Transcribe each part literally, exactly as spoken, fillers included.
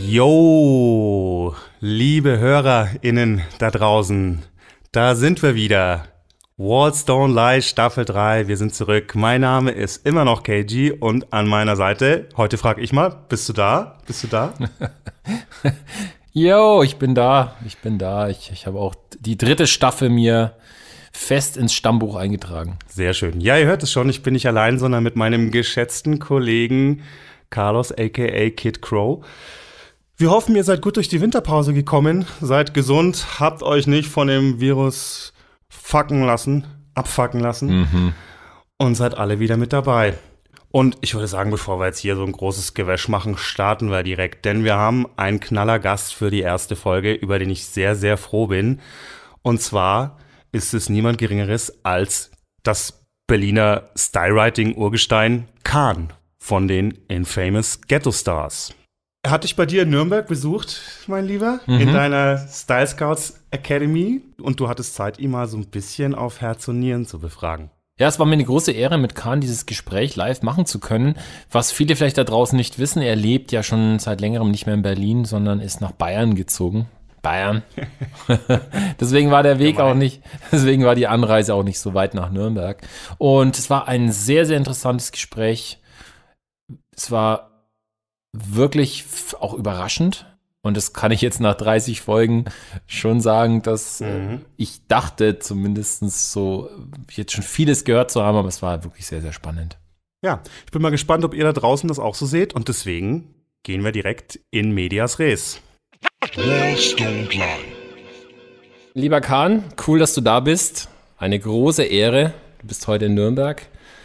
Yo, liebe HörerInnen da draußen, da sind wir wieder. Walls Don't Lie, Staffel drei, wir sind zurück. Mein Name ist immer noch K G und an meiner Seite, heute frage ich mal, bist du da? Bist du da? Yo, ich bin da, ich bin da. Ich, ich habe auch die dritte Staffel mir fest ins Stammbuch eingetragen. Sehr schön. Ja, ihr hört es schon, ich bin nicht allein, sondern mit meinem geschätzten Kollegen Carlos, aka Kid Crow. Wir hoffen, ihr seid gut durch die Winterpause gekommen, seid gesund, habt euch nicht von dem Virus fucken lassen, abfucken lassen mhm. und seid alle wieder mit dabei. Und ich würde sagen, bevor wir jetzt hier so ein großes Gewäsch machen, starten wir direkt, denn wir haben einen Knallergast für die erste Folge, über den ich sehr, sehr froh bin. Und zwar ist es niemand Geringeres als das Berliner Stylewriting-Urgestein Kahn von den Infamous Ghetto Stars. Er hat dich bei dir in Nürnberg besucht, mein Lieber, mhm. in deiner Style Scouts Academy, und du hattest Zeit, ihn mal so ein bisschen auf Herz und Nieren zu befragen. Ja, es war mir eine große Ehre, mit Kahn dieses Gespräch live machen zu können. Was viele vielleicht da draußen nicht wissen, er lebt ja schon seit längerem nicht mehr in Berlin, sondern ist nach Bayern gezogen. Bayern. Deswegen war der Weg Gemein. auch nicht, deswegen war die Anreise auch nicht so weit nach Nürnberg. Und es war ein sehr, sehr interessantes Gespräch. Es war wirklich auch überraschend. Und das kann ich jetzt nach dreißig Folgen schon sagen, dass mhm. ich dachte zumindest so jetzt schon vieles gehört zu haben, aber es war wirklich sehr, sehr spannend. Ja, ich bin mal gespannt, ob ihr da draußen das auch so seht. Und deswegen gehen wir direkt in Medias Res. Walls Don't Lie. Lieber Kahn, cool, dass du da bist. Eine große Ehre. Du bist heute in Nürnberg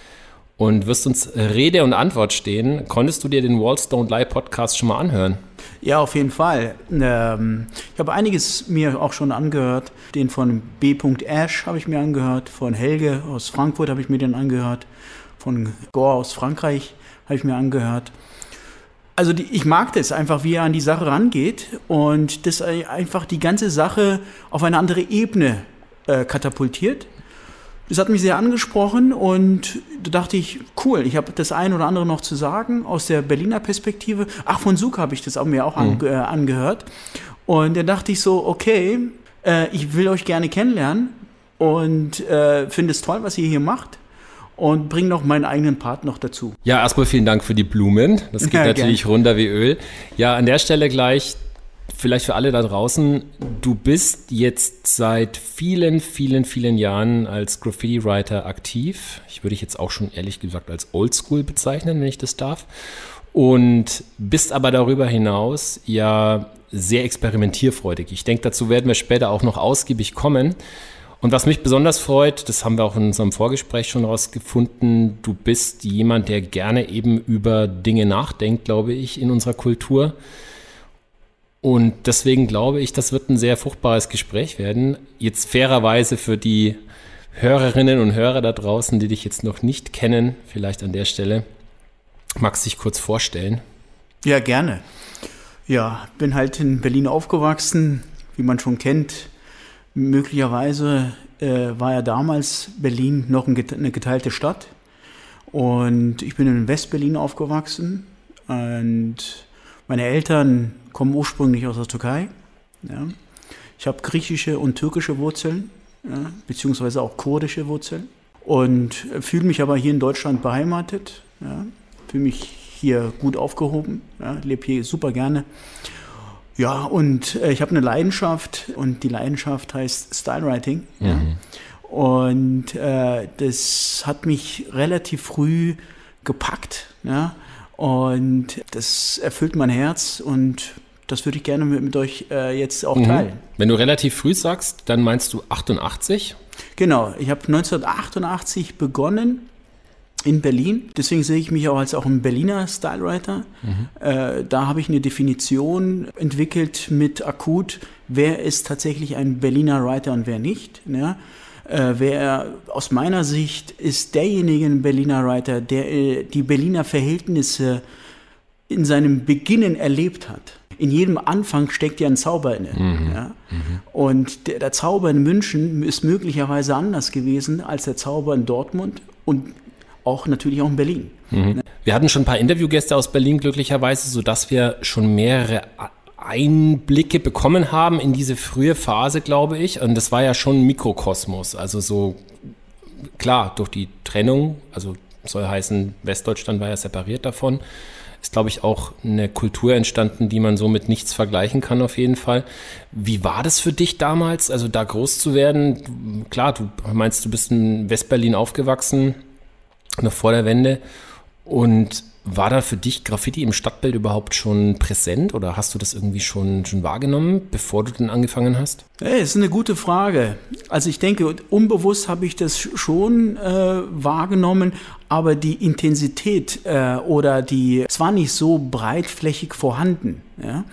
und wirst uns Rede und Antwort stehen. Konntest du dir den Walls Don't Lie Podcast schon mal anhören? Ja, auf jeden Fall. Ähm, ich habe einiges mir auch schon angehört. Den von B. Ash habe ich mir angehört, von Helge aus Frankfurt habe ich mir den angehört, von Gore aus Frankreich habe ich mir angehört. Also die, ich mag das einfach, wie er an die Sache rangeht und das einfach die ganze Sache auf eine andere Ebene äh, katapultiert. Das hat mich sehr angesprochen und da dachte ich, cool, ich habe das ein oder andere noch zu sagen aus der Berliner Perspektive. Ach, von Suk habe ich das auch mir auch mhm. ange- äh, angehört. Und da dachte ich so, okay, äh, ich will euch gerne kennenlernen und äh, finde es toll, was ihr hier macht. Und bring noch meinen eigenen Part noch dazu. Ja, erstmal vielen Dank für die Blumen. Das geht ja, natürlich gern. Runter wie Öl. Ja, an der Stelle gleich, vielleicht für alle da draußen, du bist jetzt seit vielen, vielen, vielen Jahren als Graffiti-Writer aktiv. Ich würde dich jetzt auch schon ehrlich gesagt als Oldschool bezeichnen, wenn ich das darf. Und bist aber darüber hinaus ja sehr experimentierfreudig. Ich denke, dazu werden wir später auch noch ausgiebig kommen. Und was mich besonders freut, das haben wir auch in unserem Vorgespräch schon rausgefunden, du bist jemand, der gerne eben über Dinge nachdenkt, glaube ich, in unserer Kultur. Und deswegen glaube ich, das wird ein sehr fruchtbares Gespräch werden. Jetzt fairerweise für die Hörerinnen und Hörer da draußen, die dich jetzt noch nicht kennen, vielleicht an der Stelle, magst du dich kurz vorstellen? Ja, gerne. Ja, bin halt in Berlin aufgewachsen, wie man schon kennt. Möglicherweise äh, war ja damals Berlin noch ein gete- eine geteilte Stadt und ich bin in Westberlin aufgewachsen und meine Eltern kommen ursprünglich aus der Türkei. Ja. Ich habe griechische und türkische Wurzeln, ja, beziehungsweise auch kurdische Wurzeln und fühle mich aber hier in Deutschland beheimatet, ja, fühle mich hier gut aufgehoben, ja, lebe hier super gerne. Ja, und äh, ich habe eine Leidenschaft und die Leidenschaft heißt Stylewriting. Mhm. Ja. Und äh, das hat mich relativ früh gepackt. Ja. Und das erfüllt mein Herz und das würde ich gerne mit, mit euch äh, jetzt auch teilen. Mhm. Wenn du relativ früh sagst, dann meinst du achtundachtzig? Genau, ich habe neunzehnhundertachtundachtzig begonnen. In Berlin. Deswegen sehe ich mich auch als auch ein Berliner Stylewriter. Mhm. Äh, da habe ich eine Definition entwickelt mit akut, wer ist tatsächlich ein Berliner Writer und wer nicht. Ja? Äh, wer aus meiner Sicht ist derjenige ein Berliner Writer, der äh, die Berliner Verhältnisse in seinem Beginnen erlebt hat. In jedem Anfang steckt ja ein Zauber inne. Mhm. Ja? Mhm. Und der, der Zauber in München ist möglicherweise anders gewesen als der Zauber in Dortmund und auch natürlich auch in Berlin. Mhm. Wir hatten schon ein paar Interviewgäste aus Berlin glücklicherweise, sodass wir schon mehrere Einblicke bekommen haben in diese frühe Phase, glaube ich. Und das war ja schon ein Mikrokosmos. Also so, klar, durch die Trennung, also soll heißen, Westdeutschland war ja separiert davon, ist, glaube ich, auch eine Kultur entstanden, die man so mit nichts vergleichen kann auf jeden Fall. Wie war das für dich damals, also da groß zu werden? Klar, du meinst, du bist in Westberlin aufgewachsen, noch vor der Wende. Und war da für dich Graffiti im Stadtbild überhaupt schon präsent oder hast du das irgendwie schon, schon wahrgenommen, bevor du denn angefangen hast? Hey, das ist eine gute Frage. Also ich denke, unbewusst habe ich das schon äh, wahrgenommen, aber die Intensität äh, oder die, es war nicht so breitflächig vorhanden. Ja?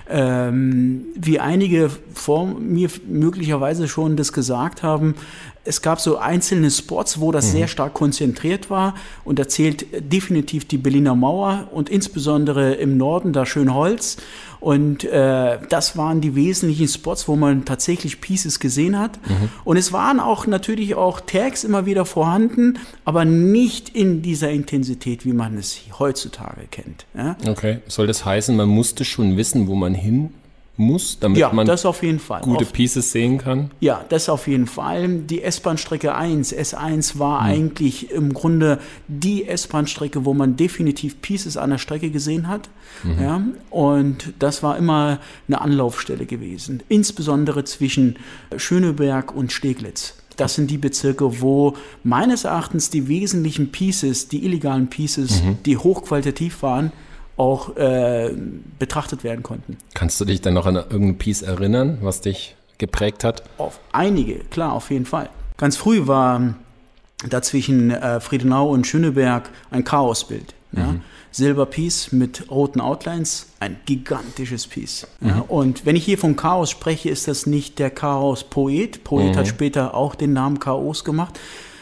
Ähm, wie einige vor mir möglicherweise schon das gesagt haben, es gab so einzelne Spots, wo das mhm. sehr stark konzentriert war und da zählt definitiv die Berliner Mauer und insbesondere im Norden da Schönholz und äh, das waren die wesentlichen Spots, wo man tatsächlich Pieces gesehen hat mhm. und es waren auch natürlich auch Tags immer wieder vorhanden, aber nicht in dieser Intensität, wie man es heutzutage kennt. Ja? Okay, soll das heißen, man musste schon wissen, wo man hin muss, damit ja, man das auf jeden Fall. gute auf, Pieces sehen kann? Ja, das auf jeden Fall. Die S-Bahn-Strecke eins, S eins war hm. eigentlich im Grunde die S-Bahn-Strecke, wo man definitiv Pieces an der Strecke gesehen hat. Mhm. Ja, und das war immer eine Anlaufstelle gewesen, insbesondere zwischen Schöneberg und Steglitz. Das sind die Bezirke, wo meines Erachtens die wesentlichen Pieces, die illegalen Pieces, mhm. die hochqualitativ waren, auch äh, betrachtet werden konnten. Kannst du dich dann noch an irgendein Piece erinnern, was dich geprägt hat? Auf einige, klar, auf jeden Fall. Ganz früh war da zwischen äh, Friedenau und Schöneberg ein Chaosbild. Mhm. Ja? Silberpiece mit roten Outlines, ein gigantisches Piece. Mhm. Ja? Und wenn ich hier von Chaos spreche, ist das nicht der Chaos-Poet. Poet mhm. hat später auch den Namen Chaos gemacht.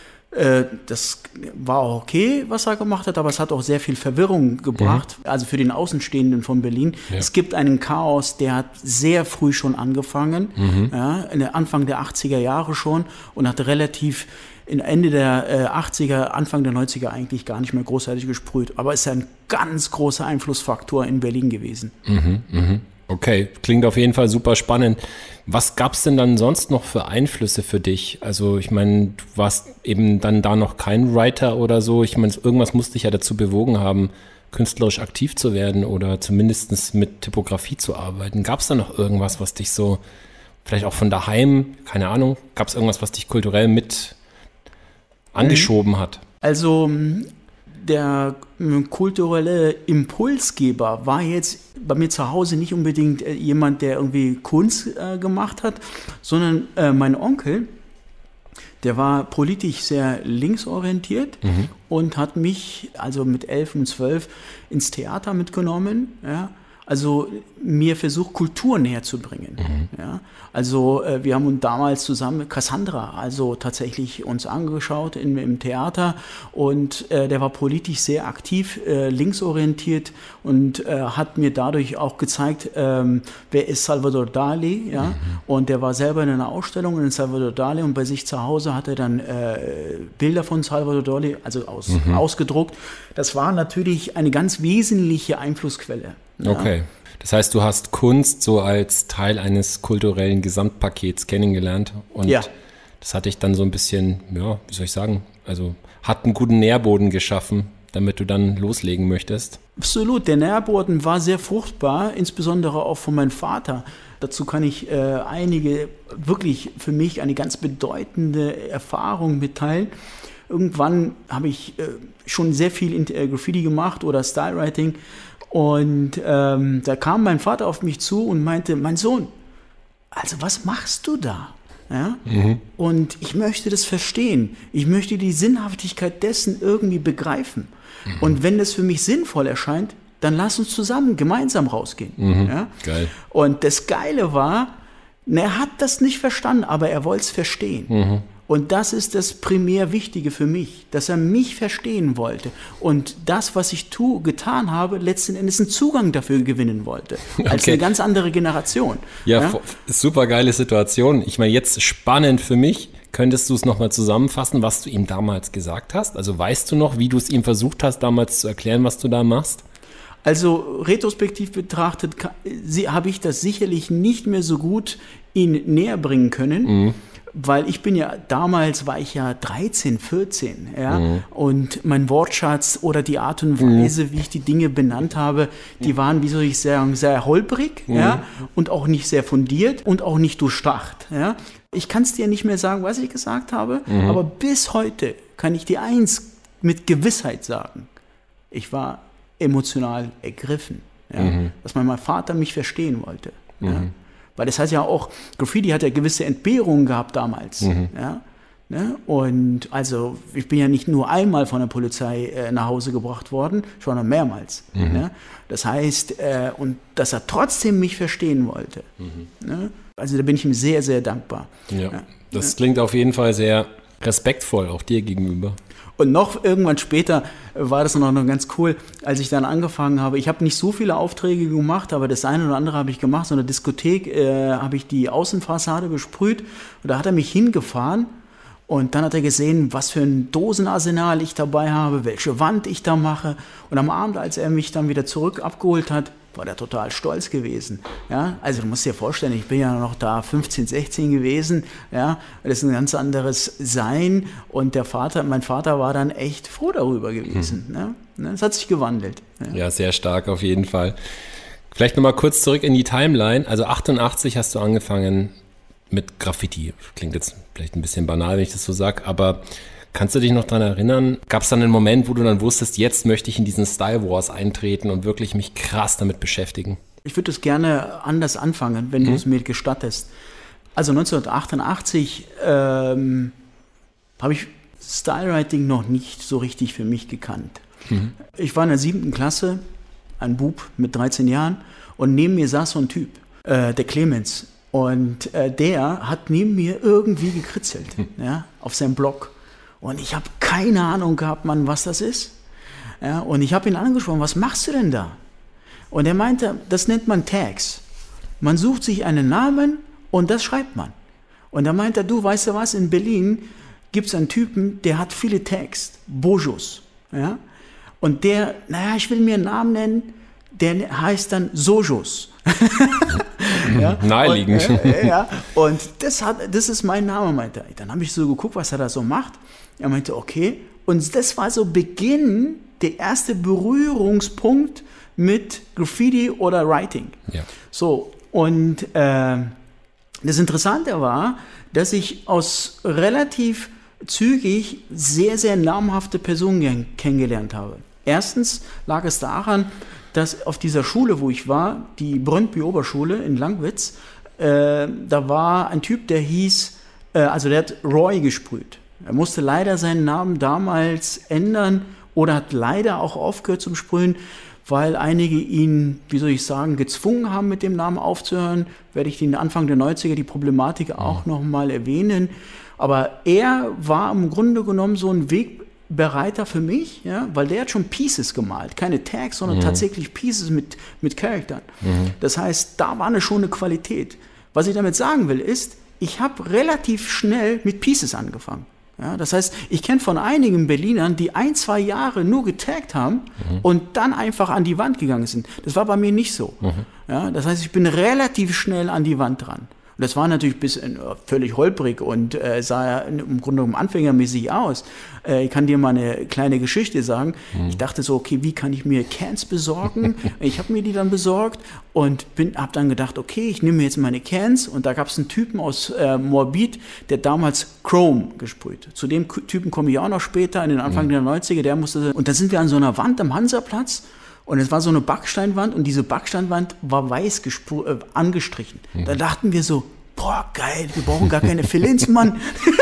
Das war auch okay, was er gemacht hat, aber es hat auch sehr viel Verwirrung gebracht, mhm. also für den Außenstehenden von Berlin. Ja. Es gibt einen Chaos, der hat sehr früh schon angefangen, mhm. ja, Anfang der achtziger Jahre schon und hat relativ in Ende der äh, achtziger, Anfang der neunziger eigentlich gar nicht mehr großartig gesprüht. Aber ist ein ganz großer Einflussfaktor in Berlin gewesen. Mhm, mh. Okay, klingt auf jeden Fall super spannend. Was gab es denn dann sonst noch für Einflüsse für dich? Also ich meine, du warst eben dann da noch kein Writer oder so. Ich meine, irgendwas musste dich ja dazu bewogen haben, künstlerisch aktiv zu werden oder zumindest mit Typografie zu arbeiten. Gab es da noch irgendwas, was dich so, vielleicht auch von daheim, keine Ahnung, gab es irgendwas, was dich kulturell mit angeschoben hat? Also der kulturelle Impulsgeber war jetzt bei mir zu Hause nicht unbedingt jemand, der irgendwie Kunst äh, gemacht hat, sondern äh, mein Onkel, der war politisch sehr linksorientiert mhm. und hat mich also mit elf und zwölf ins Theater mitgenommen, ja. Also mir versucht, Kultur näher zu bringen. Mhm. Ja? Also äh, wir haben uns damals zusammen Cassandra, also tatsächlich uns angeschaut in, im Theater und äh, der war politisch sehr aktiv, äh, linksorientiert und äh, hat mir dadurch auch gezeigt, ähm, wer ist Salvador Dali. Ja? Mhm. Und der war selber in einer Ausstellung in Salvador Dali und bei sich zu Hause hat er dann äh, Bilder von Salvador Dali, also aus, mhm. ausgedruckt. Das war natürlich eine ganz wesentliche Einflussquelle. Ja. Okay, das heißt, du hast Kunst so als Teil eines kulturellen Gesamtpakets kennengelernt und ja. das hat dich dann so ein bisschen, ja, wie soll ich sagen, also hat einen guten Nährboden geschaffen, damit du dann loslegen möchtest. Absolut, der Nährboden war sehr fruchtbar, insbesondere auch von meinem Vater. Dazu kann ich äh, einige, wirklich für mich eine ganz bedeutende Erfahrung mitteilen. Irgendwann habe ich äh, schon sehr viel in, äh, Graffiti gemacht oder Stylewriting. Und ähm, da kam mein Vater auf mich zu und meinte, mein Sohn, also was machst du da? Ja? Mhm. Und ich möchte das verstehen. Ich möchte die Sinnhaftigkeit dessen irgendwie begreifen. Mhm. Und wenn das für mich sinnvoll erscheint, dann lass uns zusammen gemeinsam rausgehen. Mhm. Ja? Geil. Und das Geile war, er hat das nicht verstanden, aber er wollte es verstehen. Mhm. Und das ist das primär Wichtige für mich, dass er mich verstehen wollte und das, was ich tu, getan habe, letzten Endes einen Zugang dafür gewinnen wollte, als okay. eine ganz andere Generation. Ja, ja? Super geile Situation. Ich meine, jetzt spannend für mich, Könntest du es nochmal zusammenfassen, was du ihm damals gesagt hast? Also weißt du noch, wie du es ihm versucht hast, damals zu erklären, was du da machst? Also retrospektiv betrachtet habe ich das sicherlich nicht mehr so gut ihn näher bringen können, mhm. weil ich bin ja, damals war ich ja dreizehn, vierzehn, ja, mhm. und mein Wortschatz oder die Art und Weise, mhm. wie ich die Dinge benannt habe, die waren, wie soll ich sagen, sehr holprig, mhm. ja, und auch nicht sehr fundiert und auch nicht durchdacht, ja. Ich kann es dir nicht mehr sagen, was ich gesagt habe, mhm. aber bis heute kann ich dir eins mit Gewissheit sagen. Ich war emotional ergriffen, ja, mhm. dass mein Vater mich verstehen wollte. Mhm. Ja. Weil das heißt ja auch, Graffiti hat ja gewisse Entbehrungen gehabt damals. Mhm. Ja, ne? Und also ich bin ja nicht nur einmal von der Polizei äh, nach Hause gebracht worden, sondern mehrmals. Mhm. Ne? Das heißt, äh, und dass er trotzdem mich verstehen wollte. Mhm. Ne? Also da bin ich ihm sehr, sehr dankbar. Ja, ja. Das klingt auf jeden Fall sehr respektvoll, auch dir gegenüber. Und noch irgendwann später war das noch, noch ganz cool, als ich dann angefangen habe. Ich habe nicht so viele Aufträge gemacht, aber das eine oder andere habe ich gemacht. So eine Diskothek äh, habe ich die Außenfassade besprüht und da hat er mich hingefahren und dann hat er gesehen, was für ein Dosenarsenal ich dabei habe, welche Wand ich da mache. Und am Abend, als er mich dann wieder zurück abgeholt hat, war der total stolz gewesen. Ja, also du musst dir vorstellen, ich bin ja noch da fünfzehn, sechzehn gewesen. Ja, das ist ein ganz anderes Sein. Und der Vater, mein Vater war dann echt froh darüber gewesen. Hm. Ja, das hat sich gewandelt. Ja. Ja, sehr stark auf jeden Fall. Vielleicht nochmal kurz zurück in die Timeline. Also achtundachtzig hast du angefangen mit Graffiti. Klingt jetzt vielleicht ein bisschen banal, wenn ich das so sage, aber kannst du dich noch daran erinnern, gab es dann einen Moment, wo du dann wusstest, jetzt möchte ich in diesen Style Wars eintreten und wirklich mich krass damit beschäftigen? Ich würde das gerne anders anfangen, wenn mhm. du es mir gestattest. Also neunzehnhundertachtundachtzig ähm, habe ich Stylewriting noch nicht so richtig für mich gekannt. Mhm. Ich war in der siebten Klasse, ein Bub mit dreizehn Jahren und neben mir saß so ein Typ, äh, der Clemens. Und äh, der hat neben mir irgendwie gekritzelt, mhm. ja, auf seinem Blog. Und ich habe keine Ahnung gehabt, Mann, was das ist. Ja, und ich habe ihn angesprochen, was machst du denn da? Und er meinte, das nennt man Tags. Man sucht sich einen Namen und das schreibt man. Und er meinte, du, weißt du was, in Berlin gibt es einen Typen, der hat viele Tags, Bojos. Ja? Und der, naja, ich will mir einen Namen nennen, der heißt dann Sojos. Ja? Naheliegend. Und, äh, ja, und das, hat, das ist mein Name, meinte er. Dann habe ich so geguckt, was er da so macht. Er meinte, okay. Und das war so Beginn, der erste Berührungspunkt mit Graffiti oder Writing. Ja. So, und äh, das Interessante war, dass ich aus relativ zügig sehr, sehr namhafte Personen kennengelernt habe. Erstens lag es daran, dass auf dieser Schule, wo ich war, die Brøndby-Oberschule in Langwitz, äh, da war ein Typ, der hieß, äh, also der hat Roy gesprüht. Er musste leider seinen Namen damals ändern oder hat leider auch aufgehört zum Sprühen, weil einige ihn, wie soll ich sagen, gezwungen haben, mit dem Namen aufzuhören. Werde ich den Anfang der neunziger die Problematik auch noch mal erwähnen. Aber er war im Grunde genommen so ein Wegbereiter für mich, ja, weil der hat schon Pieces gemalt. Keine Tags, sondern mhm. tatsächlich Pieces mit, mit Charaktern. Mhm. Das heißt, da war eine schon eine Qualität. Was ich damit sagen will, ist, ich habe relativ schnell mit Pieces angefangen. Ja, das heißt, ich kenne von einigen Berlinern, die ein, zwei Jahre nur getaggt haben mhm. und dann einfach an die Wand gegangen sind. Das war bei mir nicht so. Mhm. Ja, das heißt, ich bin relativ schnell an die Wand dran. Und das war natürlich bis äh, völlig holprig und äh, sah ja im Grunde genommen anfängermäßig aus. Äh, ich kann dir mal eine kleine Geschichte sagen. Mhm. Ich dachte so, okay, wie kann ich mir Cans besorgen? Ich habe mir die dann besorgt und habe dann gedacht, okay, ich nehme mir jetzt meine Cans. Und da gab es einen Typen aus äh, Moabit, der damals Chrome gesprüht. Zu dem Typen komme ich auch noch später, in den Anfang mhm. der neunziger. Der musste, und da sind wir an so einer Wand am Hansaplatz. Und es war so eine Backsteinwand und diese Backsteinwand war weiß gespr- äh, angestrichen. Mhm. Da dachten wir so, boah, geil, wir brauchen gar keine Fill-ins, Mann.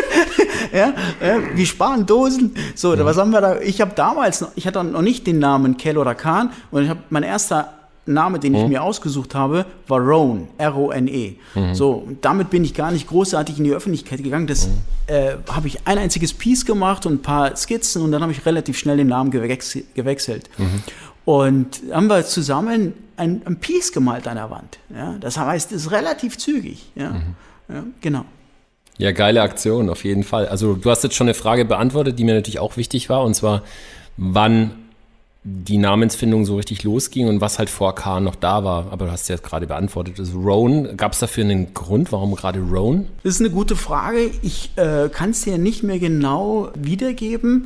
ja, ja, wir sparen Dosen. So, mhm. was haben wir da? Ich habe damals, noch, ich hatte noch nicht den Namen Kel oder Khan und ich habe mein erster Name, den ich mhm. mir ausgesucht habe, war Ron, R O N E. Mhm. So, und damit bin ich gar nicht großartig in die Öffentlichkeit gegangen. Das mhm. äh, habe ich ein einziges Piece gemacht und ein paar Skizzen und dann habe ich relativ schnell den Namen gewechs- gewechselt. Mhm. Und haben wir zusammen ein, ein Piece gemalt an der Wand. Ja? Das heißt, es ist relativ zügig. Ja? Mhm. Ja, genau. Ja, geile Aktion, auf jeden Fall. Also du hast jetzt schon eine Frage beantwortet, die mir natürlich auch wichtig war, und zwar, wann die Namensfindung so richtig losging und was halt vor Kahn noch da war. Aber du hast ja jetzt gerade beantwortet. Also Roan, gab es dafür einen Grund, warum gerade Roan? Das ist eine gute Frage. Ich äh, kann es dir nicht mehr genau wiedergeben,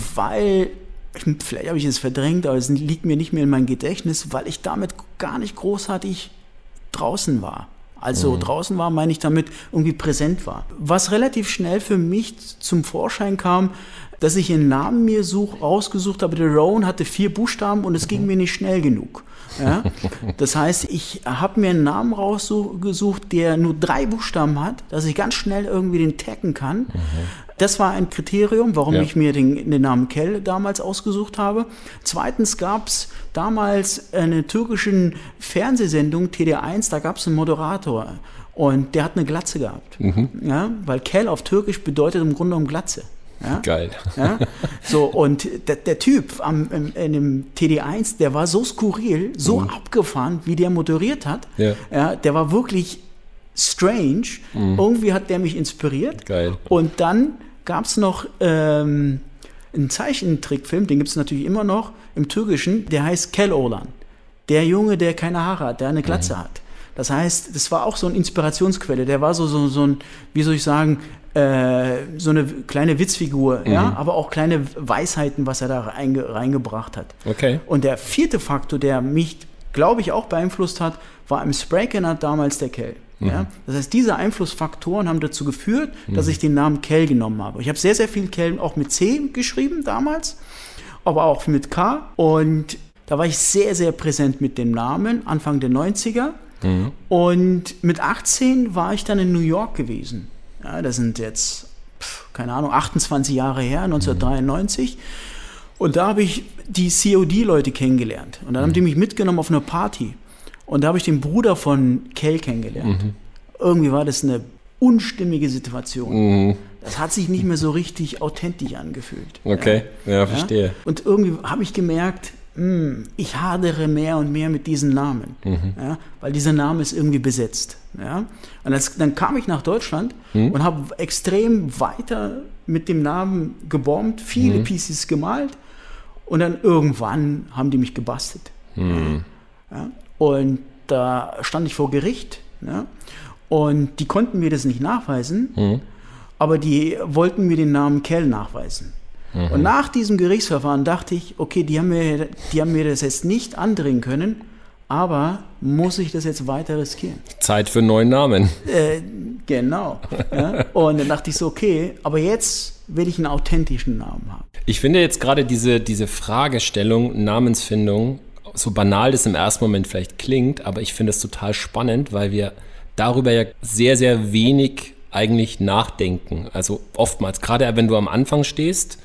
weil, vielleicht habe ich es verdrängt, aber es liegt mir nicht mehr in meinem Gedächtnis, weil ich damit gar nicht großartig draußen war. Also mhm. draußen war, meine ich damit, irgendwie präsent war. Was relativ schnell für mich zum Vorschein kam, dass ich einen Namen mir such, rausgesucht habe. Der Roan hatte vier Buchstaben und es ging mir nicht schnell genug. Ja? Das heißt, ich habe mir einen Namen rausgesucht, der nur drei Buchstaben hat, dass ich ganz schnell irgendwie den taggen kann. Mhm. Das war ein Kriterium, warum ja. ich mir den, den Namen Kel damals ausgesucht habe. Zweitens gab es damals eine türkische Fernsehsendung, T D eins, da gab es einen Moderator und der hat eine Glatze gehabt. Mhm. Ja? Weil Kel auf Türkisch bedeutet im Grunde genommen Glatze. Ja? Geil. Ja? So, und der, der Typ am, in, in dem T D eins, der war so skurril, so mhm. abgefahren, wie der moderiert hat. Ja. Ja, der war wirklich strange. Mhm. Irgendwie hat der mich inspiriert. Geil. Und dann gab es noch ähm, einen Zeichentrickfilm, den gibt es natürlich immer noch, im Türkischen, der heißt Keloğlan. Der Junge, der keine Haare hat, der eine Glatze mhm. hat. Das heißt, das war auch so eine Inspirationsquelle. Der war so, so, so ein, wie soll ich sagen, äh, so eine kleine Witzfigur, mhm. ja, aber auch kleine Weisheiten, was er da reinge, reingebracht hat. Okay. Und der vierte Faktor, der mich, glaube ich, auch beeinflusst hat, war im Spraykenner damals der Kel. Mhm. Ja? Das heißt, diese Einflussfaktoren haben dazu geführt, mhm. dass ich den Namen Kel genommen habe. Ich habe sehr, sehr viel Kel auch mit C geschrieben damals, aber auch mit K. Und da war ich sehr, sehr präsent mit dem Namen, Anfang der neunziger. Mhm. Und mit achtzehn war ich dann in New York gewesen. Ja, das sind jetzt, pf, keine Ahnung, achtundzwanzig Jahre her, neunzehnhundertdreiundneunzig. Mhm. Und da habe ich die C O D-Leute kennengelernt. Und dann mhm. haben die mich mitgenommen auf eine Party. Und da habe ich den Bruder von Kel kennengelernt. Mhm. Irgendwie war das eine unstimmige Situation. Mhm. Das hat sich nicht mehr so richtig authentisch angefühlt. Okay, ja, ja verstehe. Ja? Und irgendwie habe ich gemerkt, mh, ich hadere mehr und mehr mit diesen Namen. Mhm. Ja? Weil dieser Name ist irgendwie besetzt. Ja? Und das, dann kam ich nach Deutschland mhm. und habe extrem weiter mit dem Namen gebombt, viele mhm. Pieces gemalt. Und dann irgendwann haben die mich gebastelt. Mhm. Ja? Und da stand ich vor Gericht. Ja? Und die konnten mir das nicht nachweisen, mhm. aber die wollten mir den Namen Kel nachweisen. Mhm. Und nach diesem Gerichtsverfahren dachte ich, okay, die haben mir, die haben mir das jetzt nicht andrehen können, aber muss ich das jetzt weiter riskieren? Zeit für einen neuen Namen. Äh, genau. Ja? Und dann dachte ich so, okay, aber jetzt will ich einen authentischen Namen haben. Ich finde jetzt gerade diese, diese Fragestellung, Namensfindung, so banal das im ersten Moment vielleicht klingt, aber ich finde es total spannend, weil wir darüber ja sehr, sehr wenig eigentlich nachdenken. Also oftmals, gerade wenn du am Anfang stehst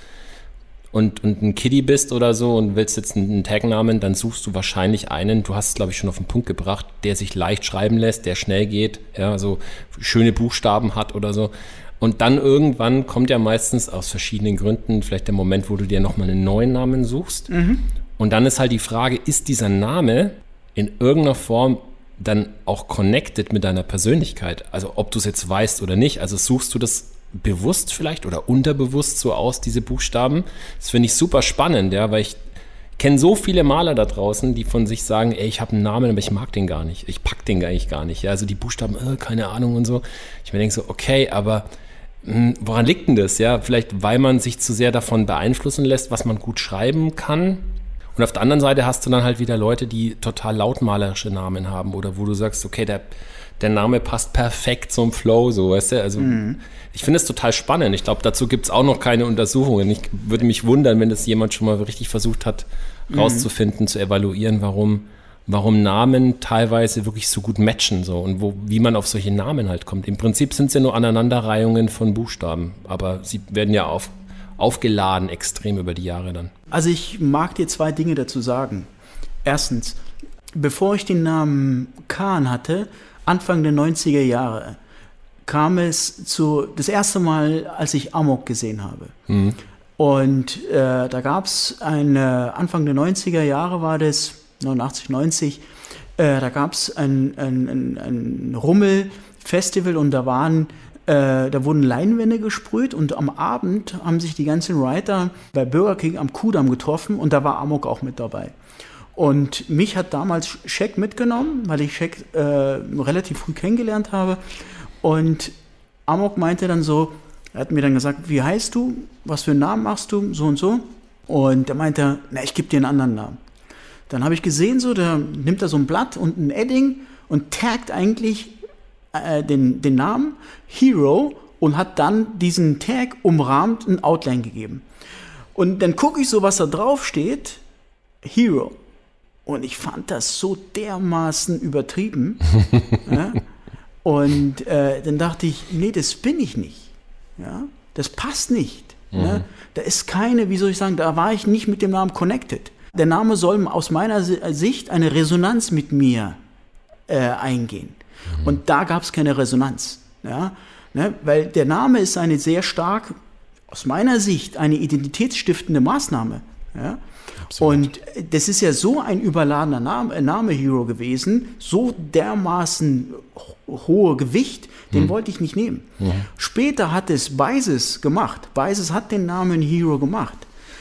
und, und ein Kiddie bist oder so und willst jetzt einen Tagnamen, dann suchst du wahrscheinlich einen, du hast es, glaube ich, schon auf den Punkt gebracht, der sich leicht schreiben lässt, der schnell geht, ja, so schöne Buchstaben hat oder so. Und dann irgendwann kommt ja meistens aus verschiedenen Gründen vielleicht der Moment, wo du dir nochmal einen neuen Namen suchst. Mhm. Und dann ist halt die Frage, ist dieser Name in irgendeiner Form dann auch connected mit deiner Persönlichkeit? Also ob du es jetzt weißt oder nicht. Also suchst du das bewusst vielleicht oder unterbewusst so aus, diese Buchstaben? Das finde ich super spannend, ja, weil ich kenne so viele Maler da draußen, die von sich sagen, ey, ich habe einen Namen, aber ich mag den gar nicht. Ich pack den eigentlich gar nicht. Ja, also die Buchstaben, äh, keine Ahnung und so. Ich mir denke so, okay, aber mh, woran liegt denn das? Ja, vielleicht, weil man sich zu sehr davon beeinflussen lässt, was man gut schreiben kann. Und auf der anderen Seite hast du dann halt wieder Leute, die total lautmalerische Namen haben oder wo du sagst, okay, der, der Name passt perfekt zum Flow, so, weißt du, also mhm. ich finde es total spannend. Ich glaube, dazu gibt es auch noch keine Untersuchungen. Ich würde mich wundern, wenn das jemand schon mal richtig versucht hat, rauszufinden, mhm. zu evaluieren, warum, warum Namen teilweise wirklich so gut matchen, so, und wo, wie man auf solche Namen halt kommt. Im Prinzip sind es ja nur Aneinanderreihungen von Buchstaben, aber sie werden ja auf aufgeladen extrem über die Jahre dann. Also ich mag dir zwei Dinge dazu sagen. Erstens, bevor ich den Namen Kahn hatte, Anfang der neunziger Jahre, kam es zu, das erste Mal, als ich Amok gesehen habe. Mhm. Und äh, da gab es eine, Anfang der neunziger Jahre war das, neunundachtzig, neunzig, äh, da gab es ein, ein, ein, ein Rummel-Festival und da waren Äh, da wurden Leinwände gesprüht und am Abend haben sich die ganzen Writer bei Burger King am Kudamm getroffen und da war Amok auch mit dabei. Und mich hat damals Shaq mitgenommen, weil ich Shaq äh, relativ früh kennengelernt habe. Und Amok meinte dann so, er hat mir dann gesagt, wie heißt du, was für einen Namen machst du, so und so. Und er meinte, na, ich gebe dir einen anderen Namen. Dann habe ich gesehen, so, da nimmt er so ein Blatt und ein Edding und taggt eigentlich äh, den, den Namen Hero und hat dann diesen Tag umrahmt ein Outline gegeben. Und dann gucke ich so, was da drauf steht, Hero. Und ich fand das so dermaßen übertrieben. Ja? Und äh, dann dachte ich, nee, das bin ich nicht. Ja? Das passt nicht. Mhm. Ne? Da ist keine, wie soll ich sagen, da war ich nicht mit dem Namen connected. Der Name soll aus meiner Sicht eine Resonanz mit mir äh, eingehen. Mhm. Und da gab es keine Resonanz. Ja? Ne? Weil der Name ist eine sehr stark, aus meiner Sicht, eine identitätsstiftende Maßnahme. Ja? Absolut. Und das ist ja so ein überladener Name, Name Hero gewesen, so dermaßen hohe Gewicht, den hm. wollte ich nicht nehmen. Ja. Später hat es Beises gemacht. Beises hat den Namen Hero gemacht.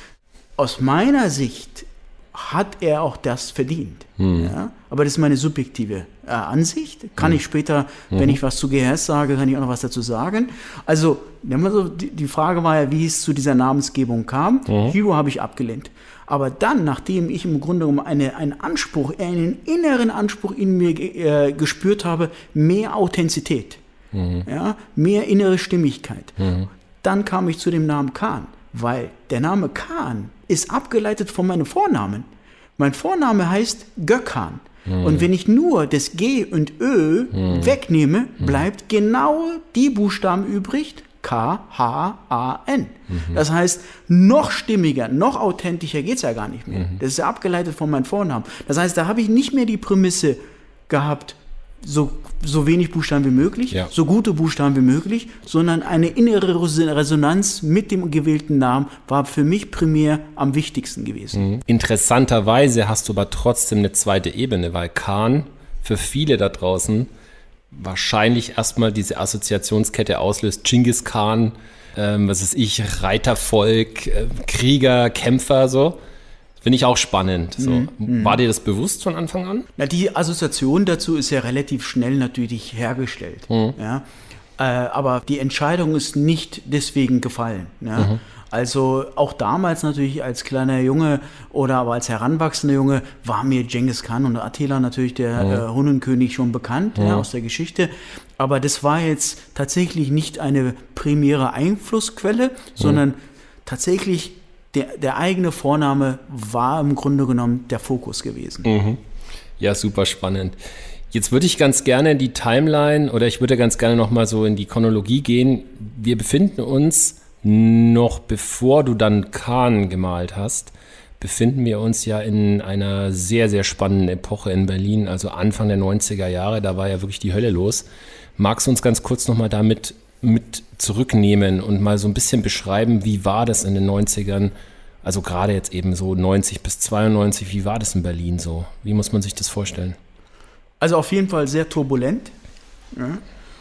Aus meiner Sicht hat er auch das verdient. Hm. Ja? Aber das ist meine subjektive äh, Ansicht. Kann hm. ich später, hm. wenn ich was zu G S habe, kann ich auch noch was dazu sagen. Also, die, die Frage war ja, wie es zu dieser Namensgebung kam. Hm. Hero habe ich abgelehnt. Aber dann, nachdem ich im Grunde genommen eine, einen Anspruch, einen inneren Anspruch in mir äh, gespürt habe, mehr Authentizität, mhm. ja, mehr innere Stimmigkeit, mhm. dann kam ich zu dem Namen Khan, weil der Name Khan ist abgeleitet von meinem Vornamen. Mein Vorname heißt Gökhan. Mhm. Und wenn ich nur das G und Ö mhm. wegnehme, bleibt genau die Buchstaben übrig, K H A N. Mhm. Das heißt, noch stimmiger, noch authentischer geht es ja gar nicht mehr. Mhm. Das ist ja abgeleitet von meinem Vornamen. Das heißt, da habe ich nicht mehr die Prämisse gehabt, so, so wenig Buchstaben wie möglich, ja. so gute Buchstaben wie möglich, sondern eine innere Resonanz mit dem gewählten Namen war für mich primär am wichtigsten gewesen. Mhm. Interessanterweise hast du aber trotzdem eine zweite Ebene, weil Khan für viele da draußen wahrscheinlich erstmal diese Assoziationskette auslöst. Genghis Khan, ähm, was weiß ich, Reitervolk, äh, Krieger, Kämpfer, so. Finde ich auch spannend. So. Mhm. War dir das bewusst von Anfang an? Na, die Assoziation dazu ist ja relativ schnell natürlich hergestellt. Mhm. Ja? Äh, aber die Entscheidung ist nicht deswegen gefallen. Ja? Mhm. Also auch damals natürlich als kleiner Junge oder aber als heranwachsender Junge war mir Genghis Khan und Attila natürlich der mhm. äh, Hunnenkönig schon bekannt mhm. ja, aus der Geschichte. Aber das war jetzt tatsächlich nicht eine primäre Einflussquelle, mhm. sondern tatsächlich der, der eigene Vorname war im Grunde genommen der Fokus gewesen. Mhm. Ja, super spannend. Jetzt würde ich ganz gerne in die Timeline oder ich würde ganz gerne nochmal so in die Chronologie gehen. Wir befinden uns noch bevor du dann Khan gemalt hast, befinden wir uns ja in einer sehr, sehr spannenden Epoche in Berlin, also Anfang der neunziger Jahre, da war ja wirklich die Hölle los. Magst du uns ganz kurz nochmal damit mit zurücknehmen und mal so ein bisschen beschreiben, wie war das in den neunzigern, also gerade jetzt eben so neunzig bis zweiundneunzig, wie war das in Berlin so? Wie muss man sich das vorstellen? Also auf jeden Fall sehr turbulent, ja,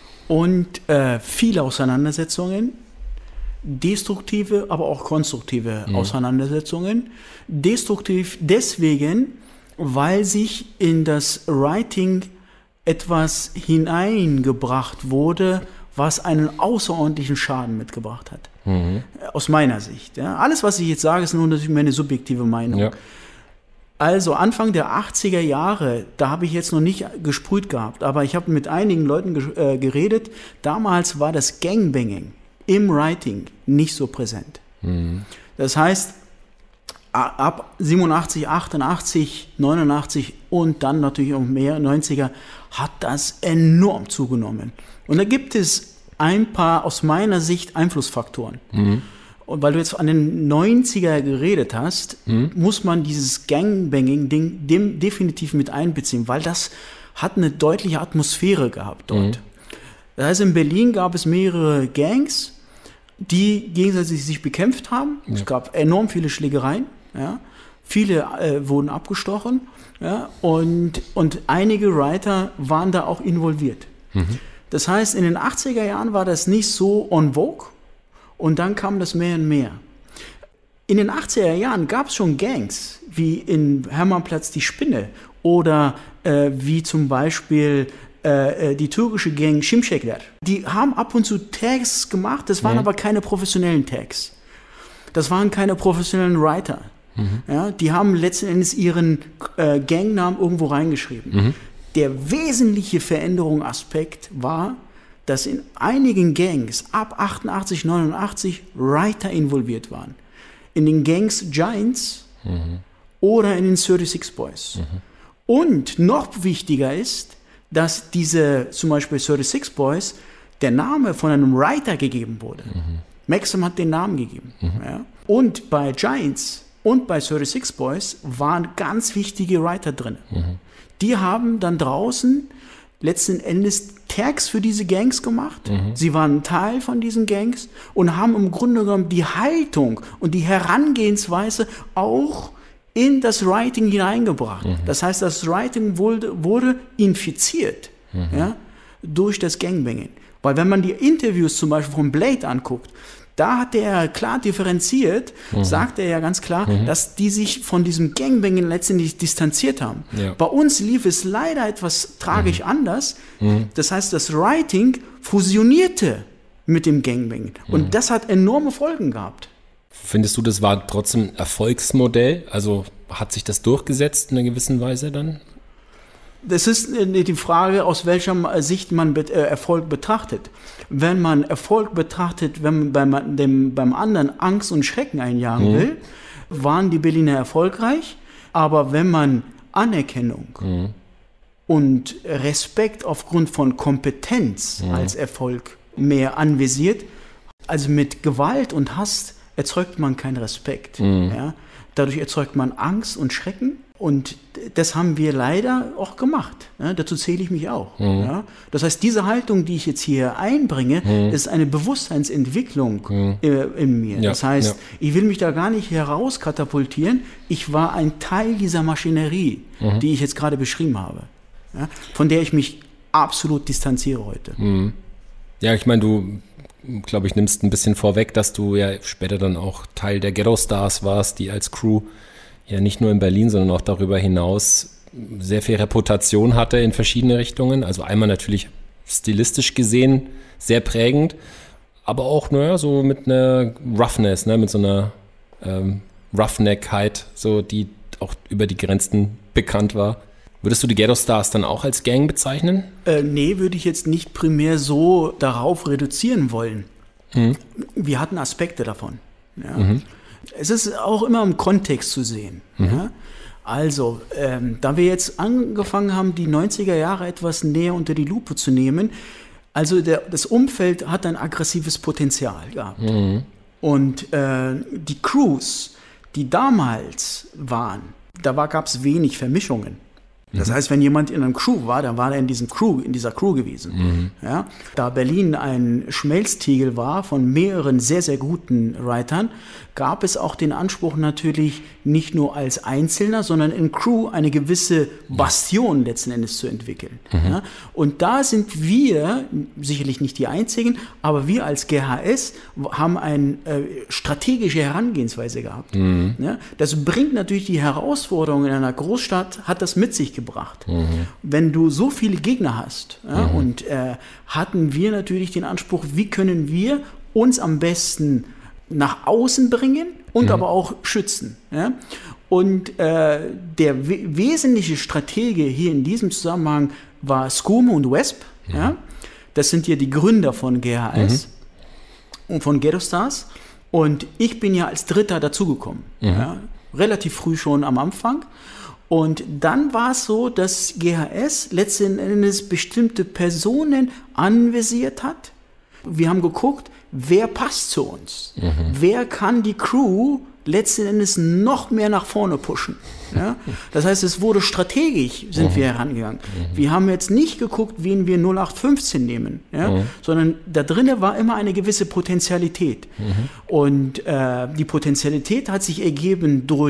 und äh, viele Auseinandersetzungen, destruktive, aber auch konstruktive mhm. Auseinandersetzungen. Destruktiv deswegen, weil sich in das Writing etwas hineingebracht wurde, was einen außerordentlichen Schaden mitgebracht hat. Mhm. Aus meiner Sicht. Ja. Alles, was ich jetzt sage, ist nur natürlich meine subjektive Meinung. Ja. Also Anfang der achtziger Jahre, da habe ich jetzt noch nicht gesprüht gehabt, aber ich habe mit einigen Leuten ge- äh, geredet. Damals war das Gangbanging im Writing nicht so präsent. Mhm. Das heißt, ab siebenundachtzig, achtundachtzig, neunundachtzig und dann natürlich auch mehr, neunziger, hat das enorm zugenommen. Und da gibt es ein paar aus meiner Sicht Einflussfaktoren. Mhm. Und weil du jetzt an den neunziger geredet hast, mhm. muss man dieses Gangbanging-Ding dem definitiv mit einbeziehen, weil das hat eine deutliche Atmosphäre gehabt dort. Mhm. Das heißt, in Berlin gab es mehrere Gangs, die gegenseitig sich bekämpft haben. Ja. Es gab enorm viele Schlägereien. Ja. Viele äh, wurden abgestochen. Ja. Und, und einige Writer waren da auch involviert. Mhm. Das heißt, in den achtziger Jahren war das nicht so en vogue und dann kam das mehr und mehr. In den achtziger Jahren gab es schon Gangs, wie in Hermannplatz die Spinne oder äh, wie zum Beispiel äh, die türkische Gang Şimşekler. Die haben ab und zu Tags gemacht, das waren mhm. aber keine professionellen Tags. Das waren keine professionellen Writer. Mhm. Ja, die haben letzten Endes ihren äh, Gangnamen irgendwo reingeschrieben. Mhm. Der wesentliche Veränderungsaspekt war, dass in einigen Gangs ab achtundachtzig, neunundachtzig Writer involviert waren. In den Gangs Giants mhm. oder in den thirty-six Boys. Mhm. Und noch wichtiger ist, dass diese, zum Beispiel thirty-six Boys, der Name von einem Writer gegeben wurde. Mhm. Maxim hat den Namen gegeben. Mhm. Ja. Und bei Giants und bei thirty-six Boys waren ganz wichtige Writer drin. Mhm. Die haben dann draußen letzten Endes Tags für diese Gangs gemacht. Mhm. Sie waren Teil von diesen Gangs und haben im Grunde genommen die Haltung und die Herangehensweise auch in das Writing hineingebracht. Mhm. Das heißt, das Writing wurde, wurde infiziert mhm. ja, durch das Gangbanging. Weil wenn man die Interviews zum Beispiel von Blade anguckt, da hat er klar differenziert, mhm. sagt er ja ganz klar, mhm. dass die sich von diesem Gangbanging letztendlich distanziert haben. Ja. Bei uns lief es leider etwas tragisch mhm. anders. Mhm. Das heißt, das Writing fusionierte mit dem Gangbanging. Mhm. Und das hat enorme Folgen gehabt. Findest du, das war trotzdem ein Erfolgsmodell? Also hat sich das durchgesetzt in einer gewissen Weise dann? Das ist die Frage, aus welcher Sicht man Erfolg betrachtet. Wenn man Erfolg betrachtet, wenn man beim, dem, beim anderen Angst und Schrecken einjagen mhm. will, waren die Berliner erfolgreich. Aber wenn man Anerkennung mhm. und Respekt aufgrund von Kompetenz mhm. als Erfolg mehr anvisiert, also mit Gewalt und Hass erzeugt man keinen Respekt. Mhm. Ja? Dadurch erzeugt man Angst und Schrecken. Und das haben wir leider auch gemacht. Ja, dazu zähle ich mich auch. Mhm. Ja. Das heißt, diese Haltung, die ich jetzt hier einbringe, mhm. ist eine Bewusstseinsentwicklung mhm. äh, in mir. Ja, das heißt, ja. ich will mich da gar nicht herauskatapultieren. Ich war ein Teil dieser Maschinerie, mhm. die ich jetzt gerade beschrieben habe, ja, von der ich mich absolut distanziere heute. Mhm. Ja, ich meine, du, glaube ich, nimmst ein bisschen vorweg, dass du ja später dann auch Teil der Ghetto Stars warst, die als Crew ja nicht nur in Berlin, sondern auch darüber hinaus sehr viel Reputation hatte in verschiedene Richtungen. Also einmal natürlich stilistisch gesehen sehr prägend, aber auch naja, so mit einer Roughness, ne, mit so einer ähm, Roughneckheit, so, die auch über die Grenzen bekannt war. Würdest du die Ghetto Stars dann auch als Gang bezeichnen? Äh, nee, würde ich jetzt nicht primär so darauf reduzieren wollen. Mhm. Wir hatten Aspekte davon. Ja. Mhm. Es ist auch immer im Kontext zu sehen. Mhm. Ja? Also, ähm, da wir jetzt angefangen haben, die neunziger Jahre etwas näher unter die Lupe zu nehmen, also der, das Umfeld hat ein aggressives Potenzial gehabt. Mhm. Und äh, die Crews, die damals waren, da gab es wenig Vermischungen. Das heißt, wenn jemand in einem Crew war, dann war er in diesem Crew, in dieser Crew gewesen. Mhm. Ja? Da Berlin ein Schmelztiegel war von mehreren sehr, sehr guten Writern, gab es auch den Anspruch natürlich nicht nur als Einzelner, sondern in Crew eine gewisse Bastion letzten Endes zu entwickeln. Mhm. Ja? Und da sind wir, sicherlich nicht die Einzigen, aber wir als G H S haben eine äh, strategische Herangehensweise gehabt. Mhm. Ja? Das bringt natürlich die Herausforderung in einer Großstadt, hat das mit sich gebracht. Mhm. Wenn du so viele Gegner hast, ja, mhm. und äh, hatten wir natürlich den Anspruch, wie können wir uns am besten nach außen bringen und mhm. aber auch schützen. Ja? Und äh, der we- wesentliche Stratege hier in diesem Zusammenhang war Skume und Wesp. Mhm. Ja? Das sind ja die Gründer von G H S mhm. und von Ghetto Stars. Und ich bin ja als Dritter dazugekommen. Mhm. Ja? Relativ früh schon am Anfang. Und dann war es so, dass G H S letzten Endes bestimmte Personen anvisiert hat. Wir haben geguckt, wer passt zu uns? Mhm. Wer kann die Crew letzten Endes noch mehr nach vorne pushen? Ja? Das heißt, es wurde strategisch, sind mhm. wir herangegangen. Mhm. Wir haben jetzt nicht geguckt, wen wir null acht fünfzehn nehmen, ja? mhm. sondern da drinnen war immer eine gewisse Potentialität. Mhm. Und äh, die Potentialität hat sich ergeben durch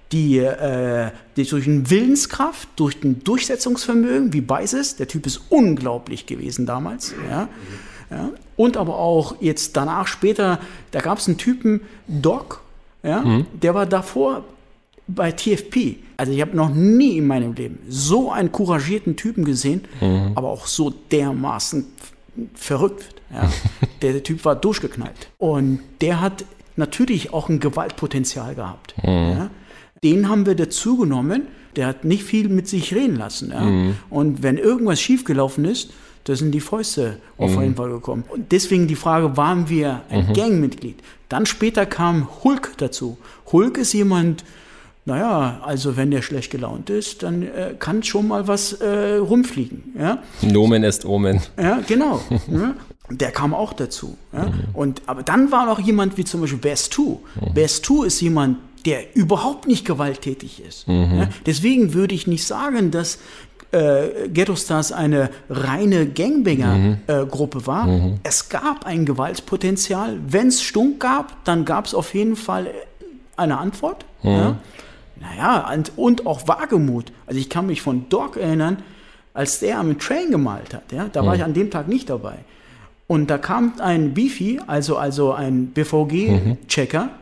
die, äh, die durch eine Willenskraft, durch ein Durchsetzungsvermögen, wie Beises, der Typ ist unglaublich gewesen damals, ja, ja. Und aber auch jetzt danach später, da gab es einen Typen, Doc, ja, mhm. der war davor bei T F P. Also ich habe noch nie in meinem Leben so einen couragierten Typen gesehen, mhm. aber auch so dermaßen verrückt. Ja. der, der Typ war durchgeknallt. Und der hat natürlich auch ein Gewaltpotenzial gehabt. Mhm. Ja. Den haben wir dazu genommen. Der hat nicht viel mit sich reden lassen. Ja. Mhm. Und wenn irgendwas schiefgelaufen ist, da sind die Fäuste auf mhm. jeden Fall gekommen. Und deswegen die Frage, waren wir ein mhm. Gangmitglied? Dann später kam Hulk dazu. Hulk ist jemand, naja, also wenn der schlecht gelaunt ist, dann äh, kann schon mal was äh, rumfliegen. Ja? Nomen est Omen. Ja, genau. ja. Der kam auch dazu. Ja? Mhm. Und, aber dann war noch jemand wie zum Beispiel Best Two. Mhm. Best Two ist jemand, der überhaupt nicht gewalttätig ist. Mhm. Ja? Deswegen würde ich nicht sagen, dass äh, Ghetto Stars eine reine Gangbanger-Gruppe mhm. äh, war. Mhm. Es gab ein Gewaltpotenzial. Wenn es Stunk gab, dann gab es auf jeden Fall eine Antwort. Mhm. Ja? Naja, und, und auch Wagemut. Also ich kann mich von Doc erinnern, als der am Train gemalt hat. Ja? Da mhm. war ich an dem Tag nicht dabei. Und da kam ein Beefy, also, also ein B V G-Checker, mhm.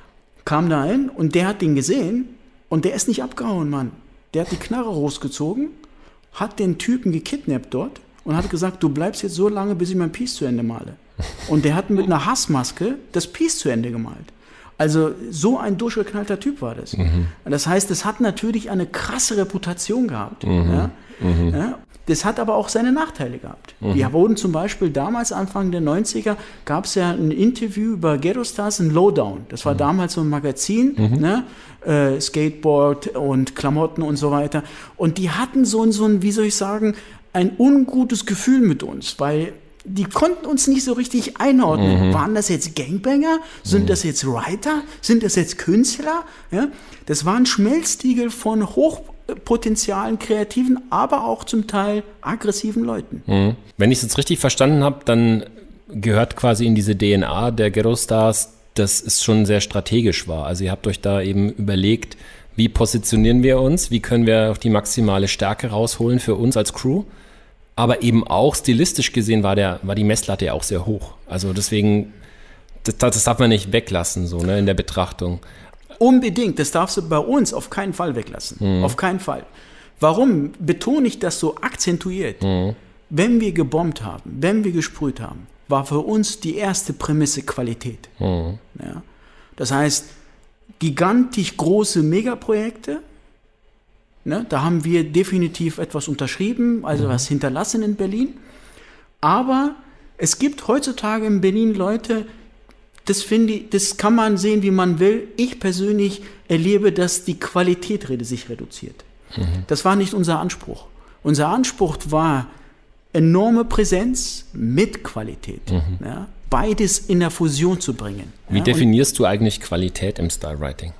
kam da hin und der hat den gesehen und der ist nicht abgehauen, Mann. Der hat die Knarre rausgezogen, hat den Typen gekidnappt dort und hat gesagt, du bleibst jetzt so lange, bis ich mein Piece zu Ende male. Und der hat mit einer Hassmaske das Piece zu Ende gemalt. Also so ein durchgeknallter Typ war das. Mhm. Das heißt, es hat natürlich eine krasse Reputation gehabt. Mhm. Ja? Mhm. Ja? Das hat aber auch seine Nachteile gehabt. Mhm. Wir wurden zum Beispiel damals, Anfang der neunziger, gab es ja ein Interview über Ghetto Stars in Lowdown. Das war mhm. damals so ein Magazin, mhm. ne? äh, Skateboard und Klamotten und so weiter. Und die hatten so ein, so ein, wie soll ich sagen, ein ungutes Gefühl mit uns, weil die konnten uns nicht so richtig einordnen. Mhm. Waren das jetzt Gangbanger? Sind mhm. das jetzt Writer? Sind das jetzt Künstler? Ja? Das war ein Schmelztiegel von hochpotenzialen, kreativen, aber auch zum Teil aggressiven Leuten. Mhm. Wenn ich es jetzt richtig verstanden habe, dann gehört quasi in diese D N A der Ghetto Stars, dass es schon sehr strategisch war. Also ihr habt euch da eben überlegt, wie positionieren wir uns? Wie können wir auch die maximale Stärke rausholen für uns als Crew? Aber eben auch stilistisch gesehen war, der, war die Messlatte ja auch sehr hoch. Also deswegen, das, das darf man nicht weglassen, so, ne, in der Betrachtung. Unbedingt, das darfst du bei uns auf keinen Fall weglassen. Mhm. Auf keinen Fall. Warum betone ich das so akzentuiert? Mhm. Wenn wir gebombt haben, wenn wir gesprüht haben, war für uns die erste Prämisse Qualität. Mhm. Ja? Das heißt, gigantisch große Megaprojekte. Ne, da haben wir definitiv etwas unterschrieben, also mhm. was hinterlassen in Berlin. Aber es gibt heutzutage in Berlin Leute, das finde ich, das kann man sehen, wie man will. Ich persönlich erlebe, dass die Qualität sich reduziert. Mhm. Das war nicht unser Anspruch. Unser Anspruch war enorme Präsenz mit Qualität. Mhm. Ja, beides in der Fusion zu bringen. Wie ja, definierst du eigentlich Qualität im Stylewriting?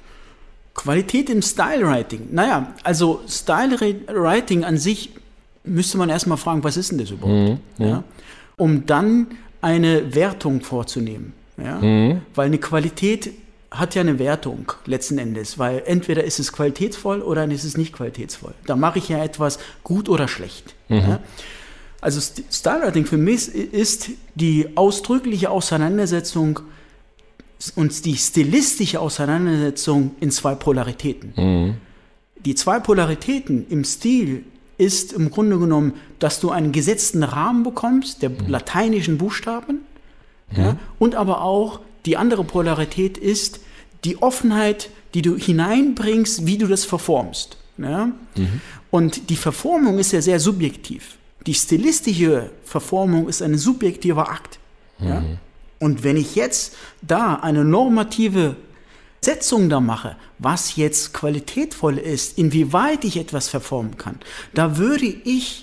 Qualität im Stylewriting. Naja, also Stylewriting an sich müsste man erstmal fragen, was ist denn das überhaupt? Mhm, ja. Um dann eine Wertung vorzunehmen. Ja? Mhm. Weil eine Qualität hat ja eine Wertung letzten Endes, weil entweder ist es qualitätsvoll oder ist es nicht qualitätsvoll. Da mache ich ja etwas gut oder schlecht. Mhm. Ja? Also Stylewriting für mich ist die ausdrückliche Auseinandersetzung und die stilistische Auseinandersetzung in zwei Polaritäten. Mhm. Die zwei Polaritäten im Stil ist im Grunde genommen, dass du einen gesetzten Rahmen bekommst, der mhm. lateinischen Buchstaben, mhm. ja, und aber auch die andere Polarität ist die Offenheit, die du hineinbringst, wie du das verformst. Ja? Mhm. Und die Verformung ist ja sehr subjektiv. Die stilistische Verformung ist ein subjektiver Akt. Mhm. Ja? Und wenn ich jetzt da eine normative Setzung da mache, was jetzt qualitätvoll ist, inwieweit ich etwas verformen kann, da würde ich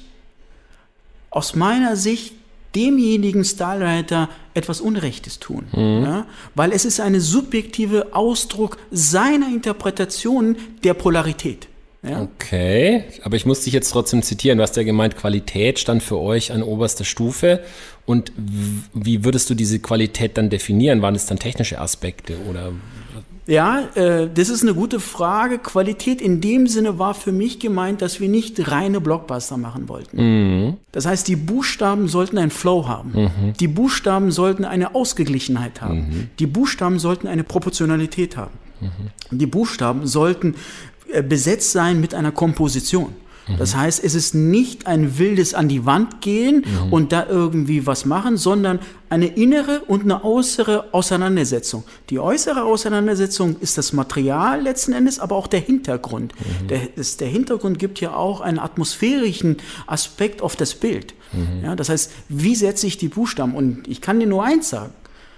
aus meiner Sicht demjenigen Stylewriter etwas Unrechtes tun. Mhm. Ja? Weil es ist eine subjektive Ausdruck seiner Interpretation der Polarität. Ja? Okay, aber ich muss dich jetzt trotzdem zitieren. Du hast ja gemeint, Qualität stand für euch an oberster Stufe. Und wie würdest du diese Qualität dann definieren? Waren es dann technische Aspekte oder? Ja, äh, das ist eine gute Frage. Qualität in dem Sinne war für mich gemeint, dass wir nicht reine Blockbuster machen wollten. Mhm. Das heißt, die Buchstaben sollten einen Flow haben. Mhm. Die Buchstaben sollten eine Ausgeglichenheit haben. Mhm. Die Buchstaben sollten eine Proportionalität haben. Mhm. Die Buchstaben sollten äh, besetzt sein mit einer Komposition. Das heißt, es ist nicht ein wildes an die Wand gehen mhm. und da irgendwie was machen, sondern eine innere und eine äußere Auseinandersetzung. Die äußere Auseinandersetzung ist das Material letzten Endes, aber auch der Hintergrund. Mhm. Der, das, der Hintergrund gibt ja auch einen atmosphärischen Aspekt auf das Bild. Mhm. Ja, das heißt, wie setze ich die Buchstaben? Und ich kann dir nur eins sagen,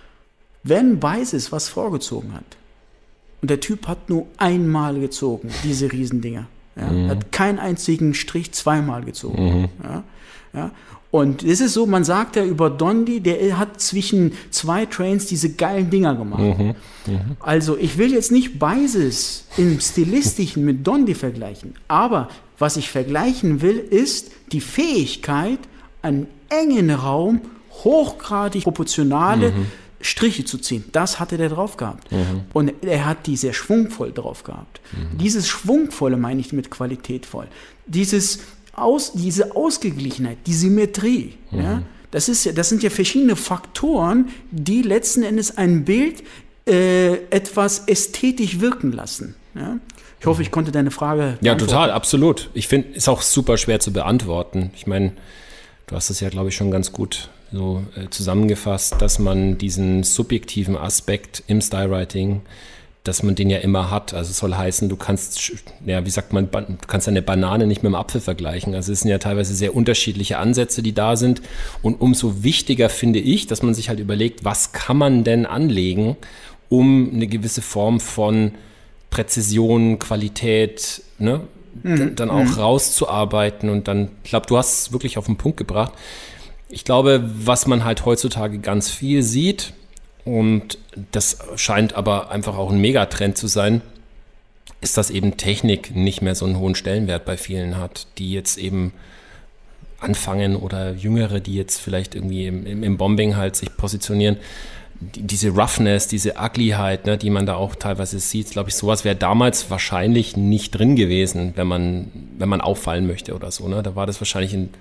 wenn Beises was vorgezogen hat und der Typ hat nur einmal gezogen, diese Riesendinger, ja, mhm. hat keinen einzigen Strich zweimal gezogen. Mhm. Ja, ja. Und es ist so, man sagt ja über Dondi, der hat zwischen zwei Trains diese geilen Dinger gemacht. Mhm. Mhm. Also ich will jetzt nicht Beises im Stilistischen mit Dondi vergleichen, aber was ich vergleichen will, ist die Fähigkeit, einen engen Raum hochgradig proportionale mhm. Striche zu ziehen. Das hatte der drauf gehabt. Mhm. Und er hat die sehr schwungvoll drauf gehabt. Mhm. Dieses Schwungvolle meine ich mit qualitätvoll. Dieses Aus, diese Ausgeglichenheit, die Symmetrie, mhm. ja, das, ist, das sind ja verschiedene Faktoren, die letzten Endes ein Bild äh, etwas ästhetisch wirken lassen. Ja? Ich hoffe, ich konnte deine Frage Ja, total, absolut. Ich finde, es ist auch super schwer zu beantworten. Ich meine, du hast es ja, glaube ich, schon ganz gut so äh, zusammengefasst, dass man diesen subjektiven Aspekt im Stylewriting, dass man den ja immer hat. Also es soll heißen, du kannst, ja, wie sagt man, du kannst eine Banane nicht mit einem Apfel vergleichen. Also es sind ja teilweise sehr unterschiedliche Ansätze, die da sind. Und umso wichtiger finde ich, dass man sich halt überlegt, was kann man denn anlegen, um eine gewisse Form von Präzision, Qualität, ne, mhm. dann auch mhm. rauszuarbeiten. Und dann, ich glaube, du hast es wirklich auf den Punkt gebracht. Ich glaube, was man halt heutzutage ganz viel sieht, und das scheint aber einfach auch ein Megatrend zu sein, ist, dass eben Technik nicht mehr so einen hohen Stellenwert bei vielen hat, die jetzt eben anfangen oder Jüngere, die jetzt vielleicht irgendwie im, im, im Bombing halt sich positionieren. Die, diese Roughness, diese Uglyheit, ne, die man da auch teilweise sieht, glaube ich, sowas wäre damals wahrscheinlich nicht drin gewesen, wenn man, wenn man auffallen möchte oder so. Ne? Da war das wahrscheinlich ein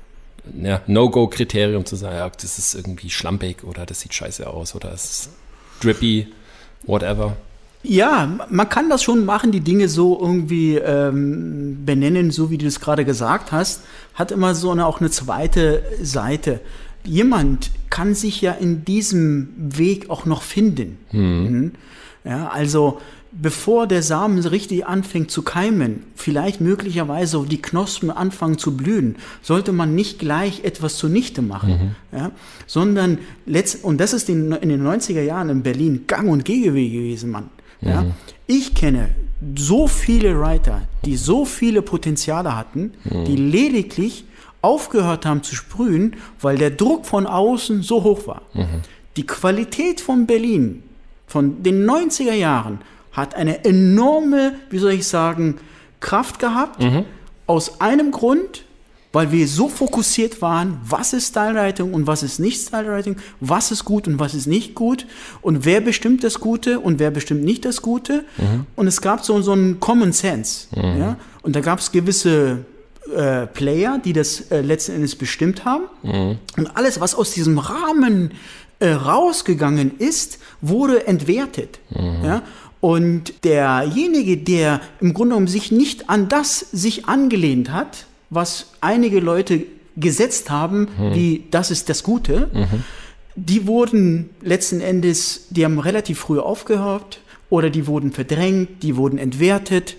ja, No-Go-Kriterium zu sagen, ja, das ist irgendwie schlampig oder das sieht scheiße aus oder es ist drippy, whatever. Ja, man kann das schon machen, die Dinge so irgendwie ähm, benennen, so wie du es gerade gesagt hast, hat immer so eine, auch eine zweite Seite. Jemand kann sich ja in diesem Weg auch noch finden. Mhm. Ja, also bevor der Samen richtig anfängt zu keimen, vielleicht möglicherweise die Knospen anfangen zu blühen, sollte man nicht gleich etwas zunichte machen, mhm. ja, sondern, letzt, und das ist in, in den neunziger Jahren in Berlin gang und gäbe gewesen, Mann. Ja. Mhm. Ich kenne so viele Writer, die so viele Potenziale hatten, mhm. die lediglich aufgehört haben zu sprühen, weil der Druck von außen so hoch war. Mhm. Die Qualität von Berlin, von den neunziger Jahren, hat eine enorme, wie soll ich sagen, Kraft gehabt, mhm. aus einem Grund, weil wir so fokussiert waren, was ist Stylewriting und was ist nicht Stylewriting, was ist gut und was ist nicht gut und wer bestimmt das Gute und wer bestimmt nicht das Gute. Mhm. Und es gab so, so einen Common Sense. Mhm. Ja? Und da gab es gewisse äh, Player, die das äh, letzten Endes bestimmt haben. Mhm. Und alles, was aus diesem Rahmen äh, rausgegangen ist, wurde entwertet. Mhm. Ja? Und derjenige, der im Grunde genommen sich nicht an das sich angelehnt hat, was einige Leute gesetzt haben, mhm. wie das ist das Gute, mhm. die wurden letzten Endes, die haben relativ früh aufgehört oder die wurden verdrängt, die wurden entwertet.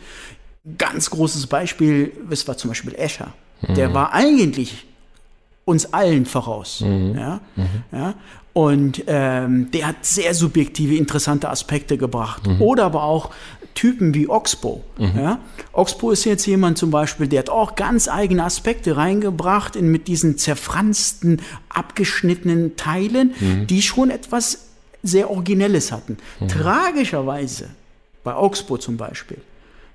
Ganz großes Beispiel, das war zum Beispiel Escher. Mhm. Der war eigentlich uns allen voraus. Mhm. Ja? Mhm. Ja? Und ähm, der hat sehr subjektive, interessante Aspekte gebracht. Mhm. Oder aber auch Typen wie Oxbow. Mhm. Ja? Oxbow ist jetzt jemand zum Beispiel, der hat auch ganz eigene Aspekte reingebracht in, mit diesen zerfransten, abgeschnittenen Teilen, mhm. die schon etwas sehr Originelles hatten. Mhm. Tragischerweise, bei Oxbow zum Beispiel,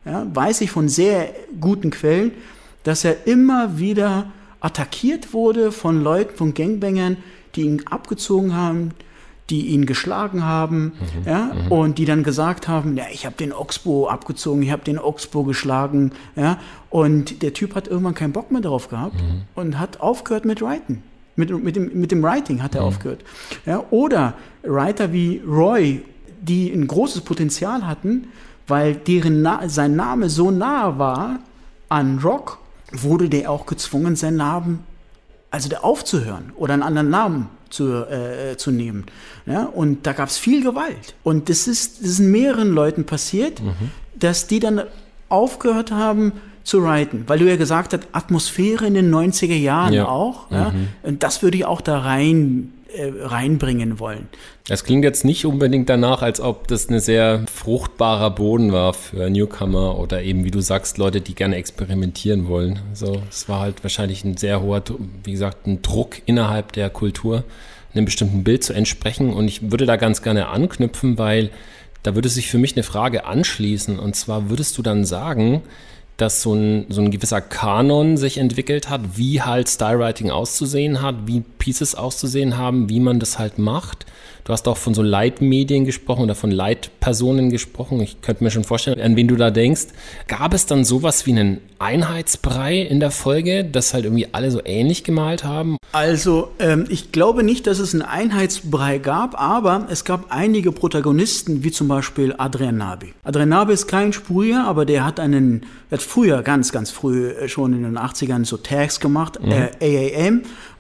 ja, weiß ich von sehr guten Quellen, dass er immer wieder attackiert wurde von Leuten, von Gangbangern, die ihn abgezogen haben, die ihn geschlagen haben, mhm, ja, mhm. und die dann gesagt haben, ja, ich habe den Oxbow abgezogen, ich habe den Oxbow geschlagen, ja, und der Typ hat irgendwann keinen Bock mehr drauf gehabt mhm. und hat aufgehört mit Writen. Mit, mit, dem, mit dem Writing hat er mhm. aufgehört. Ja, oder Writer wie Roy, die ein großes Potenzial hatten, weil deren Na- sein Name so nah war an Rock, wurde der auch gezwungen, seinen Namen, also der aufzuhören oder einen anderen Namen zu, äh, zu nehmen. Ja, und da gab es viel Gewalt. Und das ist, das ist mehreren Leuten passiert, mhm. dass die dann aufgehört haben zu writen. Weil du ja gesagt hast, Atmosphäre in den neunziger Jahren ja. auch. Mhm. Ja, und das würde ich auch da rein äh, reinbringen wollen. Es klingt jetzt nicht unbedingt danach, als ob das ein sehr fruchtbarer Boden war für Newcomer oder eben, wie du sagst, Leute, die gerne experimentieren wollen. Also es war halt wahrscheinlich ein sehr hoher, wie gesagt, ein Druck innerhalb der Kultur, einem bestimmten Bild zu entsprechen. Und ich würde da ganz gerne anknüpfen, weil da würde sich für mich eine Frage anschließen. Und zwar würdest du dann sagen, dass so ein, so ein gewisser Kanon sich entwickelt hat, wie halt Stylewriting auszusehen hat, wie Pieces auszusehen haben, wie man das halt macht. Du hast auch von so Leitmedien gesprochen oder von Leitpersonen gesprochen. Ich könnte mir schon vorstellen, an wen du da denkst. Gab es dann sowas wie einen Einheitsbrei in der Folge, dass halt irgendwie alle so ähnlich gemalt haben? Also ähm, ich glaube nicht, dass es einen Einheitsbrei gab, aber es gab einige Protagonisten, wie zum Beispiel Adrian Nabi. Adrian Nabi ist kein Sprüher, aber der hat einen, der hat früher, ganz, ganz früh, schon in den achtzigern so Tags gemacht, mhm. äh, A A M,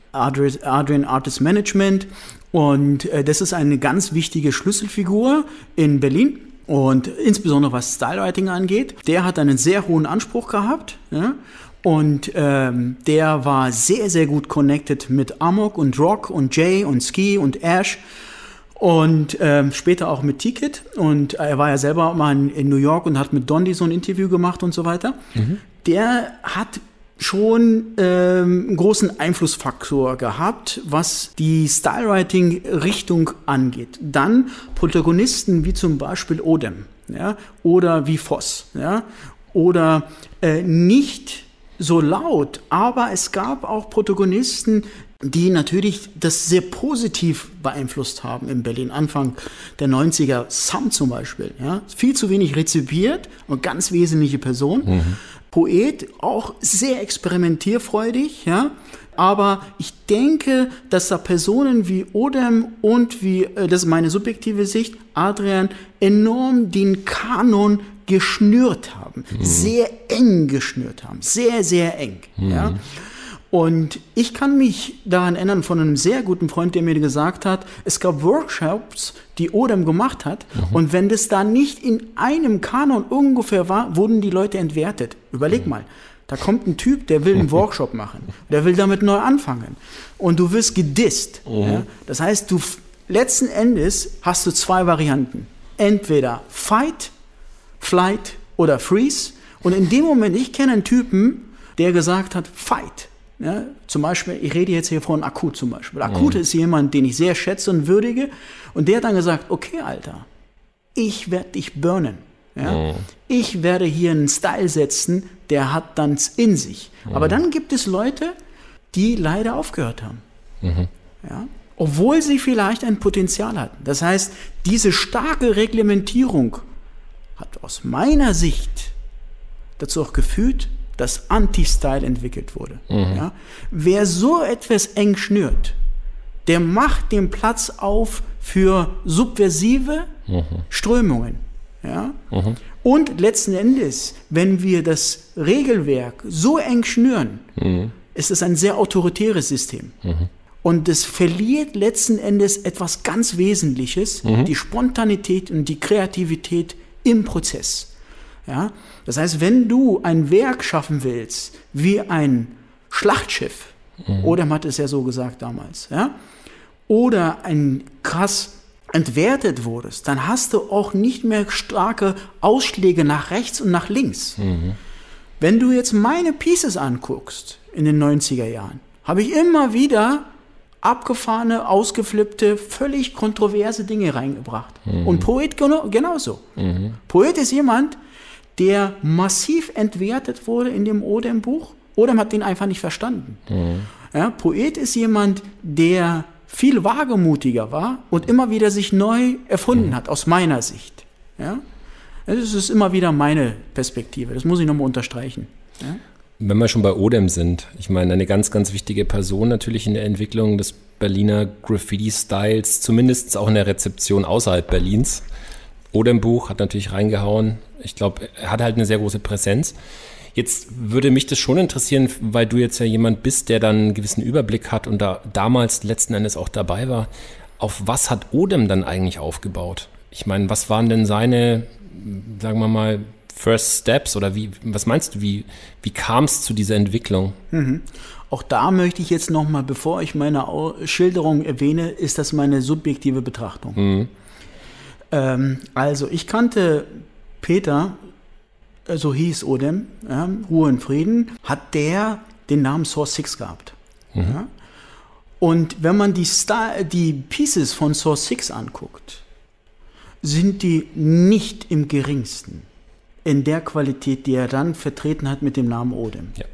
Adrian Artist Management. Und äh, das ist eine ganz wichtige Schlüsselfigur in Berlin und insbesondere was Stylewriting angeht. Der hat einen sehr hohen Anspruch gehabt, ja? Und ähm, der war sehr, sehr gut connected mit Amok und Rock und Jay und Ski und Ash und ähm, später auch mit T-Kid. Und er war ja selber mal in, in New York und hat mit Dondi so ein Interview gemacht und so weiter. Mhm. Der hat schon ähm, einen großen Einflussfaktor gehabt, was die Stylewriting-Richtung angeht. Dann Protagonisten wie zum Beispiel Odem, ja, oder wie Voss, ja, oder äh, nicht so laut, aber es gab auch Protagonisten, die natürlich das sehr positiv beeinflusst haben in Berlin, Anfang der neunziger. Sam zum Beispiel, ja, viel zu wenig rezipiert und ganz wesentliche Person. Mhm. Poet, auch sehr experimentierfreudig, ja, aber ich denke, dass da Personen wie Odem und wie, äh, das ist meine subjektive Sicht, Adrian, enorm den Kanon geschnürt haben, mhm. sehr eng geschnürt haben, sehr, sehr eng, mhm. ja. Und ich kann mich daran erinnern von einem sehr guten Freund, der mir gesagt hat, es gab Workshops, die Odem gemacht hat. Mhm. Und wenn das da nicht in einem Kanon ungefähr war, wurden die Leute entwertet. Überleg mhm. mal, da kommt ein Typ, der will einen Workshop machen. Der will damit neu anfangen. Und du wirst gedisst. Mhm. Ja? Das heißt, du letzten Endes hast du zwei Varianten. Entweder Fight, Flight oder Freeze. Und in dem Moment, ich kenne einen Typen, der gesagt hat, Fight. Ja, zum Beispiel, ich rede jetzt hier von Akut zum Beispiel. Akut mhm. ist jemand, den ich sehr schätze und würdige. Und der hat dann gesagt, okay, Alter, ich werde dich burnen. Ja? Mhm. Ich werde hier einen Style setzen, der hat dann in sich. Mhm. Aber dann gibt es Leute, die leider aufgehört haben. Mhm. Ja? Obwohl sie vielleicht ein Potenzial hatten. Das heißt, diese starke Reglementierung hat aus meiner Sicht dazu auch geführt, dass Anti-Style entwickelt wurde. Mhm. Ja? Wer so etwas eng schnürt, der macht den Platz auf für subversive mhm. Strömungen. Ja? Mhm. Und letzten Endes, wenn wir das Regelwerk so eng schnüren, mhm. ist es ein sehr autoritäres System. Mhm. Und es verliert letzten Endes etwas ganz Wesentliches, mhm. die Spontanität und die Kreativität im Prozess. Ja? Das heißt, wenn du ein Werk schaffen willst, wie ein Schlachtschiff, mhm. Odem hat es ja so gesagt damals, ja? Oder ein krass entwertet wurdest, dann hast du auch nicht mehr starke Ausschläge nach rechts und nach links. Mhm. Wenn du jetzt meine Pieces anguckst in den neunziger Jahren, habe ich immer wieder abgefahrene, ausgeflippte, völlig kontroverse Dinge reingebracht. Mhm. Und Poet genauso. Mhm. Poet ist jemand, der massiv entwertet wurde in dem Odem-Buch. Odem hat den einfach nicht verstanden. Mhm. Ja, Poet ist jemand, der viel wagemutiger war und immer wieder sich neu erfunden mhm. hat, aus meiner Sicht. Ja? Das ist immer wieder meine Perspektive, das muss ich nochmal unterstreichen. Ja? Wenn wir schon bei Odem sind, ich meine, eine ganz, ganz wichtige Person natürlich in der Entwicklung des Berliner Graffiti-Styles, zumindest auch in der Rezeption außerhalb Berlins. Odem-Buch hat natürlich reingehauen. Ich glaube, er hat halt eine sehr große Präsenz. Jetzt würde mich das schon interessieren, weil du jetzt ja jemand bist, der dann einen gewissen Überblick hat und da damals letzten Endes auch dabei war. Auf was hat Odem dann eigentlich aufgebaut? Ich meine, was waren denn seine, sagen wir mal, First Steps oder wie, was meinst du, wie, wie kam es zu dieser Entwicklung? Mhm. Auch da möchte ich jetzt nochmal, bevor ich meine Schilderung erwähne, ist das meine subjektive Betrachtung. Mhm. Ähm, also ich kannte Peter, so hieß Odem, ja, Ruhe in Frieden, hat der den Namen Source Six gehabt. Mhm. Ja? Und wenn man die, Star, die Pieces von Source Six anguckt, sind die nicht im geringsten in der Qualität, die er dann vertreten hat mit dem Namen Odem. Ja.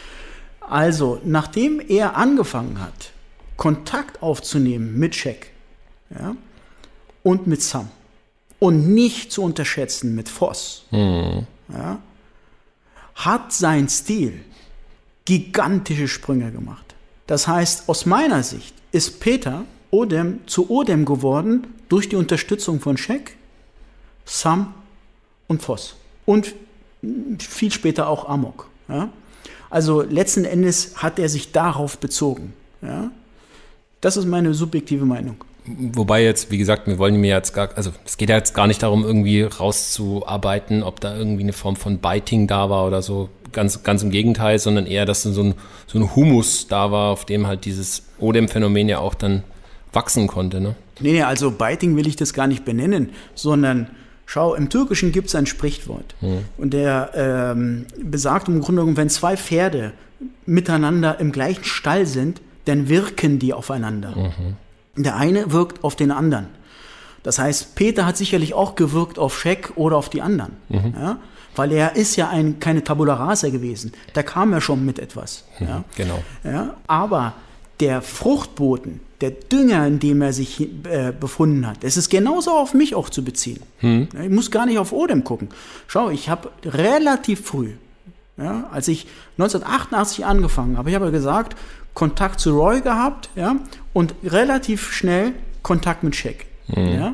Also, nachdem er angefangen hat, Kontakt aufzunehmen mit Shaq, ja, und mit Sam und nicht zu unterschätzen mit Voss, mhm. ja, hat sein Stil gigantische Sprünge gemacht. Das heißt, aus meiner Sicht ist Peter Odem zu Odem geworden durch die Unterstützung von Shaq, Sam und Voss. Und viel später auch Amok. Ja? Also letzten Endes hat er sich darauf bezogen. Ja? Das ist meine subjektive Meinung. Wobei jetzt, wie gesagt, wir wollen mir jetzt gar, also es geht ja jetzt gar nicht darum, irgendwie rauszuarbeiten, ob da irgendwie eine Form von Biting da war oder so. Ganz, ganz im Gegenteil, sondern eher, dass so ein, so ein Humus da war, auf dem halt dieses Odem-Phänomen ja auch dann wachsen konnte. Ne? Nee, nee, also Biting will ich das gar nicht benennen, sondern schau, im Türkischen gibt es ein Sprichwort. Mhm. Und der ähm, besagt im Grunde genommen, wenn zwei Pferde miteinander im gleichen Stall sind, dann wirken die aufeinander. Mhm. Der eine wirkt auf den anderen. Das heißt, Peter hat sicherlich auch gewirkt auf Shaq oder auf die anderen. Mhm. Ja? Weil er ist ja ein, keine Tabula Rasa gewesen. Da kam er schon mit etwas. Mhm, ja? Genau. Ja? Aber der Fruchtboden, der Dünger, in dem er sich äh, befunden hat, das ist genauso auf mich auch zu beziehen. Hm. Ich muss gar nicht auf Odem gucken. Schau, ich habe relativ früh, ja, als ich neunzehnhundertachtundachtzig angefangen habe, ich habe gesagt, Kontakt zu Roy gehabt, ja, und relativ schnell Kontakt mit Shaq. Hm. Ja.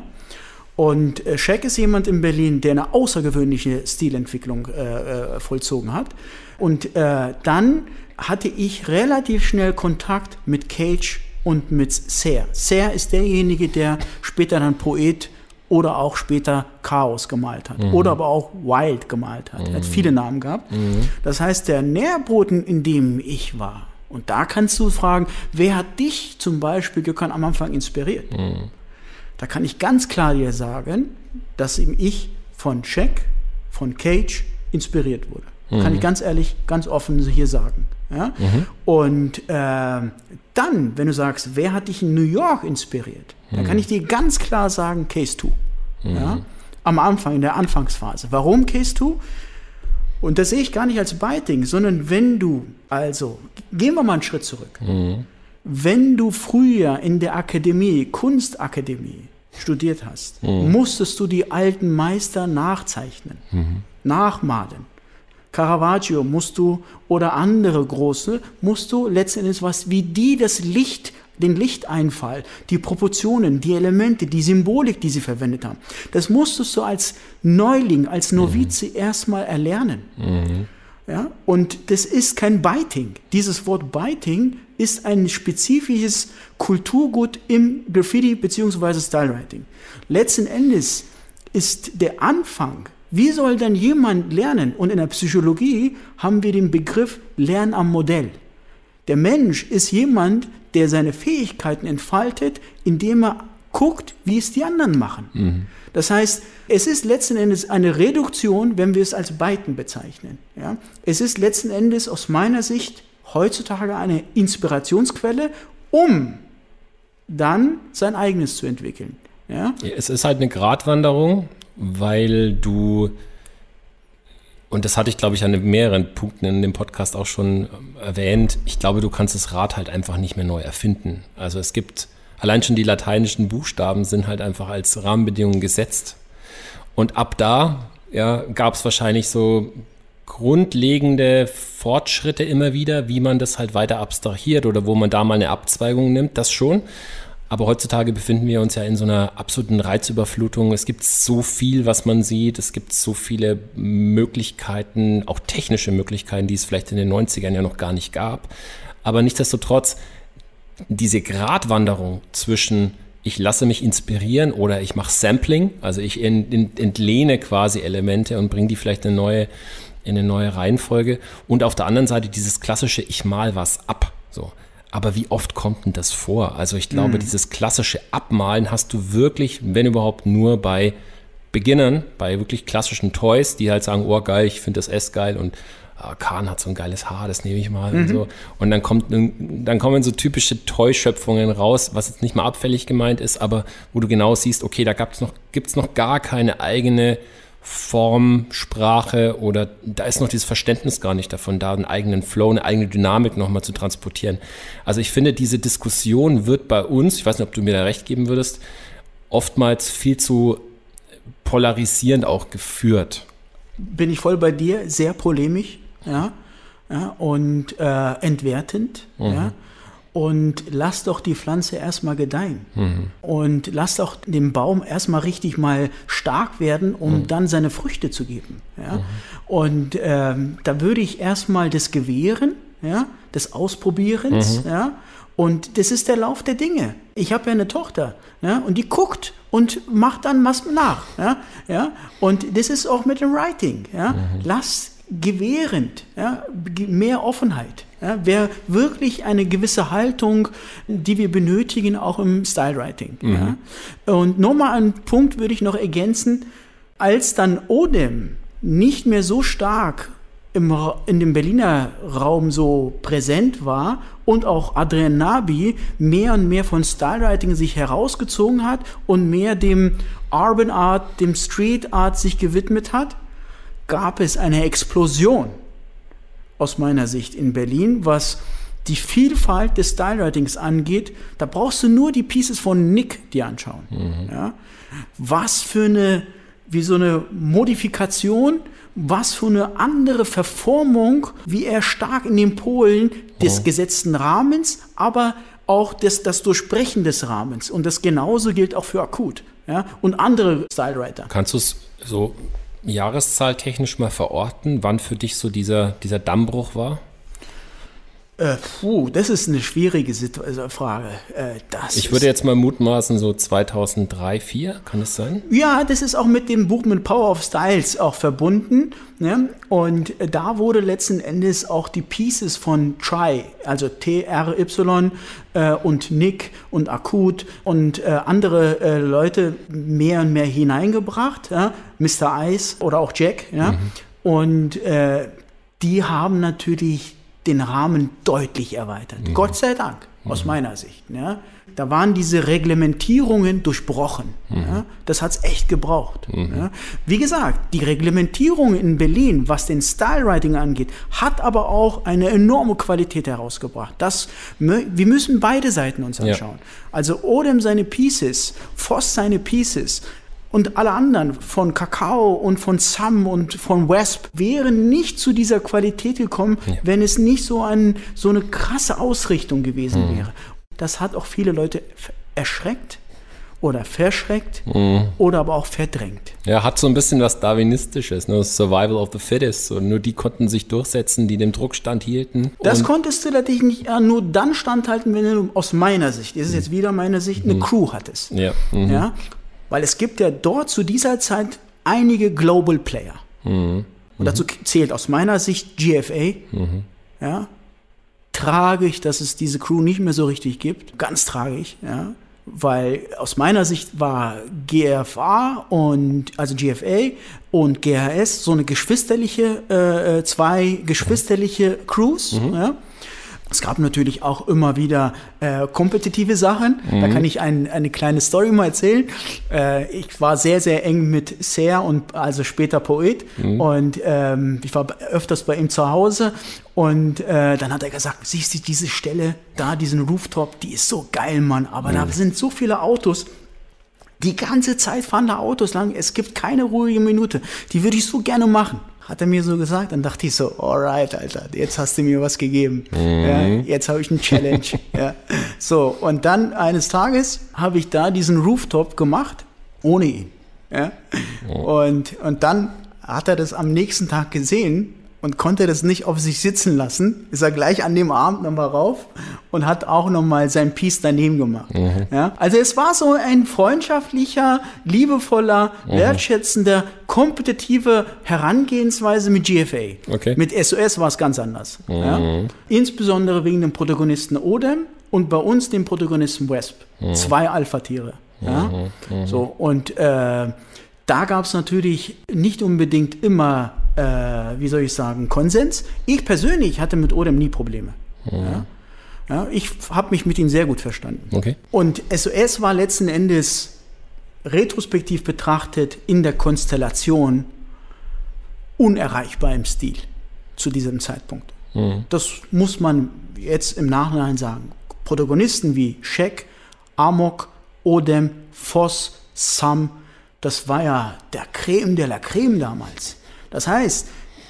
Und äh, Shaq ist jemand in Berlin, der eine außergewöhnliche Stilentwicklung äh, äh, vollzogen hat. Und äh, dann hatte ich relativ schnell Kontakt mit Cage und mit Ser. Ser ist derjenige, der später dann Poet oder auch später Chaos gemalt hat. Mhm. Oder aber auch Wild gemalt hat. Mhm. Er hat viele Namen gehabt. Mhm. Das heißt, der Nährboden, in dem ich war, und da kannst du fragen, wer hat dich zum Beispiel Gökhan am Anfang inspiriert? Mhm. Da kann ich ganz klar dir sagen, dass eben ich von Shaq, von Cage inspiriert wurde. Mhm. Kann ich ganz ehrlich, ganz offen hier sagen. Ja? Mhm. Und äh, dann, wenn du sagst, wer hat dich in New York inspiriert, mhm. dann kann ich dir ganz klar sagen, Case zwei. Mhm. Ja? Am Anfang, in der Anfangsphase. Warum Case zwei? Und das sehe ich gar nicht als Biting, sondern wenn du, also, gehen wir mal einen Schritt zurück. Mhm. Wenn du früher in der Akademie, Kunstakademie studiert hast, mhm. musstest du die alten Meister nachzeichnen, mhm. nachmalen. Caravaggio musst du oder andere große, musst du letztendlich was, wie die das Licht, den Lichteinfall, die Proportionen, die Elemente, die Symbolik, die sie verwendet haben. Das musstest du als Neuling, als Novize mhm. erstmal erlernen. Mhm. Ja? Und das ist kein Biting. Dieses Wort Biting ist ein spezifisches Kulturgut im Graffiti bzw. Stylewriting. Letzten Endes ist der Anfang. Wie soll denn jemand lernen? Und in der Psychologie haben wir den Begriff Lernen am Modell. Der Mensch ist jemand, der seine Fähigkeiten entfaltet, indem er guckt, wie es die anderen machen. Mhm. Das heißt, es ist letzten Endes eine Reduktion, wenn wir es als Biten bezeichnen. Ja? Es ist letzten Endes aus meiner Sicht heutzutage eine Inspirationsquelle, um dann sein eigenes zu entwickeln. Ja? Es ist halt eine Gratwanderung, weil du und das hatte ich, glaube ich, an mehreren Punkten in dem Podcast auch schon erwähnt, ich glaube, du kannst das Rad halt einfach nicht mehr neu erfinden. Also es gibt, allein schon die lateinischen Buchstaben sind halt einfach als Rahmenbedingungen gesetzt. Und ab da ja, gab es wahrscheinlich so grundlegende Fortschritte immer wieder, wie man das halt weiter abstrahiert oder wo man da mal eine Abzweigung nimmt, das schon. Aber heutzutage befinden wir uns ja in so einer absoluten Reizüberflutung. Es gibt so viel, was man sieht. Es gibt so viele Möglichkeiten, auch technische Möglichkeiten, die es vielleicht in den neunzigern ja noch gar nicht gab. Aber nichtsdestotrotz, diese Gratwanderung zwischen ich lasse mich inspirieren oder ich mache Sampling, also ich entlehne quasi Elemente und bringe die vielleicht in eine neue, in eine neue Reihenfolge. Und auf der anderen Seite dieses klassische ich mal was ab. So. Aber wie oft kommt denn das vor? Also ich glaube, mhm. dieses klassische Abmalen hast du wirklich, wenn überhaupt, nur bei Beginnern, bei wirklich klassischen Toys, die halt sagen, oh geil, ich finde das S geil und ah, Kahn hat so ein geiles Haar, das nehme ich mal mhm. und so. Und dann kommt, dann kommen so typische Toy-Schöpfungen raus, was jetzt nicht mal abfällig gemeint ist, aber wo du genau siehst, okay, da gab's noch, gibt's noch gar keine eigene Form, Sprache oder da ist noch dieses Verständnis gar nicht davon, da einen eigenen Flow, eine eigene Dynamik nochmal zu transportieren. Also ich finde, diese Diskussion wird bei uns, ich weiß nicht, ob du mir da recht geben würdest, oftmals viel zu polarisierend auch geführt. Bin ich voll bei dir, sehr polemisch, ja, ja und äh, entwertend, mhm. ja. Und lass doch die Pflanze erstmal gedeihen. Mhm. Und lass doch den Baum erstmal richtig mal stark werden, um mhm. dann seine Früchte zu geben. Ja? Mhm. Und ähm, da würde ich erstmal das Gewähren, ja, des Ausprobierens, mhm. ja. Und das ist der Lauf der Dinge. Ich habe ja eine Tochter, ja, und die guckt und macht dann was nach. Ja, ja. Und das ist auch mit dem Writing. Ja. Mhm. Lass gewährend, ja, mehr Offenheit. Ja, wäre wirklich eine gewisse Haltung, die wir benötigen, auch im Stylewriting. Mhm. Ja. Und nochmal einen Punkt würde ich noch ergänzen, als dann Odem nicht mehr so stark im, in dem Berliner Raum so präsent war und auch Adrian Nabi mehr und mehr von Stylewriting sich herausgezogen hat und mehr dem Urban Art, dem Street Art sich gewidmet hat, gab es eine Explosion aus meiner Sicht in Berlin, was die Vielfalt des Stylewritings angeht. Da brauchst du nur die Pieces von Nick dir anschauen. Mhm. Ja? Was für eine, wie so eine Modifikation, was für eine andere Verformung, wie er stark in den Polen des oh. gesetzten Rahmens, aber auch des, das Durchbrechen des Rahmens. Und das genauso gilt auch für Akut, ja? Und andere Stylewriter. Kannst du es so jahreszahltechnisch mal verorten, wann für dich so dieser, dieser Dammbruch war? Äh, puh, das ist eine schwierige Situ- also Frage. Äh, das ich würde jetzt mal mutmaßen, so zweitausenddrei, zweitausendvier, kann das sein? Ja, das ist auch mit dem Buch mit Power of Styles auch verbunden. Ne? Und äh, da wurde letzten Endes auch die Pieces von Try, also T R Y äh, und Nick und Akut und äh, andere äh, Leute mehr und mehr hineingebracht. Ja? Mister Ice oder auch Jack. Ja? Mhm. Und äh, die haben natürlich den Rahmen deutlich erweitert. Mhm. Gott sei Dank, mhm. aus meiner Sicht. Ja. Da waren diese Reglementierungen durchbrochen. Mhm. Ja. Das hat es echt gebraucht. Mhm. Ja. Wie gesagt, die Reglementierung in Berlin, was den Stylewriting angeht, hat aber auch eine enorme Qualität herausgebracht. Das, wir müssen beide Seiten uns anschauen. Ja. Also Odem seine Pieces, Voss seine Pieces, und alle anderen von Kakao und von Sam und von Wasp wären nicht zu dieser Qualität gekommen, ja. wenn es nicht so, ein, so eine krasse Ausrichtung gewesen mhm. wäre. Das hat auch viele Leute erschreckt oder verschreckt mhm. oder aber auch verdrängt. Ja, hat so ein bisschen was Darwinistisches, ne? Survival of the Fittest. So, nur die konnten sich durchsetzen, die dem Druck standhielten. Das konntest du natürlich nicht ja, nur dann standhalten, wenn du aus meiner Sicht, das ist jetzt wieder meine Sicht, eine mhm. Crew hattest. Ja. Mhm. ja. Weil es gibt ja dort zu dieser Zeit einige Global Player. Mhm. Und dazu zählt aus meiner Sicht G F A. Mhm. Ja. Tragisch, dass es diese Crew nicht mehr so richtig gibt. Ganz tragisch, ja. Weil aus meiner Sicht war G F A und also G F A und G H S so eine geschwisterliche, äh, zwei geschwisterliche Crews. Mhm. Ja. Es gab natürlich auch immer wieder äh, kompetitive Sachen. Mhm. Da kann ich ein, eine kleine Story mal erzählen. Äh, ich war sehr, sehr eng mit Ser und also später Poet. Mhm. Und ähm, ich war öfters bei ihm zu Hause. Und äh, dann hat er gesagt, siehst du diese Stelle da, diesen Rooftop, die ist so geil, Mann. Aber mhm. da sind so viele Autos. Die ganze Zeit fahren da Autos lang. Es gibt keine ruhige Minute. Die würde ich so gerne machen. Hat er mir so gesagt, dann dachte ich so, alright, Alter, jetzt hast du mir was gegeben. Mhm. Ja, jetzt habe ich eine Challenge. Ja. So, und dann eines Tages habe ich da diesen Rooftop gemacht, ohne ihn. Ja. Mhm. Und, und dann hat er das am nächsten Tag gesehen und konnte das nicht auf sich sitzen lassen. Ist er gleich an dem Abend nochmal rauf und hat auch nochmal sein Piece daneben gemacht. Mhm. Ja, also es war so ein freundschaftlicher, liebevoller, mhm. wertschätzender, kompetitive Herangehensweise mit G F A. Okay. Mit S O S war es ganz anders. Mhm. Ja? Insbesondere wegen dem Protagonisten Odem und bei uns dem Protagonisten Wesp. Mhm. Zwei Alpha-Tiere. Ja? Mhm. Mhm. So, und äh, da gab es natürlich nicht unbedingt immer Äh, wie soll ich sagen, Konsens. Ich persönlich hatte mit Odem nie Probleme. Mhm. Ja? Ja, ich habe mich mit ihm sehr gut verstanden. Okay. Und S O S war letzten Endes retrospektiv betrachtet in der Konstellation unerreichbar im Stil zu diesem Zeitpunkt. Mhm. Das muss man jetzt im Nachhinein sagen. Protagonisten wie Shaq, Amok, Odem, Voss, Sam, das war ja der Creme de la Creme damals. Das heißt,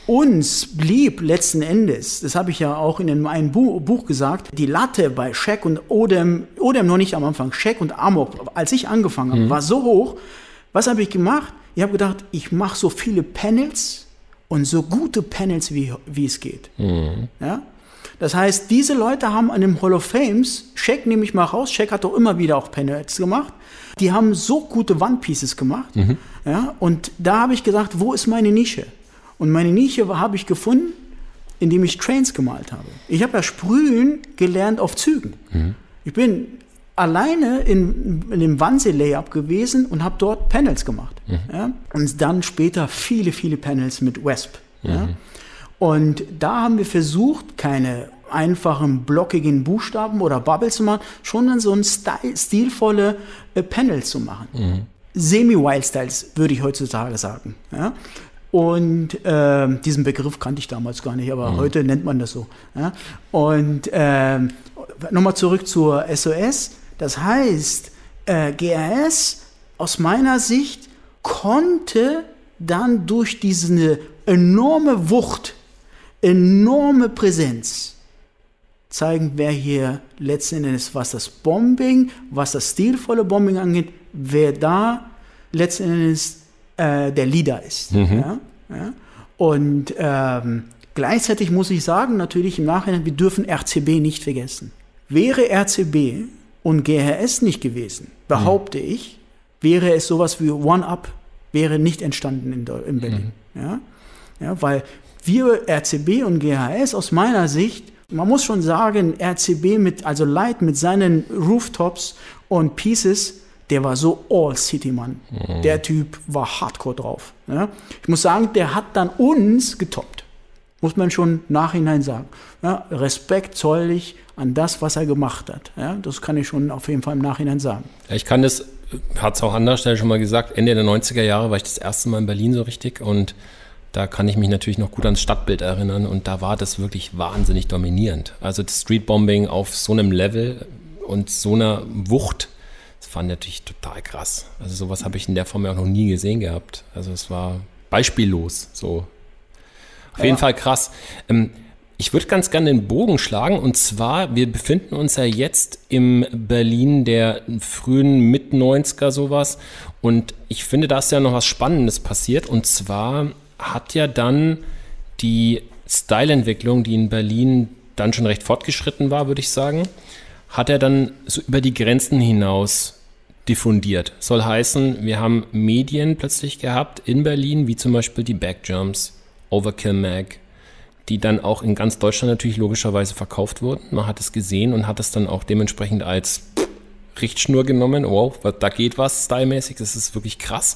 uns blieb letzten Endes, das habe ich ja auch in meinem Bu- Buch gesagt, die Latte bei Shaq und Odem, Odem noch nicht am Anfang, Shaq und Amok, als ich angefangen habe, mhm. war so hoch. Was habe ich gemacht? Ich habe gedacht, ich mache so viele Panels und so gute Panels, wie, wie es geht. Mhm. Ja? Das heißt, diese Leute haben an dem Hall of Fames, Shaq nehme ich mal raus, Shaq hat doch immer wieder auch Panels gemacht, die haben so gute Wandpieces gemacht. Mhm. Ja, und da habe ich gesagt, wo ist meine Nische? Und meine Nische habe ich gefunden, indem ich Trains gemalt habe. Ich habe ja Sprühen gelernt auf Zügen. Mhm. Ich bin alleine in, in dem Wannsee-Layup gewesen und habe dort Panels gemacht. Mhm. Ja, und dann später viele, viele Panels mit Wesp. Mhm. Ja. Und da haben wir versucht, keine einfachen, blockigen Buchstaben oder Bubbles zu machen, sondern so ein Stil, stilvolle äh, Panels zu machen. Mhm. Semi-Wild-Styles, würde ich heutzutage sagen. Ja? Und äh, diesen Begriff kannte ich damals gar nicht, aber mhm. heute nennt man das so. Ja? Und äh, nochmal zurück zur S O S. Das heißt, äh, G R S aus meiner Sicht konnte dann durch diese enorme Wucht, enorme Präsenz zeigen, wer hier letzten Endes, was das Bombing, was das stilvolle Bombing angeht, wer da letzten Endes äh, der Leader ist. Mhm. Ja? Ja? Und ähm, gleichzeitig muss ich sagen, natürlich im Nachhinein, wir dürfen R C B nicht vergessen. Wäre R C B und G H S nicht gewesen, behaupte mhm. ich, wäre es sowas wie One-Up, wäre nicht entstanden in, in Berlin. Mhm. Ja? Ja, weil wir R C B und G H S aus meiner Sicht, man muss schon sagen, R C B mit, also Light mit seinen Rooftops und Pieces, der war so All-City-Mann. Mhm. Der Typ war hardcore drauf. Ja? Ich muss sagen, der hat dann uns getoppt. Muss man schon nachhinein sagen. Ja? Respekt zoll ich an das, was er gemacht hat. Ja? Das kann ich schon auf jeden Fall im Nachhinein sagen. Ich kann das, hat es auch an anderer Stelle schon mal gesagt, Ende der neunziger Jahre war ich das erste Mal in Berlin so richtig und da kann ich mich natürlich noch gut ans Stadtbild erinnern und da war das wirklich wahnsinnig dominierend. Also das Streetbombing auf so einem Level und so einer Wucht, das fand ich natürlich total krass. Also sowas habe ich in der Form ja auch noch nie gesehen gehabt. Also es war beispiellos so. Auf ja. jeden Fall krass. Ähm, ich würde ganz gerne den Bogen schlagen und zwar, wir befinden uns ja jetzt im Berlin der frühen Mit-neunziger sowas und ich finde, da ist ja noch was Spannendes passiert und zwar hat ja dann die Styleentwicklung, die in Berlin dann schon recht fortgeschritten war, würde ich sagen, hat er dann so über die Grenzen hinaus diffundiert. Soll heißen, wir haben Medien plötzlich gehabt in Berlin, wie zum Beispiel die Backjumps, Overkill Mag, die dann auch in ganz Deutschland natürlich logischerweise verkauft wurden. Man hat es gesehen und hat es dann auch dementsprechend als Richtschnur genommen. Wow, da geht was stylmäßig, das ist wirklich krass.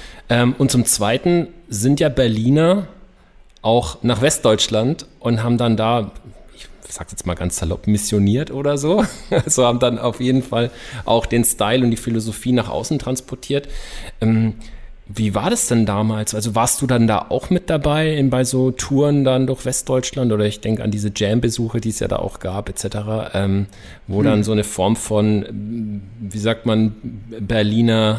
Und zum Zweiten sind ja Berliner auch nach Westdeutschland und haben dann da, ich sag jetzt mal ganz salopp, missioniert oder so. Also haben dann auf jeden Fall auch den Style und die Philosophie nach außen transportiert. Ähm, wie war das denn damals? Also warst du dann da auch mit dabei in, bei so Touren dann durch Westdeutschland oder ich denke an diese Jam-Besuche, die es ja da auch gab et cetera, ähm, wo hm. dann so eine Form von, wie sagt man, Berliner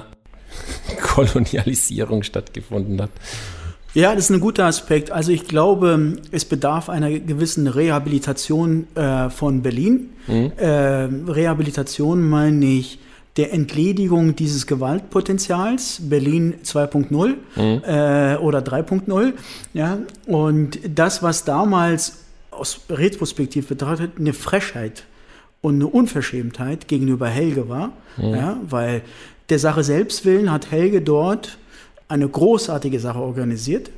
Kolonialisierung stattgefunden hat? Ja, das ist ein guter Aspekt. Also ich glaube, es bedarf einer gewissen Rehabilitation äh, von Berlin. Mhm. Äh, Rehabilitation meine ich der Entledigung dieses Gewaltpotenzials, Berlin zwei Punkt null mhm. äh, oder drei Punkt null. Ja? Und das, was damals aus Retrospektiv betrachtet eine Frechheit und eine Unverschämtheit gegenüber Helge war, mhm. ja? Weil der Sache selbst willen hat Helge dort eine großartige Sache organisiert.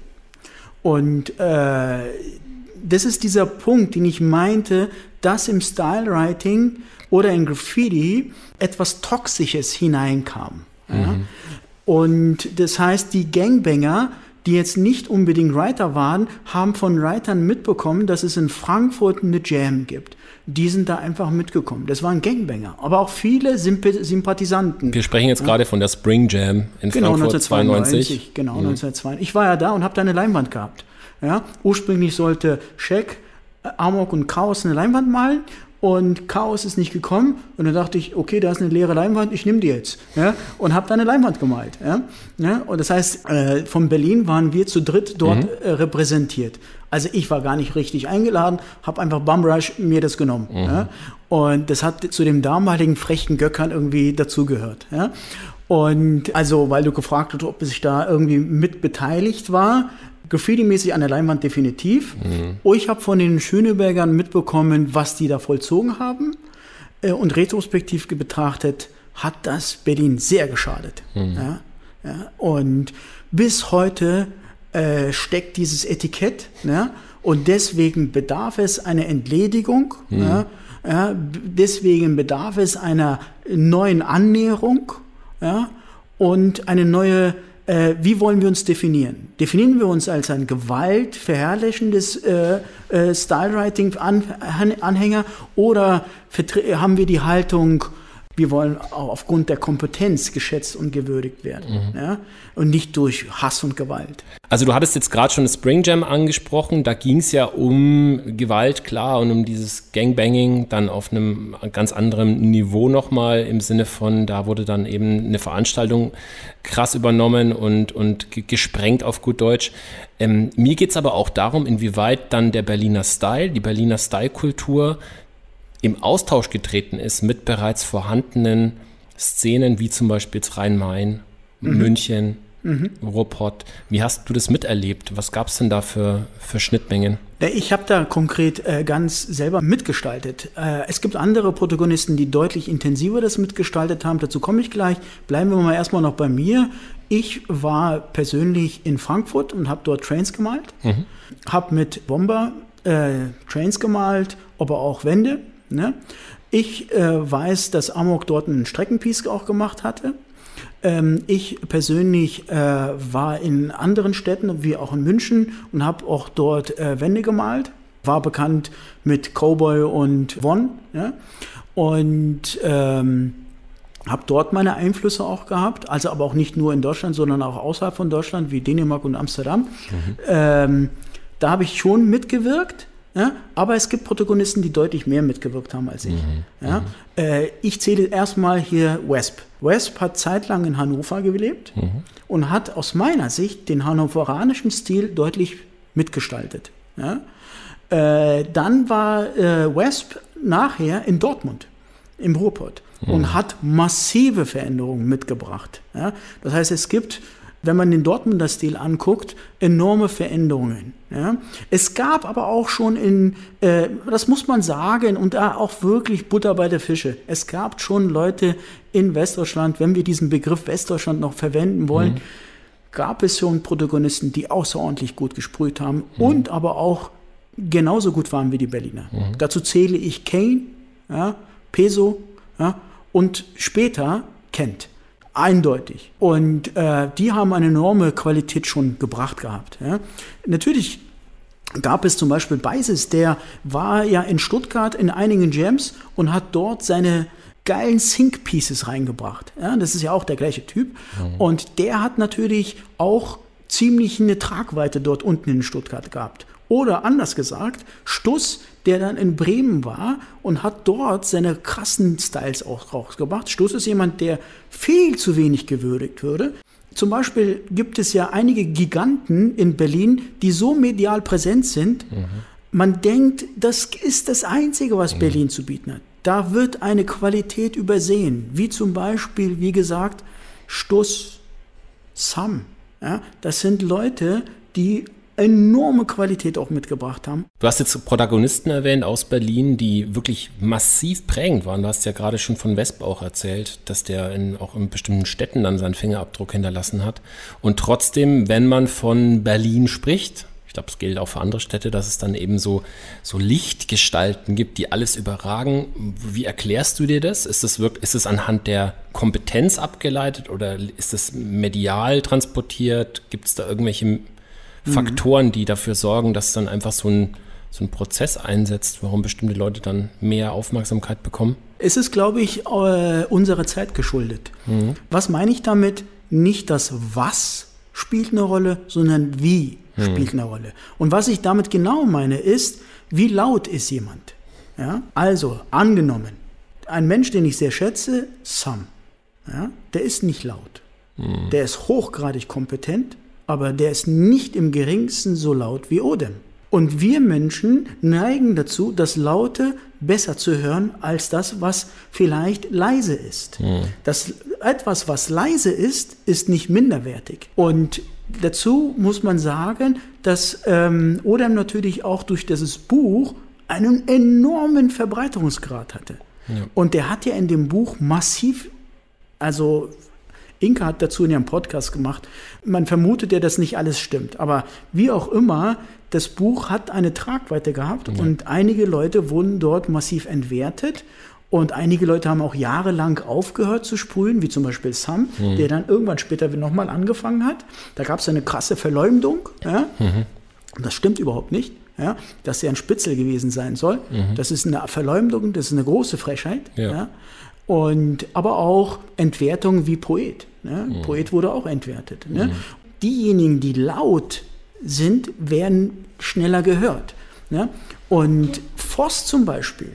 Und äh, das ist dieser Punkt, den ich meinte, dass im Stylewriting oder in Graffiti etwas Toxisches hineinkam. Mhm. Ja? Und das heißt, die Gangbanger, die jetzt nicht unbedingt Writer waren, haben von Writern mitbekommen, dass es in Frankfurt eine Jam gibt. Die sind da einfach mitgekommen. Das waren Gangbanger, aber auch viele Symp- Sympathisanten. Wir sprechen jetzt ja. gerade von der Spring Jam in genau, Frankfurt neunzehnhundertzweiundneunzig. Genau, mhm. neunzehnhundertzweiundneunzig. Ich war ja da und habe da eine Leinwand gehabt. Ja? Ursprünglich sollte Shaq, Amok und Chaos eine Leinwand malen und Chaos ist nicht gekommen und dann dachte ich, okay, da ist eine leere Leinwand, ich nehme die jetzt. Ja? Und habe da eine Leinwand gemalt. Ja? Ja? Und das heißt, äh, von Berlin waren wir zu dritt dort mhm. äh, repräsentiert. Also ich war gar nicht richtig eingeladen, habe einfach Bumrush mir das genommen. Mhm. Ja? Und das hat zu dem damaligen frechen Göckern irgendwie dazugehört. Ja? Und also, weil du gefragt hast, ob ich da irgendwie mit beteiligt war, Graffiti-mäßig an der Leinwand definitiv. Mhm. Ich habe von den Schönebergern mitbekommen, was die da vollzogen haben. Und retrospektiv betrachtet hat das Berlin sehr geschadet. Mhm. Ja? Ja? Und bis heute Äh, steckt dieses Etikett, ja, und deswegen bedarf es einer Entledigung, mhm. ja, ja, deswegen bedarf es einer neuen Annäherung, ja, und eine neue, äh, wie wollen wir uns definieren? Definieren wir uns als ein gewaltverherrlichendes äh, äh, Stylewriting-Anhänger oder vertre- haben wir die Haltung, wir wollen auch aufgrund der Kompetenz geschätzt und gewürdigt werden, mhm. ja? Und nicht durch Hass und Gewalt. Also du hattest jetzt gerade schon das Spring Jam angesprochen, da ging es ja um Gewalt, klar, und um dieses Gangbanging dann auf einem ganz anderen Niveau nochmal, im Sinne von, da wurde dann eben eine Veranstaltung krass übernommen und, und g- gesprengt auf gut Deutsch. Ähm, mir geht es aber auch darum, inwieweit dann der Berliner Style, die Berliner Style-Kultur im Austausch getreten ist mit bereits vorhandenen Szenen, wie zum Beispiel jetzt Rhein-Main, mhm. München, mhm. Ruhrpott. Wie hast du das miterlebt? Was gab es denn da für, für Schnittmengen? Ich habe da konkret äh, ganz selber mitgestaltet. Äh, es gibt andere Protagonisten, die deutlich intensiver das mitgestaltet haben. Dazu komme ich gleich. Bleiben wir mal erstmal noch bei mir. Ich war persönlich in Frankfurt und habe dort Trains gemalt. Mhm. Habe mit Bomber äh, Trains gemalt, aber auch Wände. Ne? Ich äh, weiß, dass Amok dort einen Streckenpiece auch gemacht hatte. Ähm, ich persönlich äh, war in anderen Städten, wie auch in München, und habe auch dort äh, Wände gemalt. War bekannt mit Cowboy und Von. Ja? Und ähm, habe dort meine Einflüsse auch gehabt. Also aber auch nicht nur in Deutschland, sondern auch außerhalb von Deutschland, wie Dänemark und Amsterdam. Mhm. Ähm, da habe ich schon mitgewirkt. Ja, aber es gibt Protagonisten, die deutlich mehr mitgewirkt haben als ich. Mhm, ja, äh, ich zähle erstmal hier Wesp. Wesp hat zeitlang in Hannover gelebt mhm. und hat aus meiner Sicht den hannoveranischen Stil deutlich mitgestaltet. Ja. Äh, dann war äh, Wesp nachher in Dortmund, im Ruhrpott, mhm. und hat massive Veränderungen mitgebracht. Ja. Das heißt, es gibt, wenn man den Dortmunder Stil anguckt, enorme Veränderungen. Ja. Es gab aber auch schon in, äh, das muss man sagen, und da auch wirklich Butter bei der Fische. Es gab schon Leute in Westdeutschland, wenn wir diesen Begriff Westdeutschland noch verwenden wollen, mhm. gab es schon Protagonisten, die außerordentlich gut gesprüht haben mhm. und aber auch genauso gut waren wie die Berliner. Mhm. Dazu zähle ich Kane, ja, Peso, ja, und später Kent. Eindeutig. Und äh, die haben eine enorme Qualität schon gebracht gehabt. Ja. Natürlich gab es zum Beispiel Beises, der war ja in Stuttgart in einigen Jams und hat dort seine geilen Sync-Pieces reingebracht. Ja, das ist ja auch der gleiche Typ. Mhm. Und der hat natürlich auch ziemlich eine Tragweite dort unten in Stuttgart gehabt. Oder anders gesagt, Stuss, der dann in Bremen war und hat dort seine krassen Styles auch rausgebracht. Stuss ist jemand, der viel zu wenig gewürdigt würde. Zum Beispiel gibt es ja einige Giganten in Berlin, die so medial präsent sind, mhm. man denkt, das ist das Einzige, was mhm. Berlin zu bieten hat. Da wird eine Qualität übersehen, wie zum Beispiel, wie gesagt, Stuss, Sam. Ja, das sind Leute, die enorme Qualität auch mitgebracht haben. Du hast jetzt Protagonisten erwähnt aus Berlin, die wirklich massiv prägend waren. Du hast ja gerade schon von Wesp auch erzählt, dass der in, auch in bestimmten Städten dann seinen Fingerabdruck hinterlassen hat. Und trotzdem, wenn man von Berlin spricht, ich glaube, es gilt auch für andere Städte, dass es dann eben so, so Lichtgestalten gibt, die alles überragen. Wie erklärst du dir das? Ist das wirklich, ist es anhand der Kompetenz abgeleitet oder ist es medial transportiert? Gibt es da irgendwelche Faktoren, die dafür sorgen, dass dann einfach so ein, so ein Prozess einsetzt, warum bestimmte Leute dann mehr Aufmerksamkeit bekommen? Es ist, glaube ich, äh, unserer Zeit geschuldet. Mhm. Was meine ich damit? Nicht das Was spielt eine Rolle, sondern wie mhm. spielt eine Rolle. Und was ich damit genau meine, ist, wie laut ist jemand? Ja? Also, angenommen, ein Mensch, den ich sehr schätze, Sam, ja? Der ist nicht laut. Mhm. Der ist hochgradig kompetent, aber der ist nicht im geringsten so laut wie Odem. Und wir Menschen neigen dazu, das Laute besser zu hören als das, was vielleicht leise ist. Mhm. Das, etwas, was leise ist, ist nicht minderwertig. Und dazu muss man sagen, dass ähm, Odem natürlich auch durch dieses Buch einen enormen Verbreitungsgrad hatte. Ja. Und der hat ja in dem Buch massiv, also Inka hat dazu in ihrem Podcast gemacht, man vermutet ja, dass nicht alles stimmt. Aber wie auch immer, das Buch hat eine Tragweite gehabt ja. und einige Leute wurden dort massiv entwertet und einige Leute haben auch jahrelang aufgehört zu sprühen, wie zum Beispiel Sam, mhm. der dann irgendwann später nochmal angefangen hat. Da gab es eine krasse Verleumdung. Ja? Mhm. Das stimmt überhaupt nicht, ja? Dass er ein Spitzel gewesen sein soll. Mhm. Das ist eine Verleumdung, das ist eine große Frechheit. Ja. Ja? Und aber auch Entwertung wie Poet. Ne? Mhm. Poet wurde auch entwertet. Ne? Mhm. Diejenigen, die laut sind, werden schneller gehört. Ne? Und Voss zum Beispiel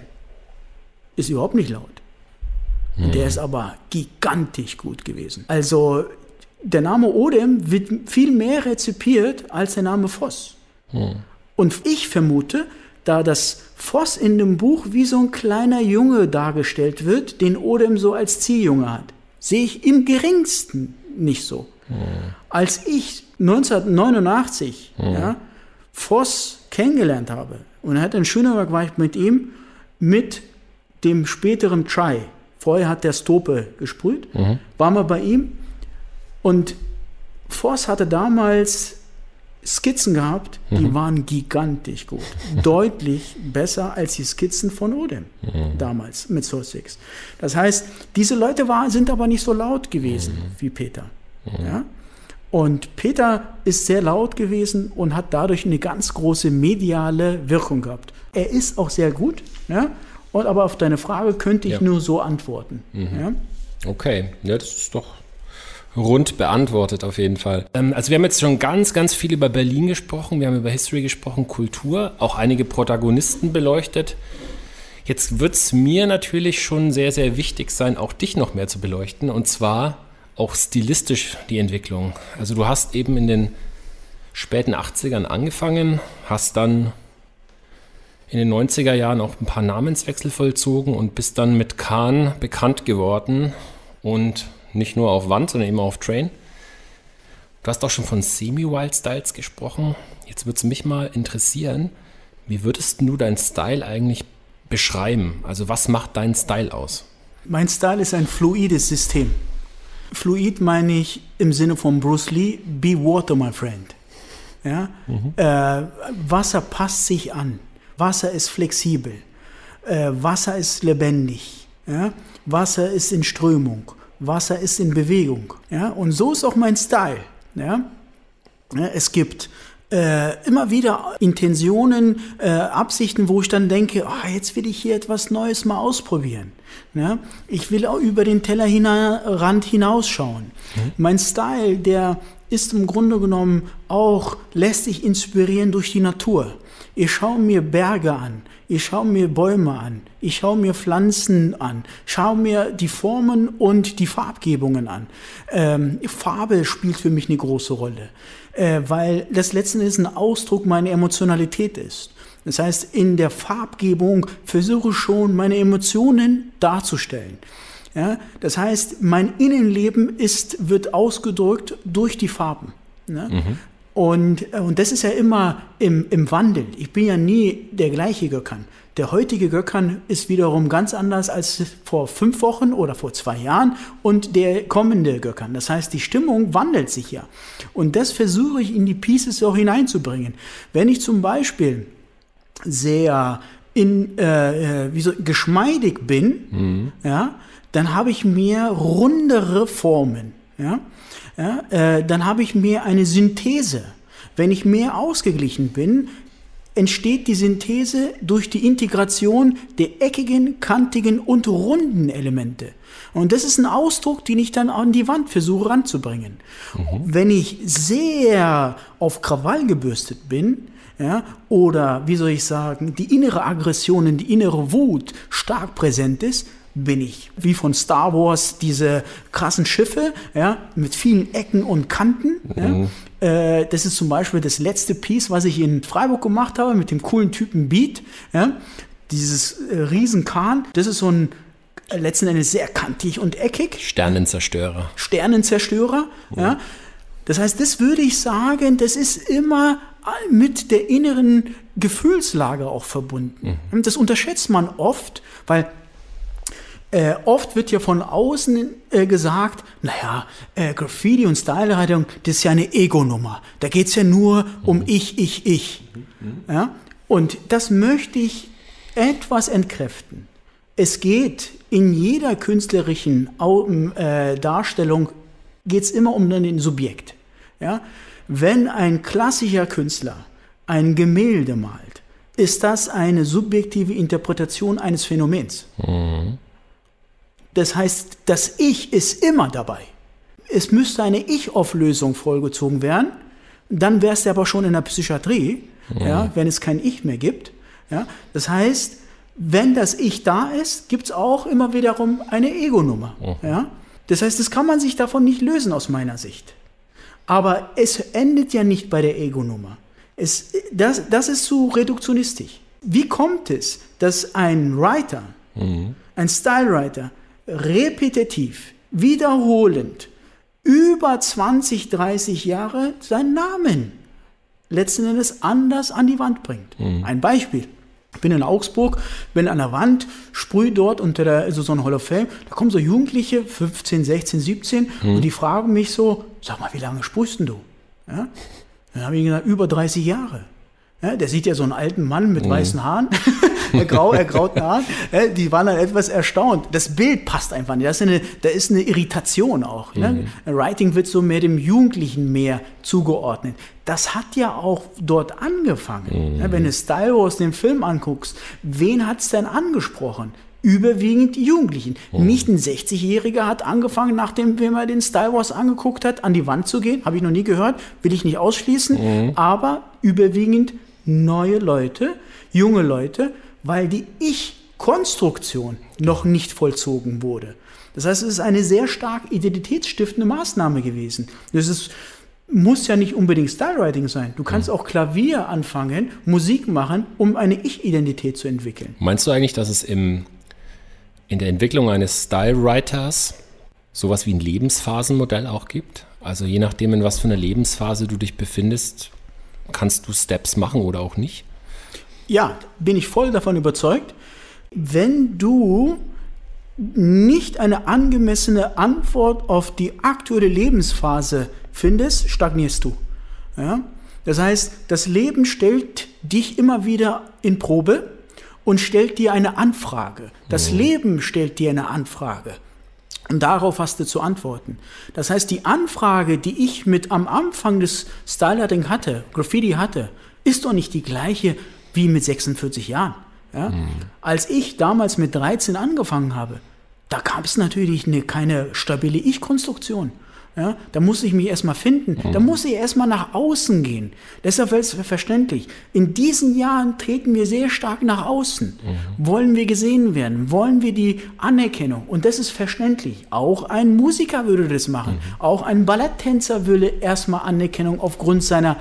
ist überhaupt nicht laut. Mhm. Der ist aber gigantisch gut gewesen. Also der Name Odem wird viel mehr rezipiert als der Name Voss. Mhm. Und ich vermute, da das Voss in dem Buch wie so ein kleiner Junge dargestellt wird, den Odem so als Ziehjunge hat, sehe ich im geringsten nicht so. Mhm. Als ich neunzehnhundertneunundachtzig mhm. ja, Voss kennengelernt habe und er hat in Schöneberg war ich mit ihm mit dem späteren Try. Vorher hat der Stope gesprüht, mhm. waren wir bei ihm und Voss hatte damals Skizzen gehabt, die mhm. waren gigantisch gut. Deutlich besser als die Skizzen von Odem mhm. damals mit Soul Six. Das heißt, diese Leute war, sind aber nicht so laut gewesen mhm. wie Peter. Mhm. Ja? Und Peter ist sehr laut gewesen und hat dadurch eine ganz große mediale Wirkung gehabt. Er ist auch sehr gut, ja? Und aber auf deine Frage könnte ich ja. nur so antworten. Mhm. Ja? Okay, ja, das ist doch rund beantwortet auf jeden Fall. Ähm, also wir haben jetzt schon ganz, ganz viel über Berlin gesprochen, wir haben über History gesprochen, Kultur, auch einige Protagonisten beleuchtet. Jetzt wird es mir natürlich schon sehr, sehr wichtig sein, auch dich noch mehr zu beleuchten und zwar auch stilistisch die Entwicklung. Also du hast eben in den späten achtzigern angefangen, hast dann in den neunziger Jahren auch ein paar Namenswechsel vollzogen und bist dann mit Kahn bekannt geworden und nicht nur auf Wand, sondern eben auch auf Train. Du hast auch schon von Semi-Wild-Styles gesprochen. Jetzt würde es mich mal interessieren, wie würdest du deinen Style eigentlich beschreiben? Also was macht deinen Style aus? Mein Style ist ein fluides System. Fluid meine ich im Sinne von Bruce Lee, be water, my friend. Ja? Mhm. Äh, Wasser passt sich an. Wasser ist flexibel. Äh, Wasser ist lebendig. Ja? Wasser ist in Strömung. Wasser ist in Bewegung. Ja? Und so ist auch mein Style. Ja? Ja, es gibt äh, immer wieder Intentionen, äh, Absichten, wo ich dann denke, oh, jetzt will ich hier etwas Neues mal ausprobieren. Ne? Ich will auch über den Tellerrand hinausschauen. Mhm. Mein Style, der ist im Grunde genommen auch, lässt sich inspirieren durch die Natur. Ich schaue mir Berge an, ich schaue mir Bäume an, ich schaue mir Pflanzen an, schaue mir die Formen und die Farbgebungen an. Ähm, Farbe spielt für mich eine große Rolle, äh, weil das letzten Endes ein Ausdruck meiner Emotionalität ist. Das heißt, in der Farbgebung versuche ich schon, meine Emotionen darzustellen. Ja, das heißt, mein Innenleben ist, wird ausgedrückt durch die Farben. Ne? Mhm. Und, und das ist ja immer im, im Wandel. Ich bin ja nie der gleiche Gökhan. Der heutige Gökhan ist wiederum ganz anders als vor fünf Wochen oder vor zwei Jahren und der kommende Gökhan. Das heißt, die Stimmung wandelt sich ja. Und das versuche ich in die Pieces auch hineinzubringen. Wenn ich zum Beispiel sehr in, äh, wie so, geschmeidig bin, mhm. ja, dann habe ich mehr rundere Formen. Ja? Ja, äh, dann habe ich mehr eine Synthese. Wenn ich mehr ausgeglichen bin, entsteht die Synthese durch die Integration der eckigen, kantigen und runden Elemente. Und das ist ein Ausdruck, den ich dann an die Wand versuche ranzubringen. Mhm. Wenn ich sehr auf Krawall gebürstet bin, ja, oder wie soll ich sagen, die innere Aggression, die innere Wut stark präsent ist, bin ich wie von Star Wars diese krassen Schiffe, ja, mit vielen Ecken und Kanten. Mhm. Ja. Äh, das ist zum Beispiel das letzte Piece, was ich in Freiburg gemacht habe mit dem coolen Typen Beat. Ja. Dieses äh, Riesenkahn, das ist so ein äh, letzten Endes sehr kantig und eckig. Sternenzerstörer. Sternenzerstörer, mhm. ja. Das heißt, das würde ich sagen, das ist immer mit der inneren Gefühlslage auch verbunden. Mhm. Das unterschätzt man oft, weil Äh, oft wird ja von außen äh, gesagt, naja, äh, Graffiti und Styleleitung, das ist ja eine Ego-Nummer. Da geht es ja nur um mhm. ich, ich, ich. Mhm. Ja? Und das möchte ich etwas entkräften. Es geht in jeder künstlerischen äh, Darstellung, geht es immer um den Subjekt. Ja? Wenn ein klassischer Künstler ein Gemälde malt, ist das eine subjektive Interpretation eines Phänomens. Mhm. Das heißt, das Ich ist immer dabei. Es müsste eine Ich-Auflösung vollgezogen werden. Dann wäre es aber schon in der Psychiatrie, mhm. ja, wenn es kein Ich mehr gibt. Ja. Das heißt, wenn das Ich da ist, gibt es auch immer wiederum eine Ego-Nummer. Mhm. Ja. Das heißt, das kann man sich davon nicht lösen aus meiner Sicht. Aber es endet ja nicht bei der Ego-Nummer. Es, das, das ist zu reduktionistisch. Wie kommt es, dass ein Writer, mhm. ein Style-Writer, repetitiv, wiederholend, über zwanzig, dreißig Jahre seinen Namen letzten Endes anders an die Wand bringt? Mhm. Ein Beispiel. Ich bin in Augsburg, bin an der Wand, sprühe dort unter der, also so ein Hall of Fame, da kommen so Jugendliche, fünfzehn, sechzehn, siebzehn, mhm. und die fragen mich so, sag mal, wie lange sprühst denn du? Ja? Dann habe ich gesagt, über dreißig Jahre. Ja, der sieht ja so einen alten Mann mit mhm. weißen Haaren, grau, ergrauten Haaren. Ja, die waren dann etwas erstaunt. Das Bild passt einfach nicht. Das ist eine, da ist eine Irritation auch. Mhm. Ne? Writing wird so mehr dem Jugendlichen mehr zugeordnet. Das hat ja auch dort angefangen. Mhm. Ja, wenn du Style Wars den Film anguckst, wen hat es denn angesprochen? Überwiegend die Jugendlichen. Mhm. Nicht ein sechzigjähriger hat angefangen, nachdem er den Style Wars angeguckt hat, an die Wand zu gehen. Habe ich noch nie gehört, will ich nicht ausschließen. Mhm. Aber überwiegend neue Leute, junge Leute, weil die Ich-Konstruktion noch nicht vollzogen wurde. Das heißt, es ist eine sehr stark identitätsstiftende Maßnahme gewesen. Das ist, muss ja nicht unbedingt Stylewriting sein. Du kannst auch Klavier anfangen, Musik machen, um eine Ich-Identität zu entwickeln. Meinst du eigentlich, dass es im, in der Entwicklung eines Stylewriters sowas wie ein Lebensphasenmodell auch gibt? Also je nachdem, in was für einer Lebensphase du dich befindest, kannst du Steps machen oder auch nicht? Ja, bin ich voll davon überzeugt. Wenn du nicht eine angemessene Antwort auf die aktuelle Lebensphase findest, stagnierst du. Ja? Das heißt, das Leben stellt dich immer wieder in Probe und stellt dir eine Anfrage. Das mhm. Leben stellt dir eine Anfrage. Und darauf hast du zu antworten. Das heißt, die Anfrage, die ich mit am Anfang des Stylearting hatte, Graffiti hatte, ist doch nicht die gleiche wie mit sechsundvierzig Jahren. Ja? Mhm. Als ich damals mit dreizehn angefangen habe, da gab es natürlich eine, keine stabile Ich-Konstruktion. Ja, da muss ich mich erstmal finden, mhm. da muss ich erstmal nach außen gehen. Deshalb ist es verständlich. In diesen Jahren treten wir sehr stark nach außen. Mhm. Wollen wir gesehen werden? Wollen wir die Anerkennung? Und das ist verständlich. Auch ein Musiker würde das machen. Mhm. Auch ein Balletttänzer würde erstmal Anerkennung aufgrund seiner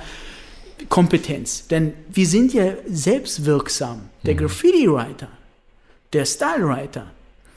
Kompetenz. Denn wir sind ja selbstwirksam. Der mhm. Graffiti-Writer, der Style-Writer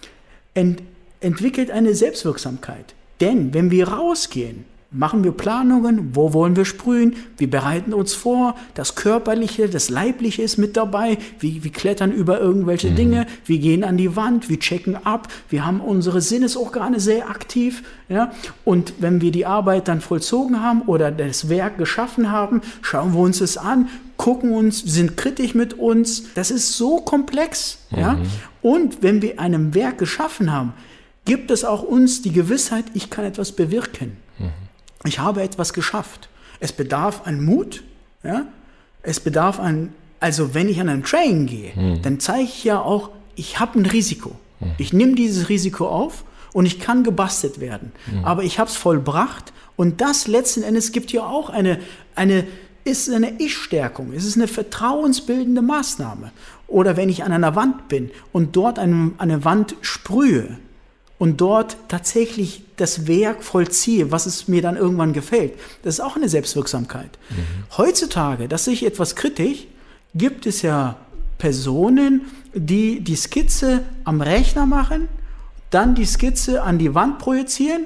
ent- entwickelt eine Selbstwirksamkeit. Denn wenn wir rausgehen, machen wir Planungen, wo wollen wir sprühen, wir bereiten uns vor, das Körperliche, das Leibliche ist mit dabei, wir, wir klettern über irgendwelche mhm. Dinge, wir gehen an die Wand, wir checken ab, wir haben unsere Sinnesorgane sehr aktiv. Ja? Und wenn wir die Arbeit dann vollzogen haben oder das Werk geschaffen haben, schauen wir uns das an, gucken uns, sind kritisch mit uns. Das ist so komplex. Mhm. Ja? Und wenn wir einem Werk geschaffen haben, gibt es auch uns die Gewissheit, ich kann etwas bewirken. Mhm. Ich habe etwas geschafft. Es bedarf an Mut. Ja? Es bedarf an, also wenn ich an einen Train gehe, mhm. dann zeige ich ja auch, ich habe ein Risiko. Mhm. Ich nehme dieses Risiko auf und ich kann gebastelt werden. Mhm. Aber ich habe es vollbracht und das letzten Endes gibt ja auch eine, eine, ist eine Ich-Stärkung. Es ist eine vertrauensbildende Maßnahme. Oder wenn ich an einer Wand bin und dort eine, eine Wand sprühe, und dort tatsächlich das Werk vollziehe, was es mir dann irgendwann gefällt. Das ist auch eine Selbstwirksamkeit. Mhm. Heutzutage, das sehe ich etwas kritisch, gibt es ja Personen, die die Skizze am Rechner machen, dann die Skizze an die Wand projizieren,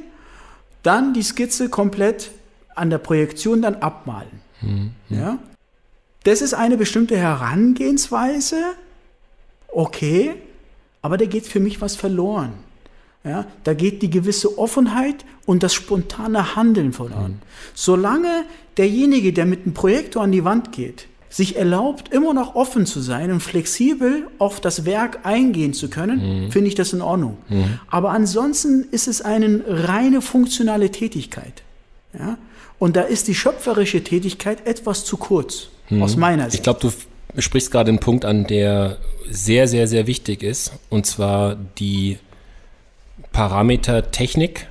dann die Skizze komplett an der Projektion dann abmalen. Mhm. Ja? Das ist eine bestimmte Herangehensweise, okay, aber da geht für mich was verloren. Ja, da geht die gewisse Offenheit und das spontane Handeln verloren. Mhm. Solange derjenige, der mit dem Projektor an die Wand geht, sich erlaubt, immer noch offen zu sein und flexibel auf das Werk eingehen zu können, mhm. finde ich das in Ordnung. Mhm. Aber ansonsten ist es eine reine funktionale Tätigkeit. Ja? Und da ist die schöpferische Tätigkeit etwas zu kurz, mhm. aus meiner Sicht. Ich glaube, du sprichst gerade einen Punkt an, der sehr, sehr, sehr wichtig ist, und zwar die Parameter Technik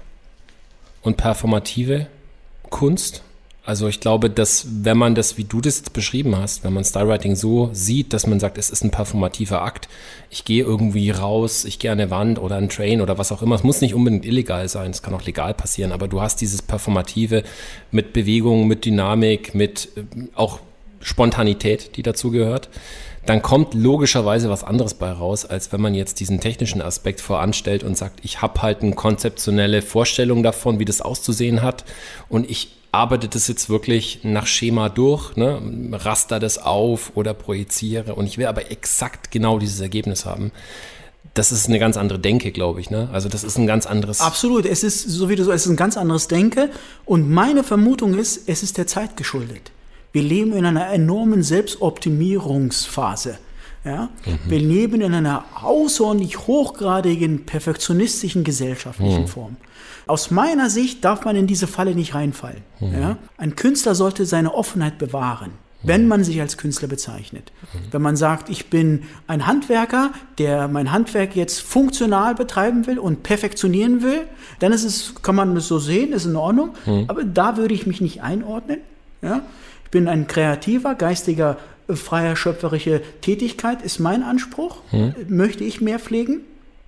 und performative Kunst. Also ich glaube, dass wenn man das, wie du das beschrieben hast, wenn man Stylewriting so sieht, dass man sagt, es ist ein performativer Akt, ich gehe irgendwie raus, ich gehe an eine Wand oder an einen Train oder was auch immer, es muss nicht unbedingt illegal sein, es kann auch legal passieren, aber du hast dieses Performative mit Bewegung, mit Dynamik, mit auch Spontanität, die dazu gehört, dann kommt logischerweise was anderes bei raus, als wenn man jetzt diesen technischen Aspekt voranstellt und sagt, ich habe halt eine konzeptionelle Vorstellung davon, wie das auszusehen hat, und ich arbeite das jetzt wirklich nach Schema durch, ne, raster das auf oder projiziere, und ich will aber exakt genau dieses Ergebnis haben. Das ist eine ganz andere Denke, glaube ich. Ne? Also das ist ein ganz anderes... Absolut, es ist, so wie du so, es ist ein ganz anderes Denke, und meine Vermutung ist, es ist der Zeit geschuldet. Wir leben in einer enormen Selbstoptimierungsphase. Ja? Mhm. Wir leben in einer außerordentlich hochgradigen, perfektionistischen gesellschaftlichen mhm. Form. Aus meiner Sicht darf man in diese Falle nicht reinfallen. Mhm. Ja? Ein Künstler sollte seine Offenheit bewahren, mhm. wenn man sich als Künstler bezeichnet. Mhm. Wenn man sagt, ich bin ein Handwerker, der mein Handwerk jetzt funktional betreiben will und perfektionieren will, dann ist es, kann man es so sehen, ist in Ordnung. Mhm. Aber da würde ich mich nicht einordnen. Ja? Ich bin ein kreativer, geistiger, freier, schöpferische Tätigkeit, ist mein Anspruch. Hm. Möchte ich mehr pflegen,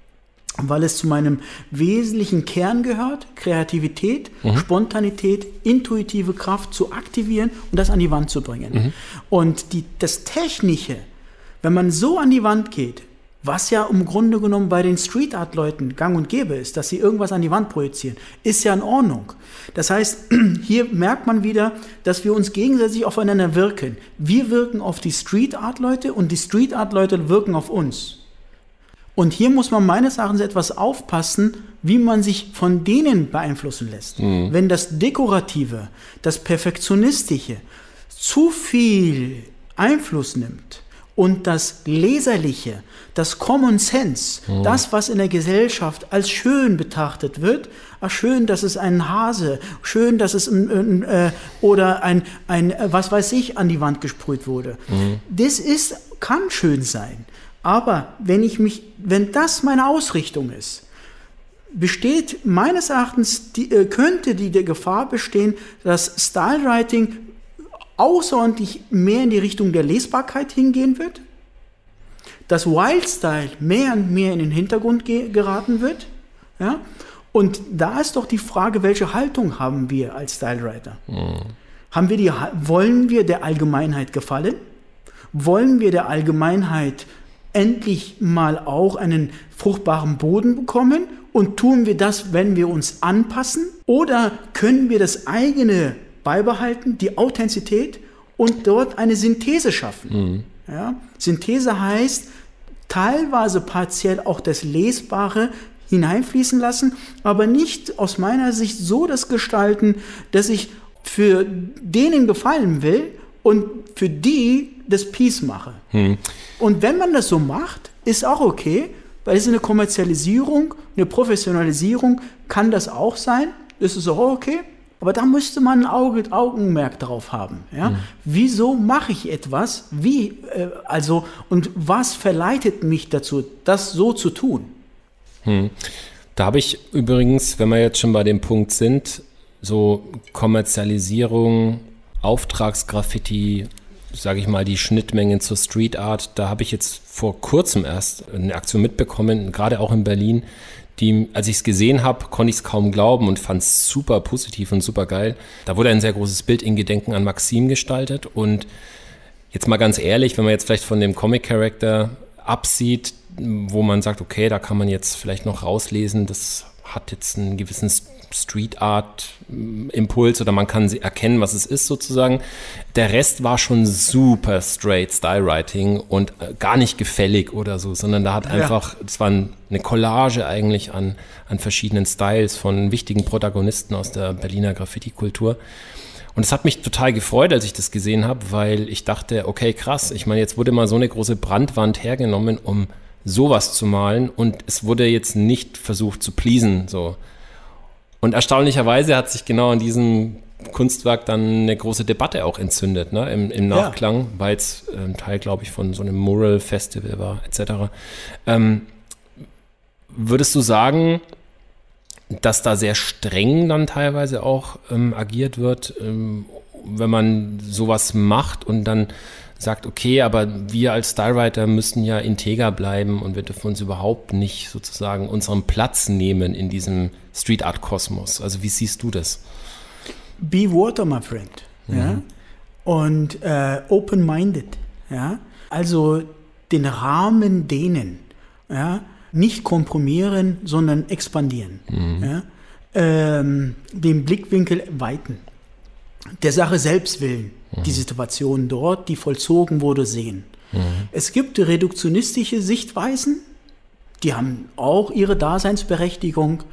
weil es zu meinem wesentlichen Kern gehört, Kreativität, mhm. Spontanität, intuitive Kraft zu aktivieren und das an die Wand zu bringen. Mhm. Und die, das Technische, wenn man so an die Wand geht, was ja im Grunde genommen bei den Street Art Leuten gang und gäbe ist, dass sie irgendwas an die Wand projizieren, ist ja in Ordnung. Das heißt, hier merkt man wieder, dass wir uns gegenseitig aufeinander wirken. Wir wirken auf die Street Art Leute und die Street Art Leute wirken auf uns. Und hier muss man meines Erachtens etwas aufpassen, wie man sich von denen beeinflussen lässt. Mhm. Wenn das Dekorative, das Perfektionistische zu viel Einfluss nimmt und das Leserliche, das Common Sense, mhm. das, was in der Gesellschaft als schön betrachtet wird, ach, schön, dass es ein Hase, schön, dass es ein, ein, äh, oder ein, ein, was weiß ich, an die Wand gesprüht wurde. Mhm. Das ist, kann schön sein. Aber wenn ich mich, wenn das meine Ausrichtung ist, besteht meines Erachtens, die, äh, könnte die der Gefahr bestehen, dass Stylewriting außerordentlich mehr in die Richtung der Lesbarkeit hingehen wird, dass Wildstyle mehr und mehr in den Hintergrund ge- geraten wird, ja? Und da ist doch die Frage, welche Haltung haben wir als Stylewriter? Mhm. Haben wir die, wollen wir der Allgemeinheit gefallen? Wollen wir der Allgemeinheit endlich mal auch einen fruchtbaren Boden bekommen? Und tun wir das, wenn wir uns anpassen? Oder können wir das eigene beibehalten, die Authentizität, und dort eine Synthese schaffen? Mhm. Ja? Synthese heißt, teilweise partiell auch das Lesbare hineinfließen lassen, aber nicht aus meiner Sicht so das gestalten, dass ich für denen gefallen will und für die das Piece mache. Mhm. Und wenn man das so macht, ist auch okay, weil es ist eine Kommerzialisierung, eine Professionalisierung, kann das auch sein, das ist auch okay. Aber da müsste man ein Auge, Augenmerk drauf haben. Ja? Mhm. Wieso mache ich etwas? Wie, äh, also, und was verleitet mich dazu, das so zu tun? Hm. Da habe ich übrigens, wenn wir jetzt schon bei dem Punkt sind, so Kommerzialisierung, Auftragsgraffiti, sage ich mal, die Schnittmengen zur Street Art, da habe ich jetzt vor kurzem erst eine Aktion mitbekommen, gerade auch in Berlin, die, als ich es gesehen habe, konnte ich es kaum glauben und fand es super positiv und super geil. Da wurde ein sehr großes Bild in Gedenken an Maxim gestaltet und jetzt mal ganz ehrlich, wenn man jetzt vielleicht von dem Comic-Charakter absieht, wo man sagt, okay, da kann man jetzt vielleicht noch rauslesen, das hat jetzt einen gewissen Street-Art-Impuls oder man kann erkennen, was es ist sozusagen. Der Rest war schon super straight Style-Writing und gar nicht gefällig oder so, sondern da hat einfach, es war eine Collage eigentlich an, an verschiedenen Styles von wichtigen Protagonisten aus der Berliner Graffiti-Kultur. Und es hat mich total gefreut, als ich das gesehen habe, weil ich dachte, okay, krass, ich meine, jetzt wurde mal so eine große Brandwand hergenommen, um sowas zu malen und es wurde jetzt nicht versucht zu pleasen, so. Und erstaunlicherweise hat sich genau an diesem Kunstwerk dann eine große Debatte auch entzündet, ne, im, im Nachklang, ja. Weil es ein Teil, glaube ich, von so einem Mural-Festival war, et cetera. Ähm, würdest du sagen, dass da sehr streng dann teilweise auch ähm, agiert wird, ähm, wenn man sowas macht und dann sagt, okay, aber wir als Stylewriter müssen ja integer bleiben und wir dürfen uns überhaupt nicht sozusagen unseren Platz nehmen in diesem Street Art Kosmos. Also wie siehst du das? Be water, my friend. Mhm. Ja? Und äh, open-minded. Ja? Also den Rahmen dehnen. Ja? Nicht komprimieren, sondern expandieren. Mhm. Ja? Ähm, den Blickwinkel weiten. Der Sache selbst willen, mhm. die Situation dort, die vollzogen wurde, sehen. Mhm. Es gibt reduktionistische Sichtweisen, die haben auch ihre Daseinsberechtigung,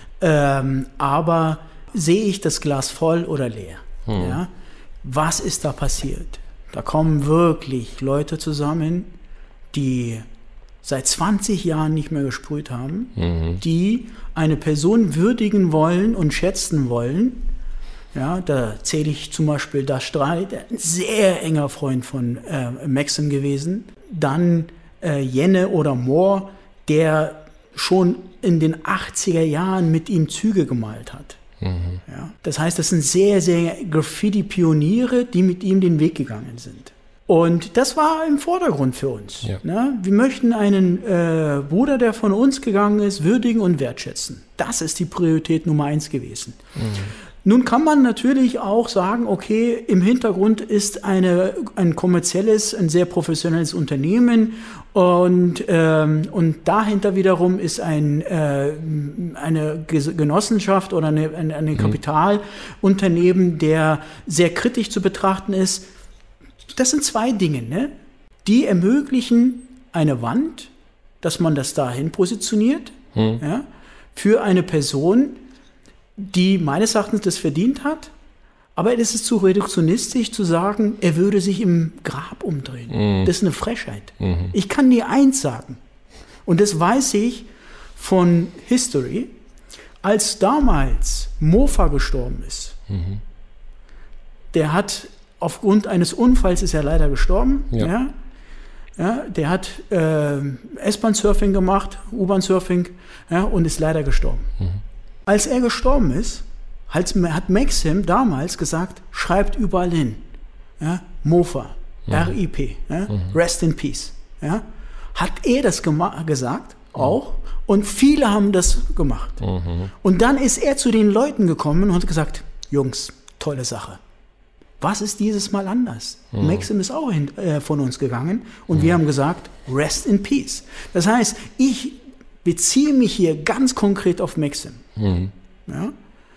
ähm, aber sehe ich das Glas voll oder leer? Mhm. Ja? Was ist da passiert? Da kommen wirklich Leute zusammen, die seit zwanzig Jahren nicht mehr gesprüht haben, mhm. die eine Person würdigen wollen und schätzen wollen. Ja, da zähle ich zum Beispiel Das Streit, ein sehr enger Freund von äh, Maxim gewesen. Dann äh, Jenne oder Moore, der schon in den achtziger Jahren mit ihm Züge gemalt hat. Mhm. Ja, das heißt, das sind sehr, sehr Graffiti-Pioniere, die mit ihm den Weg gegangen sind. Und das war im Vordergrund für uns. Ja. Ne? Wir möchten einen äh, Bruder, der von uns gegangen ist, würdigen und wertschätzen. Das ist die Priorität Nummer eins gewesen. Mhm. Nun kann man natürlich auch sagen, okay, im Hintergrund ist eine, ein kommerzielles, ein sehr professionelles Unternehmen und, ähm, und dahinter wiederum ist ein, äh, eine Genossenschaft oder eine, ein, ein Kapitalunternehmen, der sehr kritisch zu betrachten ist. Das sind zwei Dinge, ne? Die ermöglichen eine Wand, dass man das dahin positioniert, hm. ja, für eine Person, die meines Erachtens das verdient hat, Aber das ist zu reduktionistisch zu sagen, er würde sich im Grab umdrehen. Mhm. Das ist eine Frechheit. Mhm. Ich kann dir eins sagen, und das weiß ich von History, als damals Mofa gestorben ist, mhm. der hat aufgrund eines Unfalls ist er leider gestorben, ja. Ja, ja, der hat äh, S-Bahn-Surfing gemacht, U-Bahn-Surfing, ja, und ist leider gestorben. Mhm. Als er gestorben ist, hat Maxim damals gesagt, schreibt überall hin, ja, Mofa, mhm. R I P, ja, mhm. Rest in Peace. Ja. Hat er das gema- gesagt, mhm. auch, und viele haben das gemacht. Mhm. Und dann ist er zu den Leuten gekommen und hat gesagt, Jungs, tolle Sache. Was ist dieses Mal anders? Mhm. Maxim ist auch hin, äh, von uns gegangen und mhm. wir haben gesagt, Rest in Peace. Das heißt, ich beziehe mich hier ganz konkret auf Maxim. Mhm. Ja?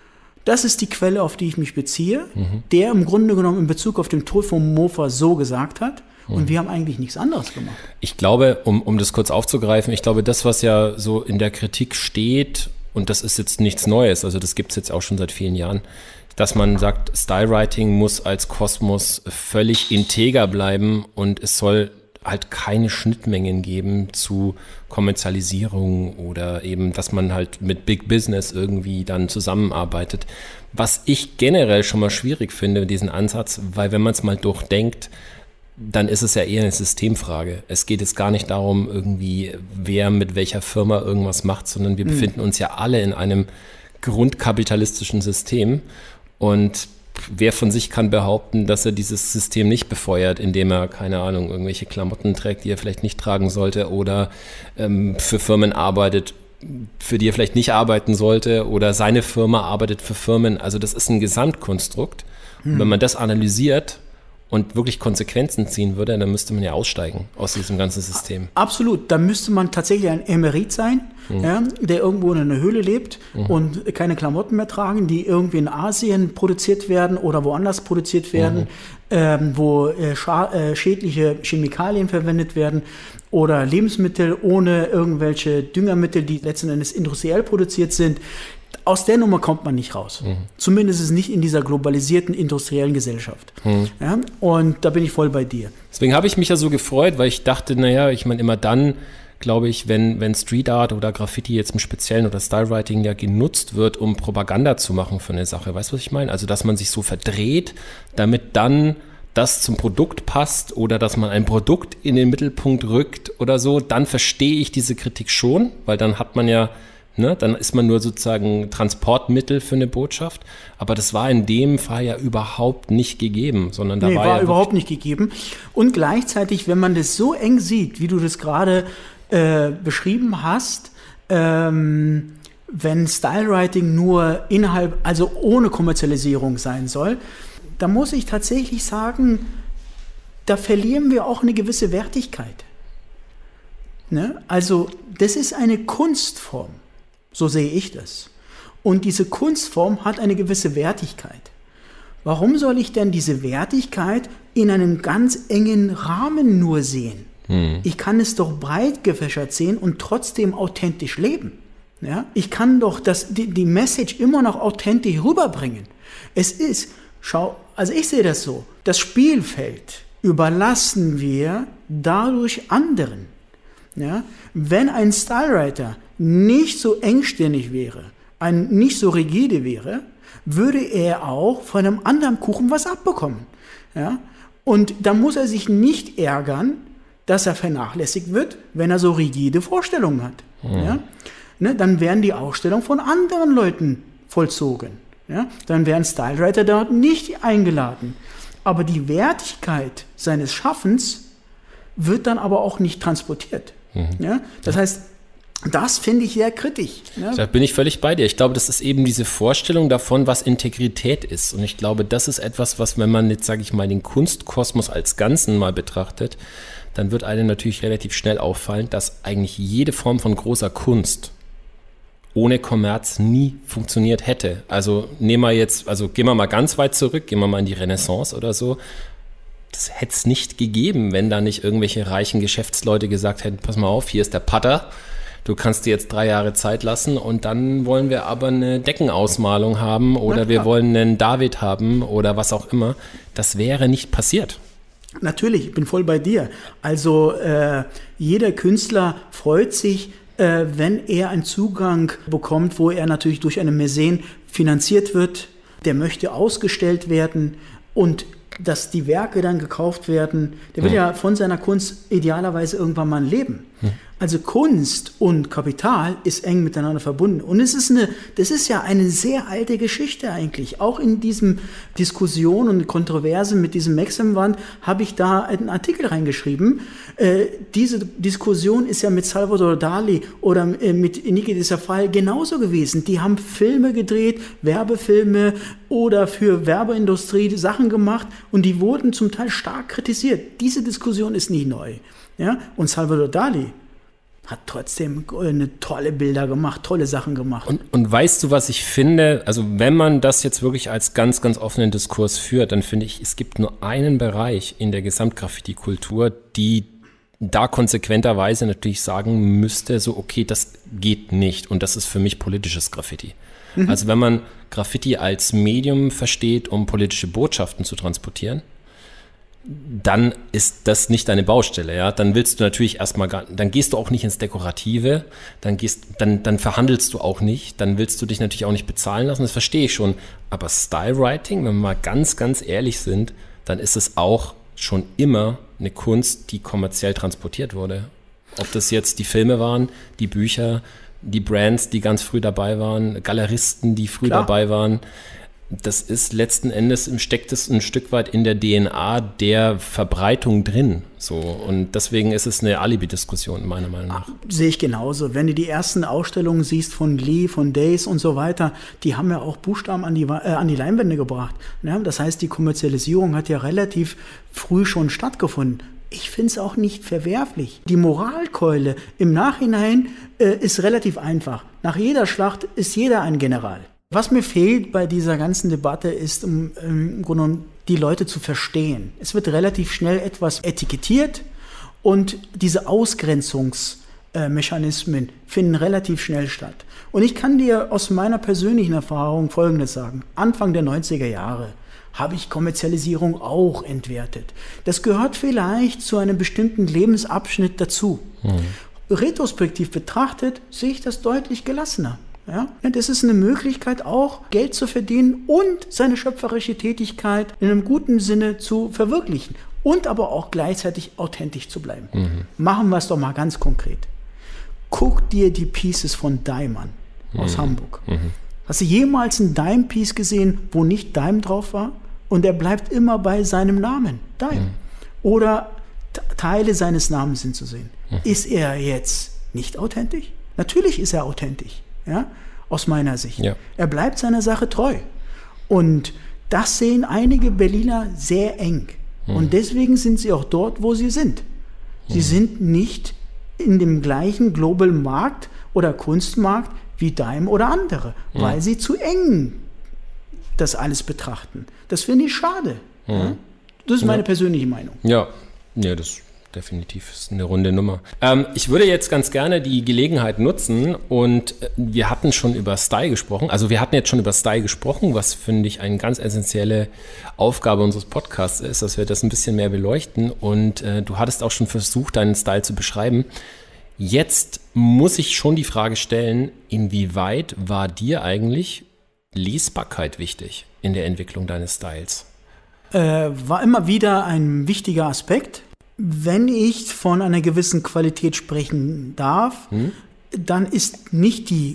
Das ist die Quelle, auf die ich mich beziehe, mhm. der im Grunde genommen in Bezug auf den Tod von Mofa so gesagt hat. Mhm. Und wir haben eigentlich nichts anderes gemacht. Ich glaube, um, um das kurz aufzugreifen, ich glaube, das, was ja so in der Kritik steht, und das ist jetzt nichts Neues, also das gibt es jetzt auch schon seit vielen Jahren, dass man sagt, Stylewriting muss als Kosmos völlig integer bleiben und es soll halt keine Schnittmengen geben zu Kommerzialisierung oder eben, dass man halt mit Big Business irgendwie dann zusammenarbeitet. Was ich generell schon mal schwierig finde, diesen Ansatz, weil wenn man es mal durchdenkt, dann ist es ja eher eine Systemfrage. Es geht jetzt gar nicht darum, irgendwie, wer mit welcher Firma irgendwas macht, sondern wir mhm. befinden uns ja alle in einem grundkapitalistischen System. Und wer von sich kann behaupten, dass er dieses System nicht befeuert, indem er, keine Ahnung, irgendwelche Klamotten trägt, die er vielleicht nicht tragen sollte oder ähm, für Firmen arbeitet, für die er vielleicht nicht arbeiten sollte oder seine Firma arbeitet für Firmen. Also das ist ein Gesamtkonstrukt. Hm. Und wenn man das analysiert und wirklich Konsequenzen ziehen würde, dann müsste man ja aussteigen aus diesem ganzen System. Absolut. Da müsste man tatsächlich ein Emerit sein, mhm. ja, der irgendwo in einer Höhle lebt mhm. und keine Klamotten mehr tragen, die irgendwie in Asien produziert werden oder woanders produziert werden, mhm. ähm, wo äh, scha- äh, schädliche Chemikalien verwendet werden oder Lebensmittel ohne irgendwelche Düngermittel, die letzten Endes industriell produziert sind. Aus der Nummer kommt man nicht raus. Mhm. Zumindest ist nicht in dieser globalisierten industriellen Gesellschaft. Mhm. Ja, und da bin ich voll bei dir. Deswegen habe ich mich ja so gefreut, weil ich dachte, naja, ich meine, immer dann, glaube ich, wenn, wenn Street Art oder Graffiti jetzt im Speziellen oder Stylewriting ja genutzt wird, um Propaganda zu machen für eine Sache. Weißt du, was ich meine? Also, dass man sich so verdreht, damit dann das zum Produkt passt oder dass man ein Produkt in den Mittelpunkt rückt oder so, dann verstehe ich diese Kritik schon, weil dann hat man ja Ne, dann ist man nur sozusagen Transportmittel für eine Botschaft. Aber das war in dem Fall ja überhaupt nicht gegeben, sondern da nee, war, war ja überhaupt nicht gegeben. Und gleichzeitig, wenn man das so eng sieht, wie du das gerade äh, beschrieben hast, ähm, wenn Stylewriting nur innerhalb, also ohne Kommerzialisierung sein soll, da muss ich tatsächlich sagen, da verlieren wir auch eine gewisse Wertigkeit. Ne? Also das ist eine Kunstform. So sehe ich das. Und diese Kunstform hat eine gewisse Wertigkeit. Warum soll ich denn diese Wertigkeit in einem ganz engen Rahmen nur sehen? Hm. Ich kann es doch breit gefächert sehen und trotzdem authentisch leben. Ja? Ich kann doch das, die, die Message immer noch authentisch rüberbringen. Es ist, schau, also ich sehe das so, das Spielfeld überlassen wir dadurch anderen. Ja? Wenn ein Stylewriter nicht so engstirnig wäre, ein, nicht so rigide wäre, würde er auch von einem anderen Kuchen was abbekommen. Ja? Und da muss er sich nicht ärgern, dass er vernachlässigt wird, wenn er so rigide Vorstellungen hat. Mhm. Ja? Ne? Dann werden die Ausstellungen von anderen Leuten vollzogen. Ja? Dann werden Stylewriter dort nicht eingeladen. Aber die Wertigkeit seines Schaffens wird dann aber auch nicht transportiert. Mhm. Ja? Das heißt, das finde ich sehr kritisch. Ja. Da bin ich völlig bei dir. Ich glaube, das ist eben diese Vorstellung davon, was Integrität ist. Und ich glaube, das ist etwas, was, wenn man jetzt, sage ich mal, den Kunstkosmos als Ganzen mal betrachtet, dann wird einem natürlich relativ schnell auffallen, dass eigentlich jede Form von großer Kunst ohne Kommerz nie funktioniert hätte. Also nehmen wir jetzt, also gehen wir mal ganz weit zurück, gehen wir mal in die Renaissance oder so. Das hätte es nicht gegeben, wenn da nicht irgendwelche reichen Geschäftsleute gesagt hätten, pass mal auf, hier ist der Pater, du kannst dir jetzt drei Jahre Zeit lassen und dann wollen wir aber eine Deckenausmalung haben oder wir wollen einen David haben oder was auch immer. Das wäre nicht passiert. Natürlich, ich bin voll bei dir. Also äh, jeder Künstler freut sich, äh, wenn er einen Zugang bekommt, wo er natürlich durch einen Mäzen finanziert wird. Der möchte ausgestellt werden und dass die Werke dann gekauft werden. Der will ja, ja von seiner Kunst idealerweise irgendwann mal leben. Hm. Also Kunst und Kapital ist eng miteinander verbunden. Und es ist eine, das ist ja eine sehr alte Geschichte eigentlich. Auch in diesem Diskussion und Kontroverse mit diesem Maxim-Wand habe ich da einen Artikel reingeschrieben. Äh, diese Diskussion ist ja mit Salvador Dali oder äh, mit Niki de Safal genauso gewesen. Die haben Filme gedreht, Werbefilme oder für Werbeindustrie Sachen gemacht und die wurden zum Teil stark kritisiert. Diese Diskussion ist nie neu. Ja? Und Salvador Dali hat trotzdem eine tolle Bilder gemacht, tolle Sachen gemacht. Und, und weißt du, was ich finde? Also wenn man das jetzt wirklich als ganz, ganz offenen Diskurs führt, dann finde ich, es gibt nur einen Bereich in der Gesamtgraffiti-Kultur, die da konsequenterweise natürlich sagen müsste, so okay, das geht nicht. Und das ist für mich politisches Graffiti. Mhm. Also wenn man Graffiti als Medium versteht, um politische Botschaften zu transportieren, dann ist das nicht deine Baustelle, ja. Dann willst du natürlich erstmal gar, dann gehst du auch nicht ins Dekorative, dann gehst, dann, dann verhandelst du auch nicht, dann willst du dich natürlich auch nicht bezahlen lassen, das verstehe ich schon. Aber Stylewriting, wenn wir mal ganz, ganz ehrlich sind, dann ist es auch schon immer eine Kunst, die kommerziell transportiert wurde. Ob das jetzt die Filme waren, die Bücher, die Brands, die ganz früh dabei waren, Galeristen, die früh Klar. dabei waren. Das ist letzten Endes, steckt es ein Stück weit in der D N A der Verbreitung drin. So. Und deswegen ist es eine Alibi-Diskussion, meiner Meinung nach. Sehe ich genauso. Wenn du die ersten Ausstellungen siehst von Lee, von Days und so weiter, die haben ja auch Buchstaben an die, äh, an die Leinwände gebracht. Ja, das heißt, die Kommerzialisierung hat ja relativ früh schon stattgefunden. Ich finde es auch nicht verwerflich. Die Moralkeule im Nachhinein äh, ist relativ einfach. Nach jeder Schlacht ist jeder ein General. Was mir fehlt bei dieser ganzen Debatte ist, um im Grunde genommen die Leute zu verstehen. Es wird relativ schnell etwas etikettiert und diese Ausgrenzungsmechanismen finden relativ schnell statt. Und ich kann dir aus meiner persönlichen Erfahrung Folgendes sagen. Anfang der neunziger Jahre habe ich Kommerzialisierung auch entwertet. Das gehört vielleicht zu einem bestimmten Lebensabschnitt dazu. Hm. Retrospektiv betrachtet sehe ich das deutlich gelassener. Ja, das ist eine Möglichkeit, auch Geld zu verdienen und seine schöpferische Tätigkeit in einem guten Sinne zu verwirklichen und aber auch gleichzeitig authentisch zu bleiben. Mhm. Machen wir es doch mal ganz konkret. Guck dir die Pieces von Dime an, aus mhm. Hamburg. Mhm. Hast du jemals ein Dime-Piece gesehen, wo nicht Dime drauf war? Und er bleibt immer bei seinem Namen, Dime. Mhm. Oder t- Teile seines Namens sind zu sehen. Mhm. Ist er jetzt nicht authentisch? Natürlich ist er authentisch. Ja, aus meiner Sicht. Ja. Er bleibt seiner Sache treu. Und das sehen einige Berliner sehr eng. Mhm. Und deswegen sind sie auch dort, wo sie sind. Sie mhm. sind nicht in dem gleichen Global Markt oder Kunstmarkt wie Dime oder andere, mhm. weil sie zu eng das alles betrachten. Das finde ich schade. Mhm. Ja? Das ist meine ja. persönliche Meinung. Ja, ja, das definitiv ist eine runde Nummer. Ähm, ich würde jetzt ganz gerne die Gelegenheit nutzen und äh, wir hatten schon über Style gesprochen. Also wir hatten jetzt schon über Style gesprochen, was finde ich eine ganz essentielle Aufgabe unseres Podcasts ist, dass wir das ein bisschen mehr beleuchten und äh, du hattest auch schon versucht, deinen Style zu beschreiben. Jetzt muss ich schon die Frage stellen, inwieweit war dir eigentlich Lesbarkeit wichtig in der Entwicklung deines Styles? Äh, war immer wieder ein wichtiger Aspekt. Wenn ich von einer gewissen Qualität sprechen darf, hm? dann ist nicht die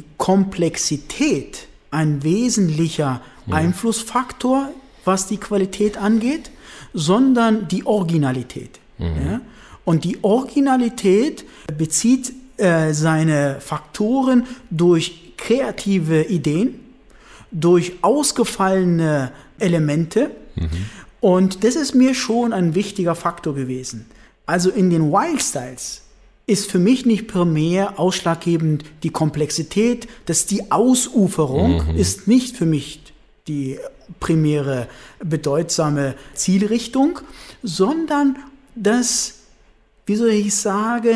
Komplexität ein wesentlicher hm. Einflussfaktor, was die Qualität angeht, sondern die Originalität. Hm. Ja? Und die Originalität bezieht äh, seine Faktoren durch kreative Ideen, durch ausgefallene Elemente. Mhm. Und das ist mir schon ein wichtiger Faktor gewesen. Also in den Wild Styles ist für mich nicht primär ausschlaggebend die Komplexität, dass die Ausuferung mhm. ist nicht für mich die primäre bedeutsame Zielrichtung, sondern das, wie soll ich sagen,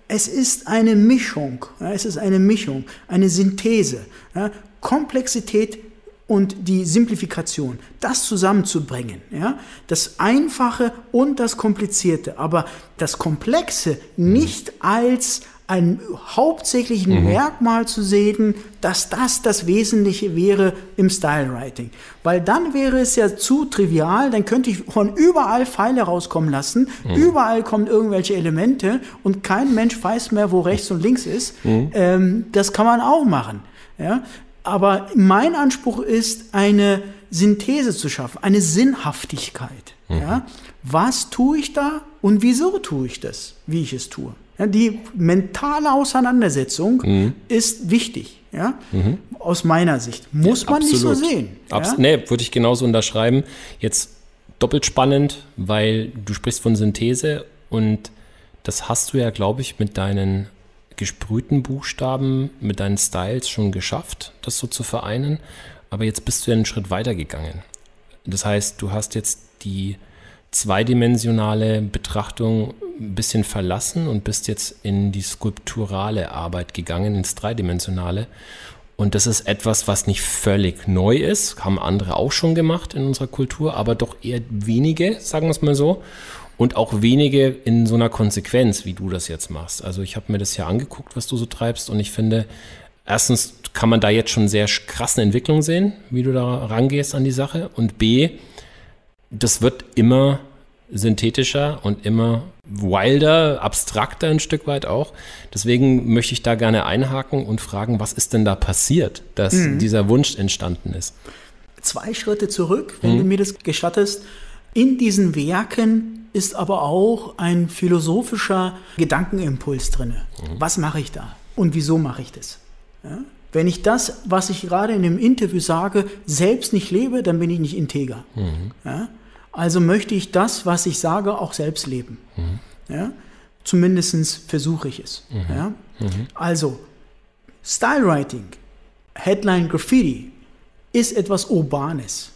es ist eine Mischung, ja, es ist eine Mischung, eine Synthese, ja, Komplexität und die Simplifikation, das zusammenzubringen, ja, das Einfache und das Komplizierte, aber das Komplexe nicht als ein hauptsächlichen mhm. Merkmal zu sehen, dass das das Wesentliche wäre im Stylewriting. Weil dann wäre es ja zu trivial, dann könnte ich von überall Pfeile rauskommen lassen, mhm. überall kommen irgendwelche Elemente und kein Mensch weiß mehr, wo rechts und links ist. Mhm. Ähm, das kann man auch machen. Ja? Aber mein Anspruch ist, eine Synthese zu schaffen, eine Sinnhaftigkeit. Mhm. Ja? Was tue ich da und wieso tue ich das, wie ich es tue? Ja, die mentale Auseinandersetzung mhm. ist wichtig, ja? Mhm. Aus meiner Sicht. Muss ja, man absolut. Nicht so sehen. Abs- ja? Nee, würde ich genauso unterschreiben. Jetzt doppelt spannend, weil du sprichst von Synthese und das hast du ja, glaube ich, mit deinen gesprühten Buchstaben, mit deinen Styles schon geschafft, das so zu vereinen. Aber jetzt bist du ja einen Schritt weiter gegangen. Das heißt, du hast jetzt die zweidimensionale Betrachtung ein bisschen verlassen und bist jetzt in die skulpturale Arbeit gegangen, ins Dreidimensionale. Und das ist etwas, was nicht völlig neu ist, haben andere auch schon gemacht in unserer Kultur, aber doch eher wenige, sagen wir es mal so. Und auch wenige in so einer Konsequenz, wie du das jetzt machst. Also ich habe mir das ja angeguckt, was du so treibst und ich finde, erstens kann man da jetzt schon sehr krassen Entwicklungen sehen, wie du da rangehst an die Sache. Und B, das wird immer synthetischer und immer wilder, abstrakter ein Stück weit auch. Deswegen möchte ich da gerne einhaken und fragen, was ist denn da passiert, dass mhm. dieser Wunsch entstanden ist? Zwei Schritte zurück, wenn mhm. du mir das gestattest. In diesen Werken ist aber auch ein philosophischer Gedankenimpuls drin. Mhm. Was mache ich da und wieso mache ich das? Ja? Wenn ich das, was ich gerade in dem Interview sage, selbst nicht lebe, dann bin ich nicht integer. Mhm. Ja? Also möchte ich das, was ich sage, auch selbst leben. Mhm. Ja? Zumindest versuche ich es. Mhm. Ja? Mhm. Also, Stylewriting, Headline Graffiti, ist etwas Urbanes.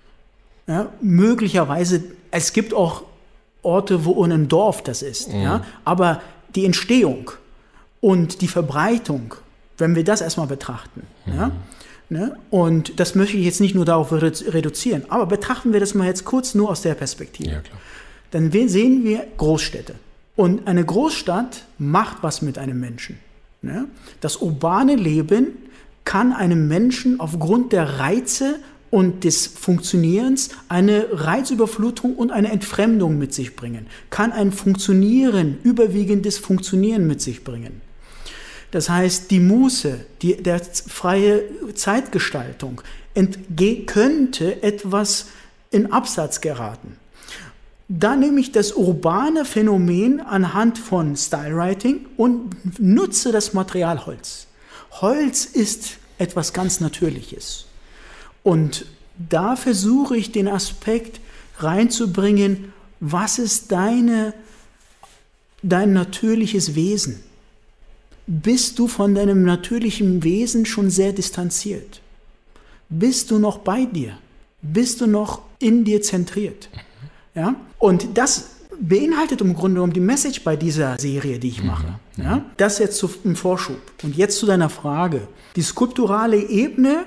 Ja? Möglicherweise, es gibt auch Orte, wo in einem Dorf das ist. Mhm. Ja? Aber die Entstehung und die Verbreitung, wenn wir das erstmal betrachten, mhm. ja? Ne? Und das möchte ich jetzt nicht nur darauf reduzieren, aber betrachten wir das mal jetzt kurz nur aus der Perspektive. Ja, klar. Dann sehen wir Großstädte. Und eine Großstadt macht was mit einem Menschen. Ne? Das urbane Leben kann einem Menschen aufgrund der Reize und des Funktionierens eine Reizüberflutung und eine Entfremdung mit sich bringen. Kann ein Funktionieren, überwiegendes Funktionieren mit sich bringen. Das heißt, die Muße, die, der freie Zeitgestaltung entge- könnte etwas in Absatz geraten. Da nehme ich das urbane Phänomen anhand von Stylewriting und nutze das Material Holz. Holz ist etwas ganz Natürliches. Und da versuche ich den Aspekt reinzubringen, was ist deine, dein natürliches Wesen? Bist du von deinem natürlichen Wesen schon sehr distanziert? Bist du noch bei dir? Bist du noch in dir zentriert? Ja? Und das beinhaltet im Grunde genommen die Message bei dieser Serie, die ich mache. Mhm. Ja? Das jetzt zu, im Vorschub. Und jetzt zu deiner Frage. Die skulpturale Ebene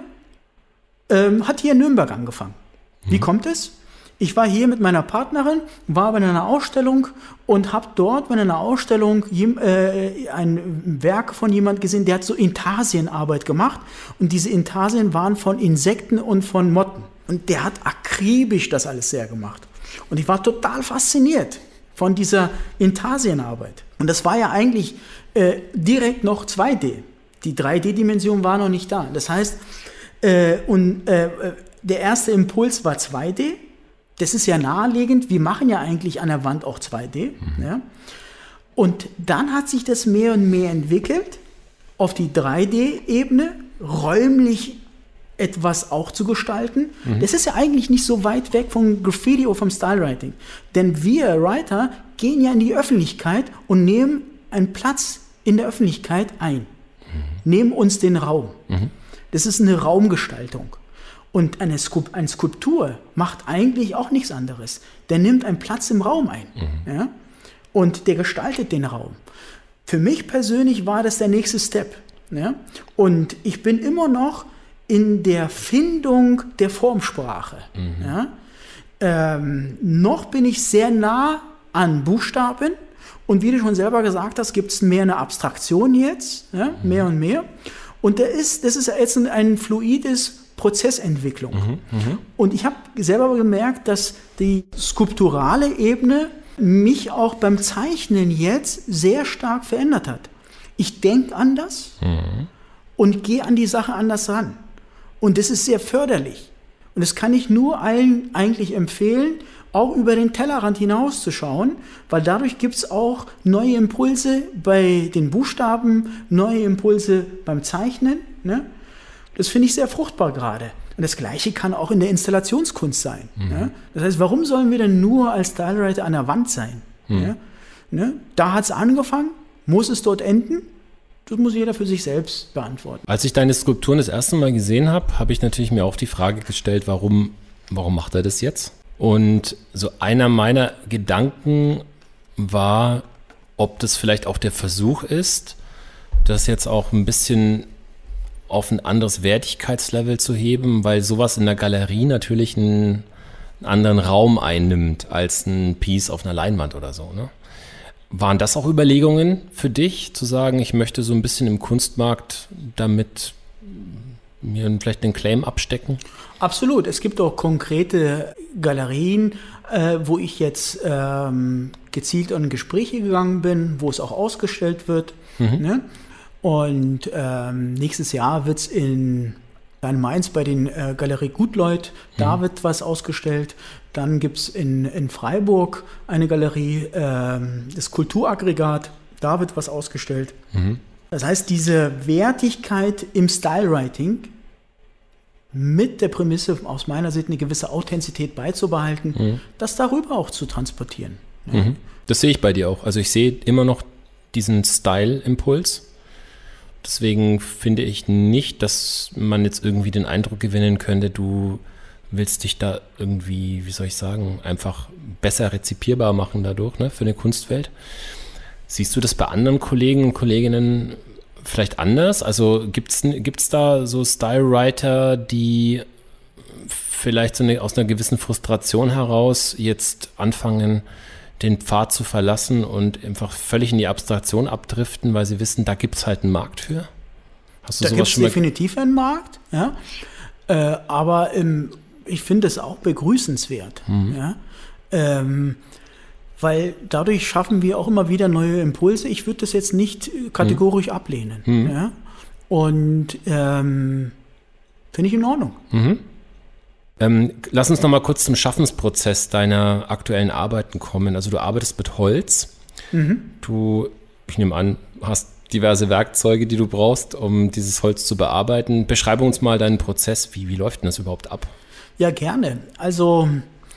ähm, hat hier in Nürnberg angefangen. Mhm. Wie kommt es? Ich war hier mit meiner Partnerin, war bei einer Ausstellung und habe dort bei einer Ausstellung äh, ein Werk von jemand gesehen, der hat so Intarsienarbeit gemacht. Und diese Intarsien waren von Insekten und von Motten. Und der hat akribisch das alles sehr gemacht. Und ich war total fasziniert von dieser Intarsienarbeit. Und das war ja eigentlich äh, direkt noch zwei D. Die drei D-Dimension war noch nicht da. Das heißt, äh, und, äh, der erste Impuls war zwei D. Das ist ja naheliegend. Wir machen ja eigentlich an der Wand auch zwei D. Mhm. Ja? Und dann hat sich das mehr und mehr entwickelt auf die drei D-Ebene, räumlich etwas auch zu gestalten. Mhm. Das ist ja eigentlich nicht so weit weg vom Graffiti oder vom Stylewriting. Denn wir Writer gehen ja in die Öffentlichkeit und nehmen einen Platz in der Öffentlichkeit ein. Mhm. Nehmen uns den Raum. Mhm. Das ist eine Raumgestaltung. Und eine, Skulp- eine Skulptur macht eigentlich auch nichts anderes. Der nimmt einen Platz im Raum ein. Mhm. Ja? Und der gestaltet den Raum. für mich persönlich war das der nächste Step. Ja? Und ich bin immer noch in der Findung der Formsprache. Mhm. Ja? Ähm, noch bin ich sehr nah an Buchstaben. Und wie du schon selber gesagt hast, gibt es mehr eine Abstraktion jetzt, ja? mhm. mehr und mehr. Und da ist, das ist jetzt ein, ein fluides Prozessentwicklung. Mhm, mh. Und ich habe selber gemerkt, dass die skulpturale Ebene mich auch beim Zeichnen jetzt sehr stark verändert hat. Ich denke anders mhm. und gehe an die Sache anders ran. Und das ist sehr förderlich. Und das kann ich nur allen eigentlich empfehlen, auch über den Tellerrand hinauszuschauen, weil dadurch gibt es auch neue Impulse bei den Buchstaben, neue Impulse beim Zeichnen, ne? Das finde ich sehr fruchtbar gerade. Und das Gleiche kann auch in der Installationskunst sein. Mhm. Ja? Das heißt, warum sollen wir denn nur als Stylewriter an der Wand sein? Mhm. Ja? Ne? Da hat es angefangen, muss es dort enden? Das muss jeder für sich selbst beantworten. Als ich deine Skulpturen das erste Mal gesehen habe, habe ich natürlich mir auch die Frage gestellt, warum, warum macht er das jetzt? Und so einer meiner Gedanken war, ob das vielleicht auch der Versuch ist, das jetzt auch ein bisschen auf ein anderes Wertigkeitslevel zu heben, weil sowas in der Galerie natürlich einen, einen anderen Raum einnimmt als ein Piece auf einer Leinwand oder so, ne? Waren das auch Überlegungen für dich, zu sagen, ich möchte so ein bisschen im Kunstmarkt damit mir vielleicht einen Claim abstecken? Absolut. Es gibt auch konkrete Galerien, äh, wo ich jetzt ähm, gezielt an Gespräche gegangen bin, wo es auch ausgestellt wird. Mhm. Ne? Und ähm, nächstes Jahr wird es in Mainz bei den äh, Galerie Gutleut, da mhm. wird was ausgestellt. Dann gibt es in, in Freiburg eine Galerie, äh, das Kulturaggregat, da wird was ausgestellt. Mhm. Das heißt, diese Wertigkeit im Stylewriting mit der Prämisse, aus meiner Sicht eine gewisse Authentizität beizubehalten, mhm. das darüber auch zu transportieren. Ja. Mhm. Das sehe ich bei dir auch. Also ich sehe immer noch diesen Style-Impuls. Deswegen finde ich nicht, dass man jetzt irgendwie den Eindruck gewinnen könnte, du willst dich da irgendwie, wie soll ich sagen, einfach besser rezipierbar machen dadurch, ne, für eine Kunstwelt. Siehst du das bei anderen Kollegen und Kolleginnen vielleicht anders? Also gibt es da so Stylewriter, die vielleicht so eine, aus einer gewissen Frustration heraus jetzt anfangen, den Pfad zu verlassen und einfach völlig in die Abstraktion abdriften, weil sie wissen, da gibt es halt einen Markt für? Hast du da gibt es definitiv einen Markt, ja. Äh, aber ähm, ich finde es auch begrüßenswert, mhm. ja. Ähm, weil dadurch schaffen wir auch immer wieder neue Impulse. Ich würde das jetzt nicht kategorisch mhm. ablehnen. Mhm. Ja. Und ähm, finde ich in Ordnung. Mhm. Ähm, lass uns noch mal kurz zum Schaffensprozess deiner aktuellen Arbeiten kommen. Also du arbeitest mit Holz. Mhm. Du, ich nehme an, hast diverse Werkzeuge, die du brauchst, um dieses Holz zu bearbeiten. Beschreibe uns mal deinen Prozess. Wie, wie läuft denn das überhaupt ab? Ja, gerne. Also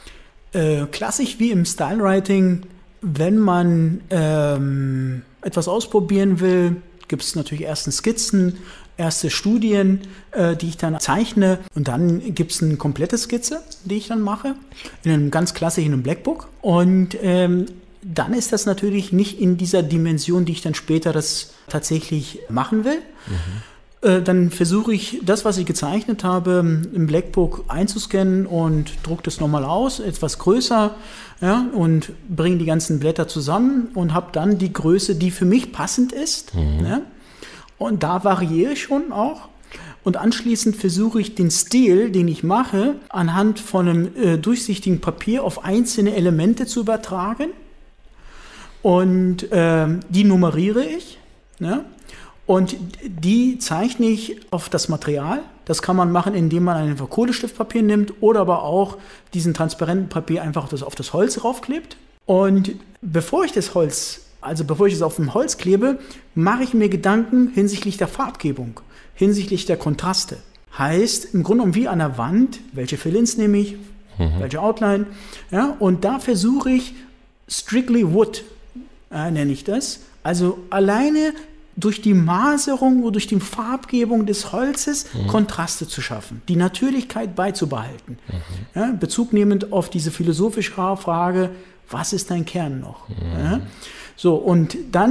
äh, klassisch wie im Stylewriting, wenn man ähm, etwas ausprobieren will, gibt es natürlich ersten Skizzen, erste Studien, äh, die ich dann zeichne, und dann gibt es eine komplette Skizze, die ich dann mache, in einem ganz klassischen Blackbook, und ähm, dann ist das natürlich nicht in dieser Dimension, die ich dann später das tatsächlich machen will. Mhm. Äh, dann versuche ich, das, was ich gezeichnet habe, im Blackbook einzuscannen und drucke das nochmal aus, etwas größer, ja, und bringe die ganzen Blätter zusammen und habe dann die Größe, die für mich passend ist. Mhm. Ja. Und da variiere ich schon auch. Und anschließend versuche ich den Stil, den ich mache, anhand von einem äh, durchsichtigen Papier auf einzelne Elemente zu übertragen. Und äh, die nummeriere ich. Ne? Und die zeichne ich auf das Material. Das kann man machen, indem man einfach Kohlestiftpapier nimmt oder aber auch diesen transparenten Papier einfach das auf das Holz raufklebt. Und bevor ich das Holz Also bevor ich es auf dem Holz klebe, mache ich mir Gedanken hinsichtlich der Farbgebung, hinsichtlich der Kontraste. Heißt, im Grunde genommen wie an der Wand, welche Fill-ins nehme ich, mhm. welche Outline. Ja, und da versuche ich strictly wood, äh, nenne ich das. Also alleine durch die Maserung oder durch die Farbgebung des Holzes mhm. Kontraste zu schaffen, die Natürlichkeit beizubehalten. Mhm. Ja, Bezug nehmend auf diese philosophische Frage, was ist dein Kern noch? Mhm. Ja? So, und dann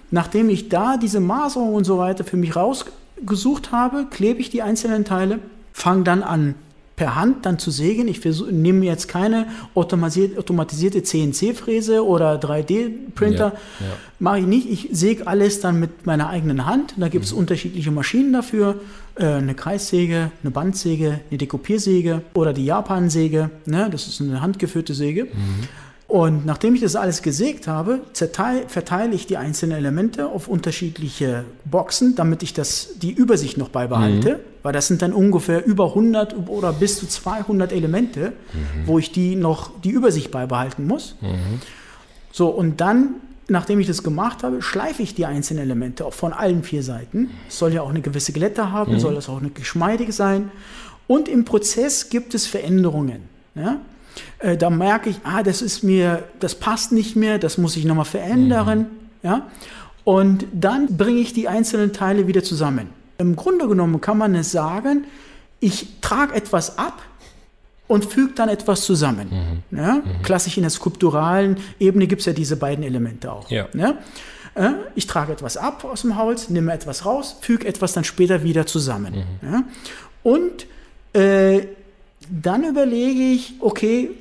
Nachdem ich da diese Maserung und so weiter für mich rausgesucht habe, klebe ich die einzelnen Teile, fange dann an, per Hand dann zu sägen. Ich versuch, nehme jetzt keine automatisierte, automatisierte C N C-Fräse oder drei D-Printer. Ja, ja. Mache ich nicht. Ich säge alles dann mit meiner eigenen Hand. Da gibt es mhm. unterschiedliche Maschinen dafür. Äh, eine Kreissäge, eine Bandsäge, eine Dekopiersäge oder die Japan-Säge. Ne? Das ist eine handgeführte Säge. Mhm. Und nachdem ich das alles gesägt habe, zerteil, verteile ich die einzelnen Elemente auf unterschiedliche Boxen, damit ich das, die Übersicht noch beibehalte. Mhm. Weil das sind dann ungefähr über hundert oder bis zu zweihundert Elemente, mhm. wo ich die noch die Übersicht beibehalten muss. Mhm. So, und dann, nachdem ich das gemacht habe, schleife ich die einzelnen Elemente auch von allen vier Seiten. Es soll ja auch eine gewisse Glätte haben, mhm. soll das auch eine geschmeidig sein. Und im Prozess gibt es Veränderungen. Ja? Äh, da merke ich, ah, das ist mir, das passt nicht mehr, das muss ich nochmal verändern. Mhm. Ja? Und dann bringe ich die einzelnen Teile wieder zusammen. Im Grunde genommen kann man es sagen, ich trage etwas ab und füge dann etwas zusammen. Mhm. Ja? Mhm. Klassisch in der skulpturalen Ebene gibt es ja diese beiden Elemente auch. Ja. Ja? Ich trage etwas ab aus dem Holz, nehme etwas raus, füge etwas dann später wieder zusammen. Mhm. Ja? Und äh, dann überlege ich, okay,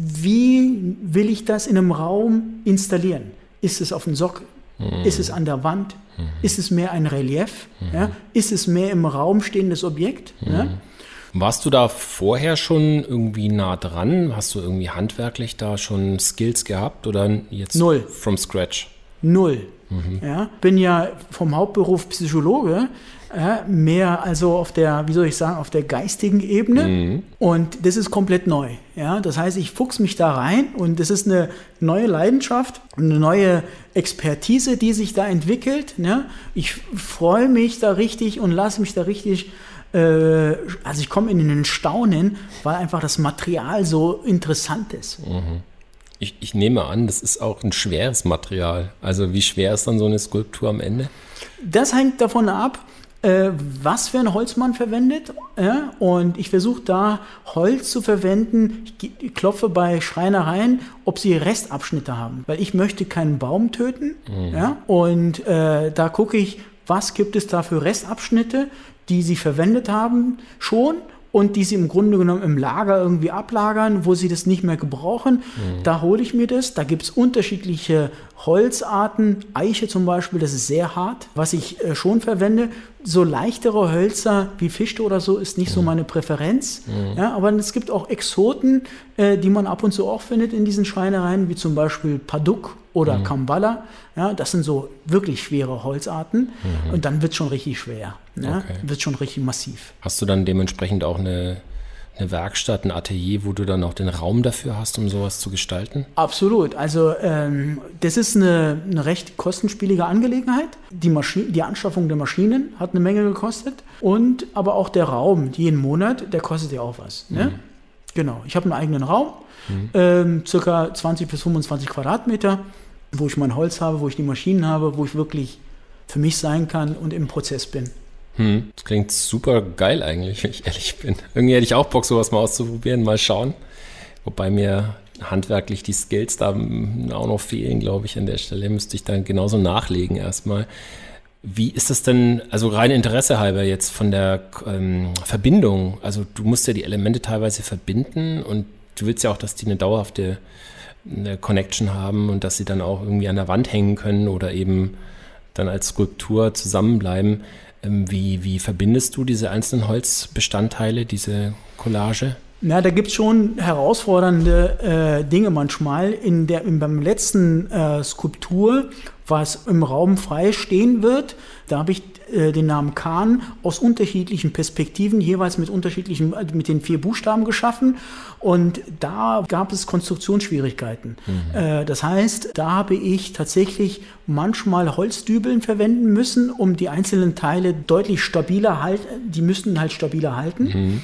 wie will ich das in einem Raum installieren? Ist es auf dem Sockel? Mhm. Ist es an der Wand? Mhm. Ist es mehr ein Relief? Mhm. Ja? Ist es mehr im Raum stehendes Objekt? Mhm. Ja? Warst du da vorher schon irgendwie nah dran? Hast du irgendwie handwerklich da schon Skills gehabt oder jetzt Null. From scratch? Null. Mhm. Ja? Bin ja vom Hauptberuf Psychologe, äh, mehr also auf der, wie soll ich sagen, auf der geistigen Ebene. Mhm. Und das ist komplett neu. Ja? Das heißt, ich fuchse mich da rein und das ist eine neue Leidenschaft, eine neue Expertise, die sich da entwickelt. Ne? Ich freue mich da richtig und lasse mich da richtig, äh, also ich komme in den Staunen, weil einfach das Material so interessant ist. Mhm. Ich, ich nehme an, das ist auch ein schweres Material. Also wie schwer ist dann so eine Skulptur am Ende? Das hängt davon ab, äh, was für ein Holz man verwendet. Äh, und ich versuche da Holz zu verwenden. Ich klopfe bei Schreinereien, ob sie Restabschnitte haben. Weil ich möchte keinen Baum töten. Mhm. Ja? Und äh, da gucke ich, was gibt es da für Restabschnitte, die sie verwendet haben schon. Und die sie im Grunde genommen im Lager irgendwie ablagern, wo sie das nicht mehr gebrauchen. Mhm. Da hole ich mir das. Da gibt es unterschiedliche Holzarten. Eiche zum Beispiel, das ist sehr hart, was ich äh, schon verwende. So leichtere Hölzer wie Fichte oder so ist nicht mhm. so meine Präferenz. Mhm. Ja, aber es gibt auch Exoten, äh, die man ab und zu auch findet in diesen Schreinereien, wie zum Beispiel Paduk oder mhm. Kambala. Ja, das sind so wirklich schwere Holzarten. Mhm. Und dann wird es schon richtig schwer. Ja? Okay. Wird schon richtig massiv. Hast du dann dementsprechend auch eine, eine Werkstatt, ein Atelier, wo du dann auch den Raum dafür hast, um sowas zu gestalten? Absolut. Also ähm, das ist eine, eine recht kostenspielige Angelegenheit. Die, Maschi- die Anschaffung der Maschinen hat eine Menge gekostet. Und aber auch der Raum, jeden Monat, der kostet ja auch was. Ne? Mhm. Genau. Ich habe einen eigenen Raum, mhm. ähm, circa zwanzig bis fünfundzwanzig Quadratmeter, wo ich mein Holz habe, wo ich die Maschinen habe, wo ich wirklich für mich sein kann und im Prozess bin. Hm, das klingt super geil eigentlich, wenn ich ehrlich bin. Irgendwie hätte ich auch Bock, sowas mal auszuprobieren, mal schauen. Wobei mir handwerklich die Skills da auch noch fehlen, glaube ich, an der Stelle. Müsste ich dann genauso nachlegen erstmal. Wie ist das denn, also rein Interesse halber jetzt von der ähm, Verbindung? Also du musst ja die Elemente teilweise verbinden und du willst ja auch, dass die eine dauerhafte eine Connection haben und dass sie dann auch irgendwie an der Wand hängen können oder eben dann als Skulptur zusammenbleiben. Wie, wie verbindest du diese einzelnen Holzbestandteile, diese Collage? Na, da gibt es schon herausfordernde äh, Dinge manchmal. In der, in, beim letzten äh, Skulptur, was im Raum frei stehen wird, da habe ich äh, den Namen Khan aus unterschiedlichen Perspektiven, jeweils mit unterschiedlichen, mit den vier Buchstaben geschaffen. Und da gab es Konstruktionsschwierigkeiten. Mhm. Äh, das heißt, da habe ich tatsächlich manchmal Holzdübeln verwenden müssen, um die einzelnen Teile deutlich stabiler halten. Die müssten halt stabiler halten. Mhm.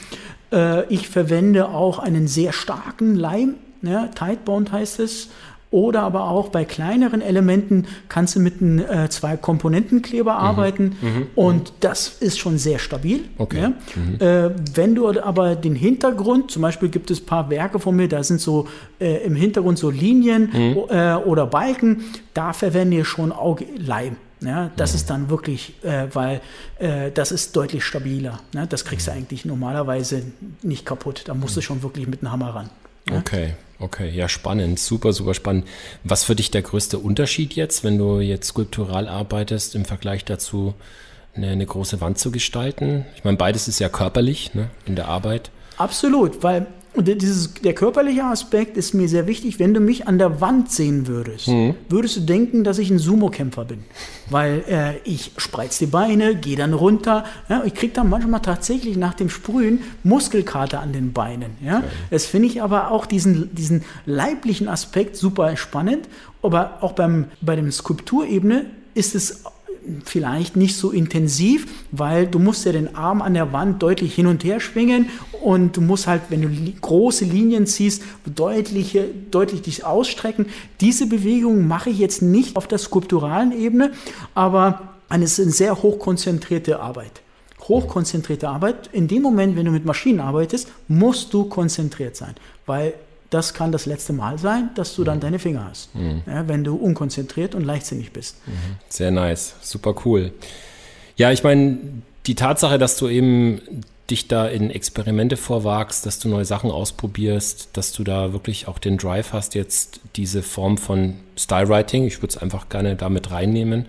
Ich verwende auch einen sehr starken Leim, ne? Tightbound heißt es. Oder aber auch bei kleineren Elementen kannst du mit einem äh, Zwei-Komponenten-Kleber mhm. arbeiten. Mhm. Und das ist schon sehr stabil. Okay. Ne? Mhm. Äh, wenn du aber den Hintergrund, zum Beispiel gibt es ein paar Werke von mir, da sind so äh, im Hintergrund so Linien mhm. äh, oder Balken, da verwende ich schon auch Leim. Ja, das mhm. ist dann wirklich, äh, weil äh, das ist deutlich stabiler. Ne? Das kriegst du eigentlich normalerweise nicht kaputt. Da musst du schon wirklich mit dem Hammer ran. Ja? Okay, okay, ja, spannend, super, super spannend. Was für dich der größte Unterschied jetzt, wenn du jetzt skulptural arbeitest, im Vergleich dazu, eine, eine große Wand zu gestalten? Ich meine, beides ist ja körperlich, ne, in der Arbeit. Absolut, weil dieses, der körperliche Aspekt ist mir sehr wichtig. Wenn du mich an der Wand sehen würdest, mhm. würdest du denken, dass ich ein Sumo-Kämpfer bin. Weil äh, ich spreiz die Beine, gehe dann runter. Ja, ich kriege dann manchmal tatsächlich nach dem Sprühen Muskelkater an den Beinen. Ja? Okay. Das finde ich aber auch diesen, diesen leiblichen Aspekt super spannend. Aber auch beim, bei der Skulpturebene ist es vielleicht nicht so intensiv, weil du musst ja den Arm an der Wand deutlich hin und her schwingen und du musst halt, wenn du li- große Linien ziehst, deutlich, deutlich dich ausstrecken. Diese Bewegung mache ich jetzt nicht auf der skulpturalen Ebene, aber es ist eine sehr hochkonzentrierte Arbeit. Hochkonzentrierte Arbeit. In dem Moment, wenn du mit Maschinen arbeitest, musst du konzentriert sein, weil das kann das letzte Mal sein, dass du dann deine Finger hast, mhm. ja, wenn du unkonzentriert und leichtsinnig bist. Sehr nice, super cool. Ja, ich meine, die Tatsache, dass du eben dich da in Experimente vorwagst, dass du neue Sachen ausprobierst, dass du da wirklich auch den Drive hast, jetzt diese Form von Stylewriting, ich würde es einfach gerne damit reinnehmen,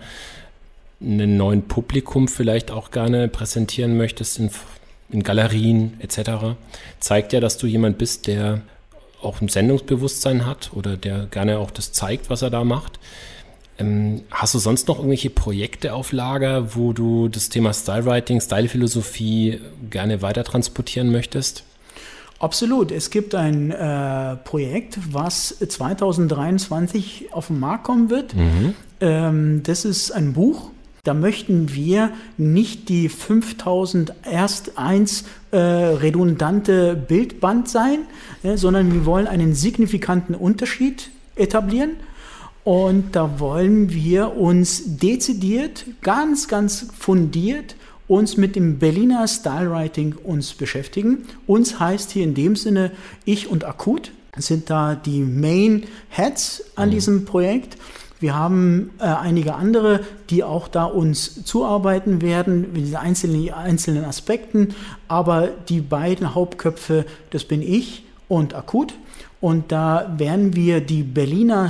einen neuen Publikum vielleicht auch gerne präsentieren möchtest in, in Galerien et cetera, zeigt ja, dass du jemand bist, der auch ein Sendungsbewusstsein hat oder der gerne auch das zeigt, was er da macht. Ähm, hast du sonst noch irgendwelche Projekte auf Lager, wo du das Thema Stylewriting, Stylephilosophie gerne weiter transportieren möchtest? Absolut. Es gibt ein äh, Projekt, was zwanzig dreiundzwanzig auf den Markt kommen wird. Mhm. Ähm, das ist ein Buch. Da möchten wir nicht die fünftausend erst eins äh, redundante Bildband sein, äh, sondern wir wollen einen signifikanten Unterschied etablieren. Und da wollen wir uns dezidiert, ganz, ganz fundiert uns mit dem Berliner Stylewriting uns beschäftigen. Uns heißt hier in dem Sinne, ich und Akut sind da die Main Heads an mhm. diesem Projekt. Wir haben äh, einige andere, die auch da uns zuarbeiten werden, mit diesen einzelnen, einzelnen Aspekten. Aber die beiden Hauptköpfe, das bin ich und Akut. Und da werden wir die Berliner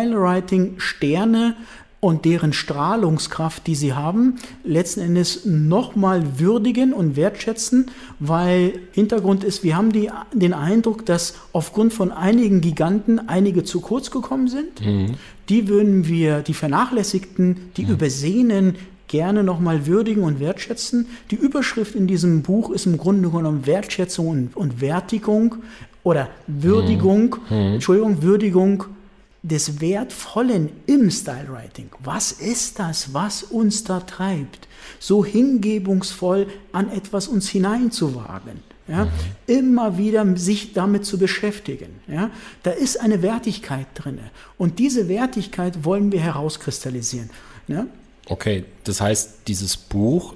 Stylewriting-Sterne und deren Strahlungskraft, die sie haben, letzten Endes nochmal würdigen und wertschätzen, weil Hintergrund ist, wir haben die, den Eindruck, dass aufgrund von einigen Giganten einige zu kurz gekommen sind. Mhm. Die würden wir, die Vernachlässigten, die mhm. Übersehenen, gerne nochmal würdigen und wertschätzen. Die Überschrift in diesem Buch ist im Grunde genommen Wertschätzung und, und Wertigung oder Würdigung, mhm. Entschuldigung, Würdigung des Wertvollen im Stylewriting. Was ist das, was uns da treibt? So hingebungsvoll an etwas uns hineinzuwagen. Ja? Mhm. Immer wieder sich damit zu beschäftigen. Ja? Da ist eine Wertigkeit drin. Und diese Wertigkeit wollen wir herauskristallisieren. Ja? Okay, das heißt, dieses Buch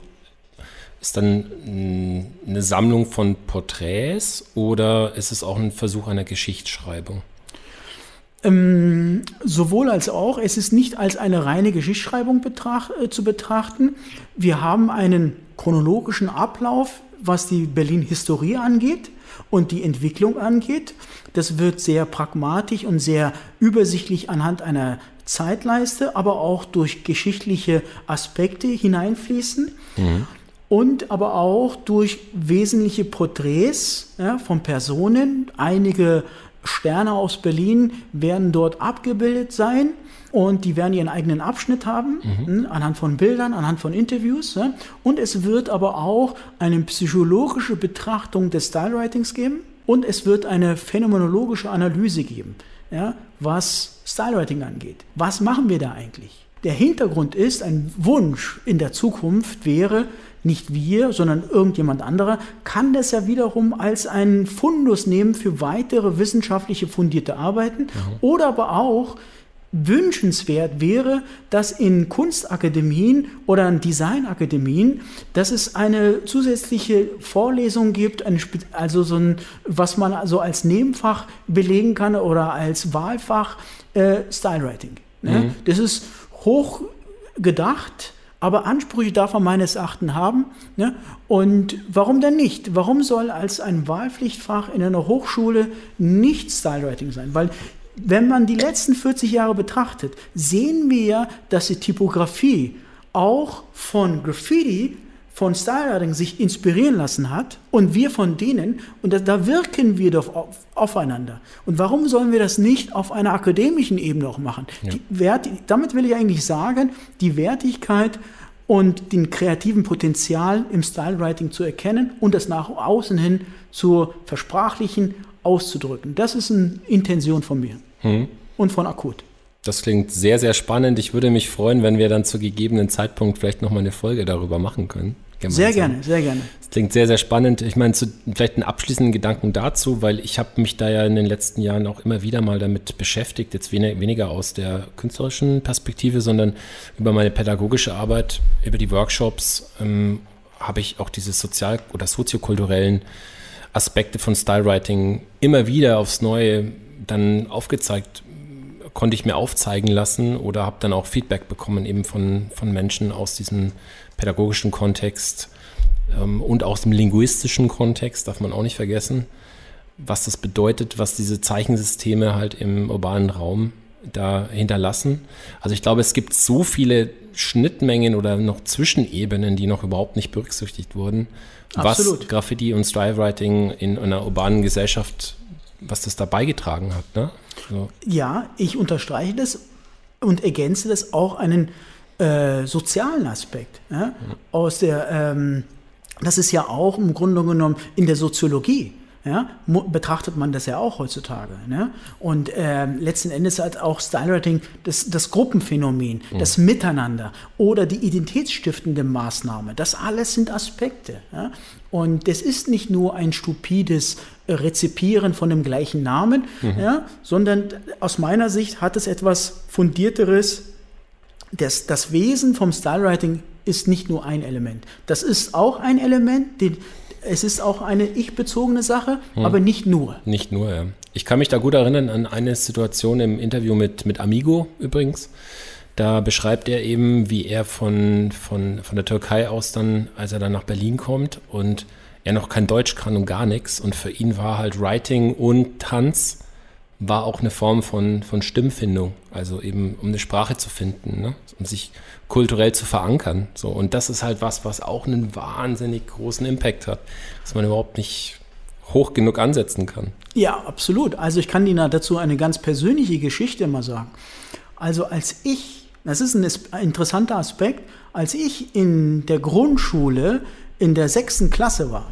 ist dann eine Sammlung von Porträts oder ist es auch ein Versuch einer Geschichtsschreibung? Ähm, sowohl als auch. Es ist nicht als eine reine Geschichtsschreibung betracht, äh, zu betrachten. Wir haben einen chronologischen Ablauf, was die Berlin-Historie angeht und die Entwicklung angeht. Das wird sehr pragmatisch und sehr übersichtlich anhand einer Zeitleiste, aber auch durch geschichtliche Aspekte hineinfließen. Mhm. Und aber auch durch wesentliche Porträts ja, von Personen. Einige Sterne aus Berlin werden dort abgebildet sein und die werden ihren eigenen Abschnitt haben, mhm. anhand von Bildern, anhand von Interviews. Ja. Und es wird aber auch eine psychologische Betrachtung des Stylewritings geben und es wird eine phänomenologische Analyse geben, ja, was Stylewriting angeht. Was machen wir da eigentlich? Der Hintergrund ist, ein Wunsch in der Zukunft wäre, nicht wir, sondern irgendjemand anderer, kann das ja wiederum als einen Fundus nehmen für weitere wissenschaftliche fundierte Arbeiten. Mhm. Oder aber auch wünschenswert wäre, dass in Kunstakademien oder in Designakademien, dass es eine zusätzliche Vorlesung gibt, eine, also so ein, was man also als Nebenfach belegen kann oder als Wahlfach äh, Stylewriting. Ne? Mhm. Das ist hoch gedacht, aber Ansprüche darf man meines Erachtens haben. Ne? Und warum denn nicht? Warum soll als ein Wahlpflichtfach in einer Hochschule nicht Stylewriting sein? Weil wenn man die letzten vierzig Jahre betrachtet, sehen wir ja, dass die Typografie auch von Graffiti, von Stylewriting sich inspirieren lassen hat und wir von denen, und da, da wirken wir doch auf, aufeinander. Und warum sollen wir das nicht auf einer akademischen Ebene auch machen? Ja. Die Wert, damit will ich eigentlich sagen, die Wertigkeit und den kreativen Potenzial im Stylewriting zu erkennen und das nach außen hin zu versprachlichen, auszudrücken. Das ist eine Intention von mir hm. und von Akut. Das klingt sehr, sehr spannend. Ich würde mich freuen, wenn wir dann zu gegebenen Zeitpunkt vielleicht nochmal eine Folge darüber machen können. Gemeinsam. Sehr gerne, sehr gerne. Das klingt sehr, sehr spannend. Ich meine, zu, vielleicht einen abschließenden Gedanken dazu, weil ich habe mich da ja in den letzten Jahren auch immer wieder mal damit beschäftigt, jetzt wenig, weniger aus der künstlerischen Perspektive, sondern über meine pädagogische Arbeit, über die Workshops ähm, habe ich auch diese sozial- oder soziokulturellen Aspekte von Stylewriting immer wieder aufs Neue dann aufgezeigt, konnte ich mir aufzeigen lassen oder habe dann auch Feedback bekommen eben von, von Menschen aus diesem pädagogischen Kontext ähm, und aus dem linguistischen Kontext, darf man auch nicht vergessen, was das bedeutet, was diese Zeichensysteme halt im urbanen Raum da hinterlassen. Also ich glaube, es gibt so viele Schnittmengen oder noch Zwischenebenen, die noch überhaupt nicht berücksichtigt wurden, Absolut. Was Graffiti und Stylewriting in einer urbanen Gesellschaft, was das da beigetragen hat, ne? So. Ja, ich unterstreiche das und ergänze das auch einen äh, sozialen Aspekt. Ja? Mhm. Aus der, ähm, das ist ja auch im Grunde genommen in der Soziologie. Ja, betrachtet man das ja auch heutzutage. Ne? Und äh, letzten Endes hat auch Stylewriting das, das Gruppenphänomen, mhm. das Miteinander oder die identitätsstiftende Maßnahme. Das alles sind Aspekte. Ja? Und das ist nicht nur ein stupides Rezipieren von dem gleichen Namen, mhm. ja? sondern aus meiner Sicht hat es etwas Fundierteres. Das, das Wesen vom Stylewriting ist nicht nur ein Element. Das ist auch ein Element, den Es ist auch eine ich-bezogene Sache, hm. aber nicht nur. Nicht nur, ja. Ich kann mich da gut erinnern an eine Situation im Interview mit, mit Amigo übrigens. Da beschreibt er eben, wie er von, von, von der Türkei aus dann, als er dann nach Berlin kommt und er noch kein Deutsch kann und gar nichts. Und für ihn war halt Writing und Tanz war auch eine Form von, von Stimmfindung. Also eben, um eine Sprache zu finden, ne? Um sich kulturell zu verankern. So. Und das ist halt was, was auch einen wahnsinnig großen Impact hat, dass man überhaupt nicht hoch genug ansetzen kann. Ja, absolut. Also ich kann Ihnen dazu eine ganz persönliche Geschichte mal sagen. Also als ich, das ist ein interessanter Aspekt, als ich in der Grundschule in der sechsten Klasse war,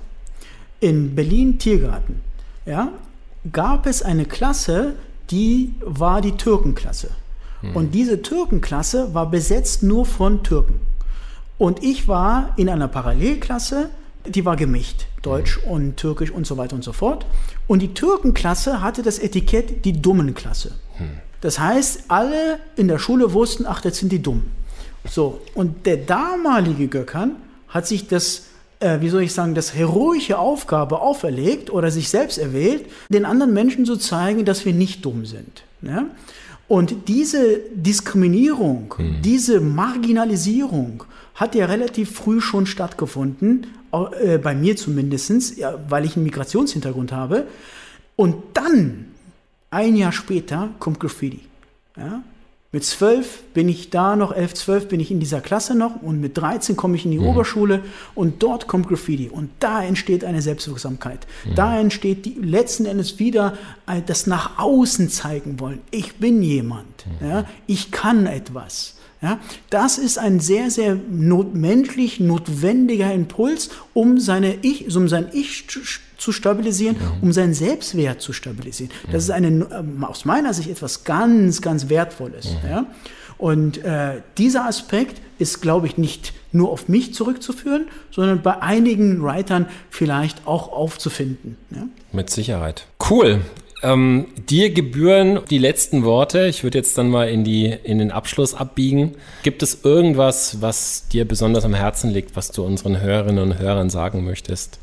in Berlin-Tiergarten, ja, gab es eine Klasse, die war die Türkenklasse. Hm. Und diese Türkenklasse war besetzt nur von Türken. Und ich war in einer Parallelklasse, die war gemischt, Deutsch hm. und Türkisch und so weiter und so fort. Und die Türkenklasse hatte das Etikett die Dummenklasse. Hm. Das heißt, alle in der Schule wussten, ach, das sind die Dummen. So, und der damalige Gökhan hat sich das wie soll ich sagen, das heroische Aufgabe auferlegt oder sich selbst erwählt, den anderen Menschen zu zeigen, dass wir nicht dumm sind. Ja? Und diese Diskriminierung, mhm. diese Marginalisierung hat ja relativ früh schon stattgefunden, äh, bei mir zumindest, ja, weil ich einen Migrationshintergrund habe. Und dann, ein Jahr später, kommt Graffiti. Ja? Mit zwölf bin ich da noch, elf, zwölf bin ich in dieser Klasse noch und mit dreizehn komme ich in die mhm. Oberschule und dort kommt Graffiti und da entsteht eine Selbstwirksamkeit. Mhm. Da entsteht die, letzten Endes wieder das nach außen zeigen wollen. Ich bin jemand, mhm. ja, ich kann etwas. Ja, das ist ein sehr, sehr not- menschlich notwendiger Impuls, um, seine ich, um sein Ich zu stabilisieren, ja. um seinen Selbstwert zu stabilisieren. Das ja. ist eine, aus meiner Sicht etwas ganz, ganz Wertvolles. Ja. Ja? Und äh, dieser Aspekt ist, glaube ich, nicht nur auf mich zurückzuführen, sondern bei einigen Writern vielleicht auch aufzufinden. Ja? Mit Sicherheit. Cool. Ähm, dir gebühren die letzten Worte. Ich würde jetzt dann mal in, die, in den Abschluss abbiegen. Gibt es irgendwas, was dir besonders am Herzen liegt, was du unseren Hörerinnen und Hörern sagen möchtest?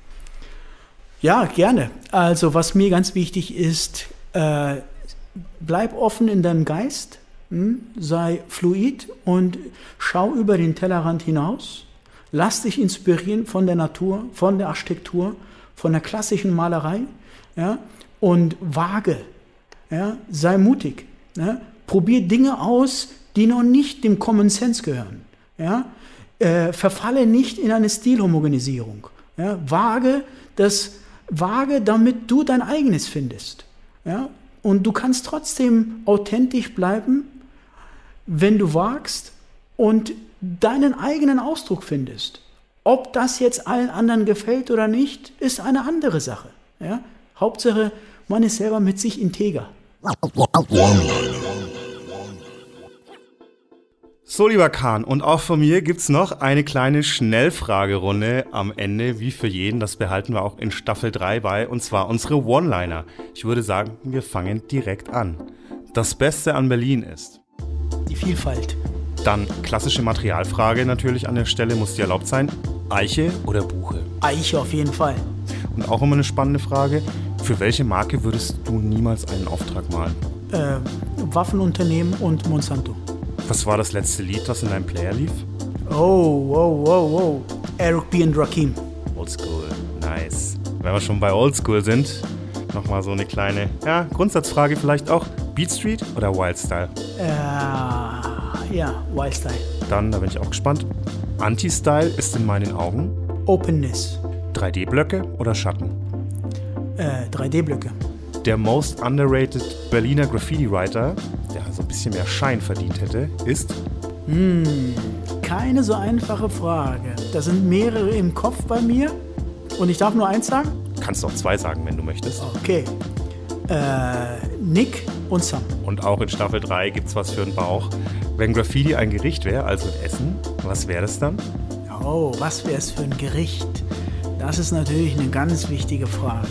Ja, gerne. Also was mir ganz wichtig ist, äh, bleib offen in deinem Geist, Hm? Sei fluid und schau über den Tellerrand hinaus. Lass dich inspirieren von der Natur, von der Architektur, von der klassischen Malerei, ja? Und wage, ja? Sei mutig. Ja? Probier Dinge aus, die noch nicht dem Common Sense gehören. Ja? Äh, verfalle nicht in eine Stilhomogenisierung. Ja? Wage, das, wage, damit du dein eigenes findest. Ja? Und du kannst trotzdem authentisch bleiben, wenn du wagst und deinen eigenen Ausdruck findest. Ob das jetzt allen anderen gefällt oder nicht, ist eine andere Sache. Ja? Hauptsache, man ist selber mit sich integer. So, lieber Kahn, und auch von mir gibt's noch eine kleine Schnellfragerunde am Ende, wie für jeden. Das behalten wir auch in Staffel drei bei, und zwar unsere One-Liner. Ich würde sagen, wir fangen direkt an. Das Beste an Berlin ist? Die Vielfalt. Dann klassische Materialfrage natürlich an der Stelle, muss die erlaubt sein. Eiche oder Buche? Eiche auf jeden Fall. Und auch immer eine spannende Frage, für welche Marke würdest du niemals einen Auftrag malen? Äh, Waffenunternehmen und Monsanto. Was war das letzte Lied, was in deinem Player lief? Oh, wow, wow, wow. Eric B. und Rakim. Oldschool, nice. Wenn wir schon bei Oldschool sind, nochmal so eine kleine, ja, Grundsatzfrage vielleicht auch. Beat Street oder Wildstyle? Äh, ja, Wildstyle. Dann, da bin ich auch gespannt. Anti-Style ist in meinen Augen? Openness. drei D-Blöcke oder Schatten? Äh, drei D-Blöcke. Der most underrated Berliner Graffiti-Writer, der so ein bisschen mehr Schein verdient hätte, ist? Hm, keine so einfache Frage. Da sind mehrere im Kopf bei mir. Und ich darf nur eins sagen? Kannst auch zwei sagen, wenn du möchtest. Okay. Äh, Nick und Sam. Und auch in Staffel drei gibt's was für den Bauch. Wenn Graffiti ein Gericht wäre, also ein Essen, was wäre das dann? Oh, was wäre es für ein Gericht? Das ist natürlich eine ganz wichtige Frage.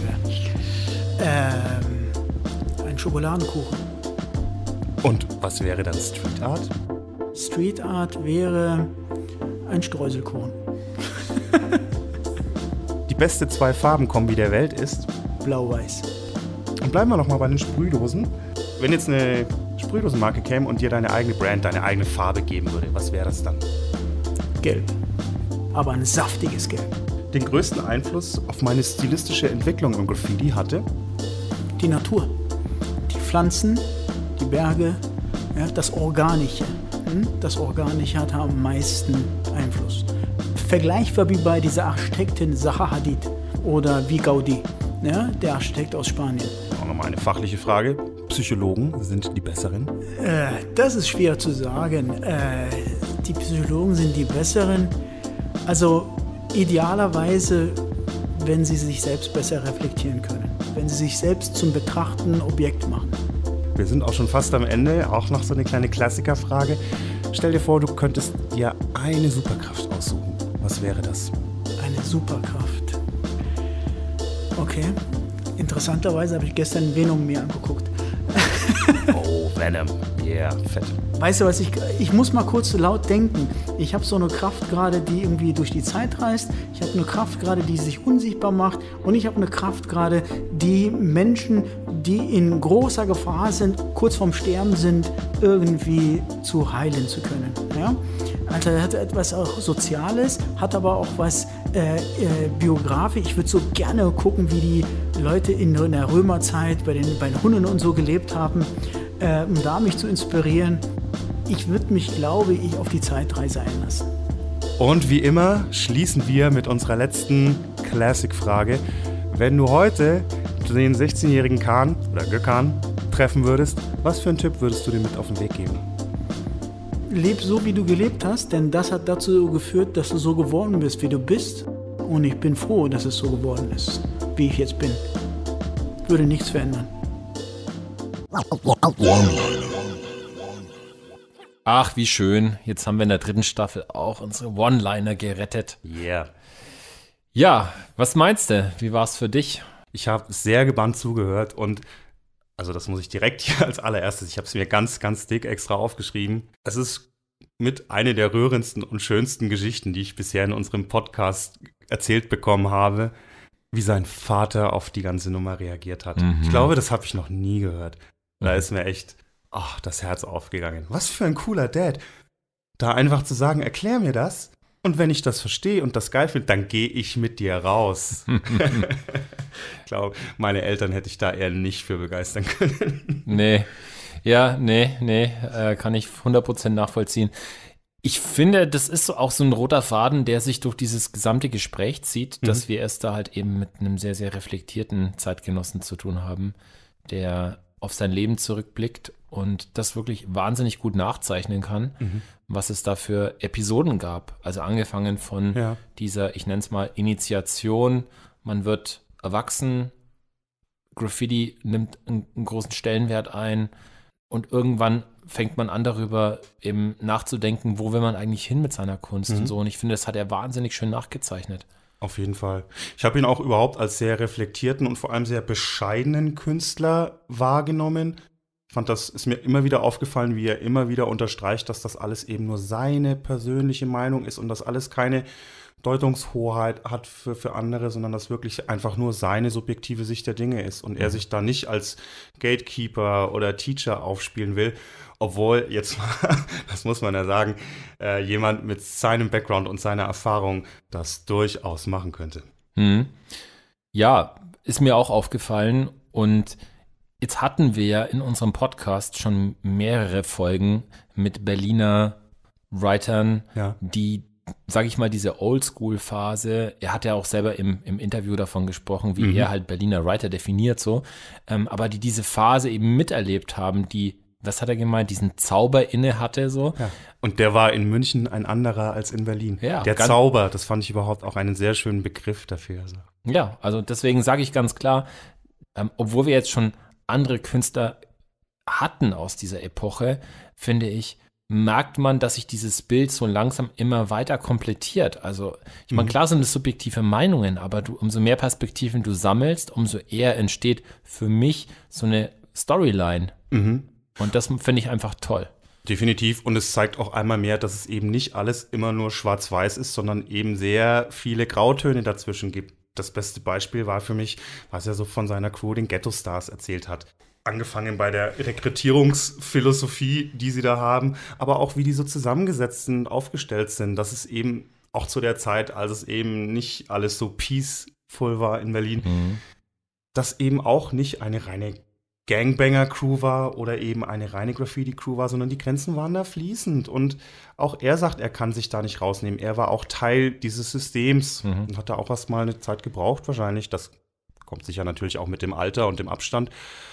Ähm, ein Schokoladenkuchen. Und was wäre dann Street Art? Street Art wäre ein Streuselkuchen. Die beste Zwei-Farben-Kombi der Welt ist? Blau-Weiß. Und bleiben wir nochmal bei den Sprühdosen. Wenn jetzt eine Sprühdosenmarke käme und dir deine eigene Brand, deine eigene Farbe geben würde, was wäre das dann? Gelb. Aber ein saftiges Gelb. Den größten Einfluss auf meine stilistische Entwicklung im Graffiti hatte? Die Natur. Die Pflanzen, die Berge, ja, das Organische. Das Organische hat am meisten Einfluss. Vergleichbar wie bei dieser Architektin Zaha Hadid oder wie Gaudí, ja, der Architekt aus Spanien. Auch nochmal eine fachliche Frage. Psychologen sind die Besseren? Äh, das ist schwer zu sagen. Äh, die Psychologen sind die Besseren. Also idealerweise, wenn sie sich selbst besser reflektieren können. Wenn sie sich selbst zum betrachtenden Objekt machen. Wir sind auch schon fast am Ende. Auch noch so eine kleine Klassikerfrage. Stell dir vor, du könntest dir eine Superkraft aussuchen. Was wäre das? Eine Superkraft. Okay. Interessanterweise habe ich gestern Venom mir angeguckt. Oh, Venom. Yeah, fett. Weißt du was, ich, ich muss mal kurz laut denken. Ich habe so eine Kraft gerade, die irgendwie durch die Zeit reist. Ich habe eine Kraft gerade, die sich unsichtbar macht. Und ich habe eine Kraft gerade, die Menschen, die in großer Gefahr sind, kurz vorm Sterben sind, irgendwie zu heilen zu können. Ja? Also er hat etwas auch Soziales, hat aber auch was äh, äh, Biografisch. Ich würde so gerne gucken, wie die Leute in der Römerzeit bei den, bei den Hunden und so gelebt haben, äh, um da mich zu inspirieren. Ich würde mich, glaube ich, auf die Zeitreise einlassen. Und wie immer schließen wir mit unserer letzten Classic-Frage. Wenn du heute den sechzehnjährigen Kahn oder Gökhan treffen würdest, was für einen Tipp würdest du dir mit auf den Weg geben? Leb so, wie du gelebt hast, denn das hat dazu geführt, dass du so geworden bist, wie du bist. Und ich bin froh, dass es so geworden ist, wie ich jetzt bin. Würde nichts verändern. Ach, wie schön. Jetzt haben wir in der dritten Staffel auch unsere One-Liner gerettet. Yeah. Ja, was meinst du? Wie war es für dich? Ich habe sehr gebannt zugehört und also das muss ich direkt hier als allererstes, ich habe es mir ganz, ganz dick extra aufgeschrieben. Es ist mit einer der rührendsten und schönsten Geschichten, die ich bisher in unserem Podcast erzählt bekommen habe, wie sein Vater auf die ganze Nummer reagiert hat. Mhm. Ich glaube, das habe ich noch nie gehört. Da ist mir echt ach, das Herz aufgegangen. Was für ein cooler Dad. Da einfach zu sagen, erklär mir das. Und wenn ich das verstehe und das geil finde, dann gehe ich mit dir raus. Ich glaube, meine Eltern hätte ich da eher nicht für begeistern können. Nee, ja, nee, nee, äh, kann ich hundert Prozent nachvollziehen. Ich finde, das ist so auch so ein roter Faden, der sich durch dieses gesamte Gespräch zieht, mhm. dass wir es da halt eben mit einem sehr, sehr reflektierten Zeitgenossen zu tun haben, der auf sein Leben zurückblickt und das wirklich wahnsinnig gut nachzeichnen kann, mhm. was es da für Episoden gab. Also angefangen von ja. dieser, ich nenne es mal, Initiation, man wird erwachsen, Graffiti nimmt einen, einen großen Stellenwert ein und irgendwann fängt man an, darüber eben nachzudenken, wo will man eigentlich hin mit seiner Kunst mhm. und so. Und ich finde, das hat er wahnsinnig schön nachgezeichnet. Auf jeden Fall. Ich habe ihn auch überhaupt als sehr reflektierten und vor allem sehr bescheidenen Künstler wahrgenommen. Ich fand, das ist mir immer wieder aufgefallen, wie er immer wieder unterstreicht, dass das alles eben nur seine persönliche Meinung ist und dass alles keine Deutungshoheit hat für, für andere, sondern dass wirklich einfach nur seine subjektive Sicht der Dinge ist und er sich da nicht als Gatekeeper oder Teacher aufspielen will, obwohl, jetzt mal, das muss man ja sagen, äh, jemand mit seinem Background und seiner Erfahrung das durchaus machen könnte. Hm. Ja, ist mir auch aufgefallen und jetzt hatten wir ja in unserem Podcast schon mehrere Folgen mit Berliner Writern, ja. die sage ich mal, diese Oldschool-Phase, er hat ja auch selber im, im Interview davon gesprochen, wie mhm. er halt Berliner Writer definiert so, ähm, aber die diese Phase eben miterlebt haben, die, was hat er gemeint, diesen Zauber inne hatte so. Ja. Und der war in München ein anderer als in Berlin. Ja, der Zauber, das fand ich überhaupt auch einen sehr schönen Begriff dafür. Also. Ja, also deswegen sage ich ganz klar, ähm, obwohl wir jetzt schon andere Künstler hatten aus dieser Epoche, finde ich, merkt man, dass sich dieses Bild so langsam immer weiter komplettiert. Also, ich meine, klar sind das subjektive Meinungen, aber du, umso mehr Perspektiven du sammelst, umso eher entsteht für mich so eine Storyline. Mhm. Und das finde ich einfach toll. Definitiv. Und es zeigt auch einmal mehr, dass es eben nicht alles immer nur schwarz-weiß ist, sondern eben sehr viele Grautöne dazwischen gibt. Das beste Beispiel war für mich, was er so von seiner Crew, den Ghetto Stars, erzählt hat. Angefangen bei der Rekrutierungsphilosophie, die sie da haben, aber auch wie die so zusammengesetzt sind, aufgestellt sind. Das ist eben auch zu der Zeit, als es eben nicht alles so peaceful war in Berlin, mhm. dass eben auch nicht eine reine Gangbanger-Crew war oder eben eine reine Graffiti-Crew war, sondern die Grenzen waren da fließend. Und auch er sagt, er kann sich da nicht rausnehmen. Er war auch Teil dieses Systems mhm. und hat da auch erst mal eine Zeit gebraucht wahrscheinlich. Das kommt sicher natürlich auch mit dem Alter und dem Abstand,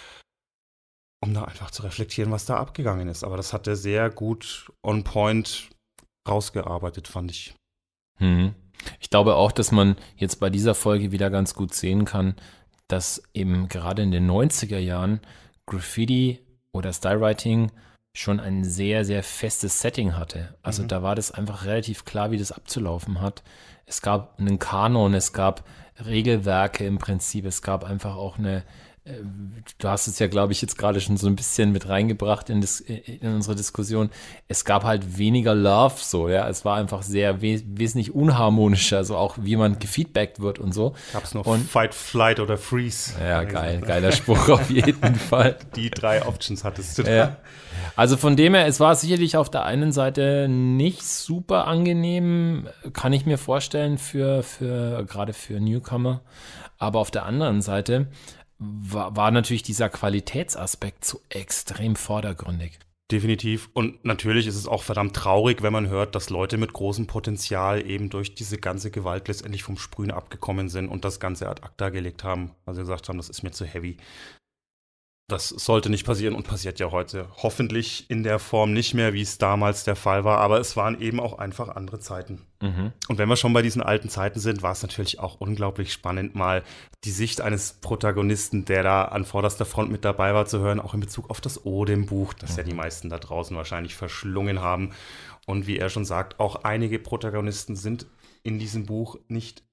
um da einfach zu reflektieren, was da abgegangen ist. Aber das hat er sehr gut on point rausgearbeitet, fand ich. Hm. Ich glaube auch, dass man jetzt bei dieser Folge wieder ganz gut sehen kann, dass eben gerade in den neunziger Jahren Graffiti oder Stylewriting schon ein sehr, sehr festes Setting hatte. Also mhm. da war das einfach relativ klar, wie das abzulaufen hat. Es gab einen Kanon, es gab Regelwerke im Prinzip, es gab einfach auch eine Du hast es ja, glaube ich, jetzt gerade schon so ein bisschen mit reingebracht in, das, in unsere Diskussion. Es gab halt weniger Love, so, ja. Es war einfach sehr wes- wesentlich unharmonischer, so auch wie man gefeedbackt wird und so. Gab es noch und, Fight, Flight oder Freeze. Ja, geil, geiler Spruch auf jeden Fall. Die drei Options hattest du da. Ja. Also von dem her, es war sicherlich auf der einen Seite nicht super angenehm, kann ich mir vorstellen, für, für gerade für Newcomer. Aber auf der anderen Seite War, war natürlich dieser Qualitätsaspekt so extrem vordergründig. Definitiv. Und natürlich ist es auch verdammt traurig, wenn man hört, dass Leute mit großem Potenzial eben durch diese ganze Gewalt letztendlich vom Sprühen abgekommen sind und das Ganze ad acta gelegt haben. Also gesagt haben, das ist mir zu heavy. Das sollte nicht passieren und passiert ja heute hoffentlich in der Form nicht mehr, wie es damals der Fall war. Aber es waren eben auch einfach andere Zeiten. Mhm. Und wenn wir schon bei diesen alten Zeiten sind, war es natürlich auch unglaublich spannend, mal die Sicht eines Protagonisten, der da an vorderster Front mit dabei war, zu hören, auch in Bezug auf das Odem-Buch, das mhm. ja die meisten da draußen wahrscheinlich verschlungen haben. Und wie er schon sagt, auch einige Protagonisten sind in diesem Buch nicht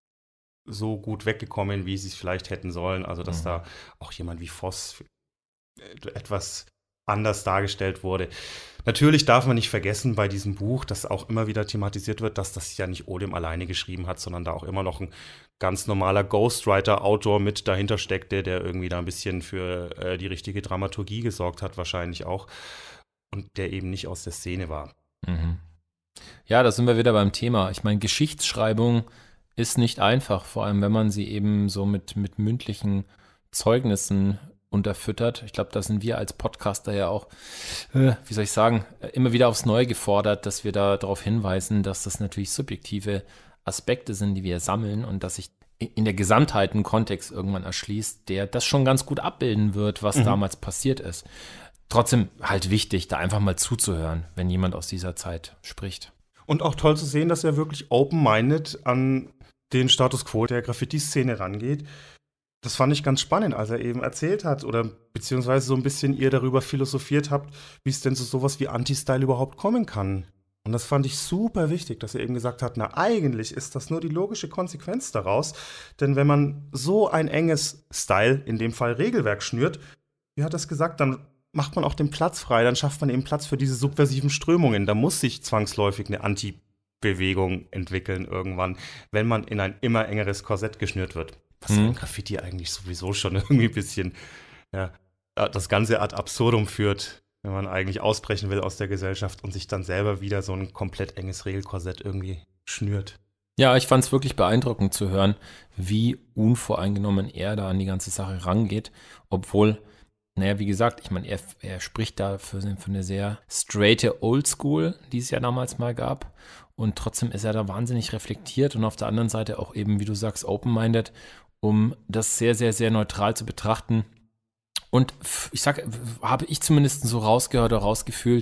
so gut weggekommen, wie sie es vielleicht hätten sollen. Also, dass mhm. da auch jemand wie Voss etwas anders dargestellt wurde. Natürlich darf man nicht vergessen bei diesem Buch, dass auch immer wieder thematisiert wird, dass das ja nicht Odem alleine geschrieben hat, sondern da auch immer noch ein ganz normaler Ghostwriter-Autor mit dahinter steckte, der irgendwie da ein bisschen für äh, die richtige Dramaturgie gesorgt hat, wahrscheinlich auch. Und der eben nicht aus der Szene war. Mhm. Ja, da sind wir wieder beim Thema. Ich meine, Geschichtsschreibung ist nicht einfach, vor allem wenn man sie eben so mit, mit mündlichen Zeugnissen unterfüttert. Ich glaube, da sind wir als Podcaster ja auch, äh, wie soll ich sagen, immer wieder aufs Neue gefordert, dass wir da darauf hinweisen, dass das natürlich subjektive Aspekte sind, die wir sammeln und dass sich in der Gesamtheit ein Kontext irgendwann erschließt, der das schon ganz gut abbilden wird, was mhm. damals passiert ist. Trotzdem halt wichtig, da einfach mal zuzuhören, wenn jemand aus dieser Zeit spricht. Und auch toll zu sehen, dass er wirklich open-minded an den Status quo der Graffiti-Szene rangeht. Das fand ich ganz spannend, als er eben erzählt hat oder beziehungsweise so ein bisschen ihr darüber philosophiert habt, wie es denn zu sowas wie Anti-Style überhaupt kommen kann. Und das fand ich super wichtig, dass er eben gesagt hat, na eigentlich ist das nur die logische Konsequenz daraus. Denn wenn man so ein enges Style, in dem Fall Regelwerk, schnürt, wie hat er es gesagt, dann macht man auch den Platz frei, dann schafft man eben Platz für diese subversiven Strömungen. Da muss sich zwangsläufig eine Anti-Bewegung entwickeln irgendwann, wenn man in ein immer engeres Korsett geschnürt wird. Was mhm. im Graffiti eigentlich sowieso schon irgendwie ein bisschen ja, das Ganze ad absurdum führt, wenn man eigentlich ausbrechen will aus der Gesellschaft und sich dann selber wieder so ein komplett enges Regelkorsett irgendwie schnürt. Ja, ich fand es wirklich beeindruckend zu hören, wie unvoreingenommen er da an die ganze Sache rangeht, obwohl, naja, wie gesagt, ich meine, er, er spricht da für, für eine sehr straighte Oldschool, die es ja damals mal gab. Und trotzdem ist er da wahnsinnig reflektiert und auf der anderen Seite auch eben, wie du sagst, open-minded, um das sehr, sehr, sehr neutral zu betrachten. Und ich sag, habe ich zumindest so rausgehört oder rausgefühlt,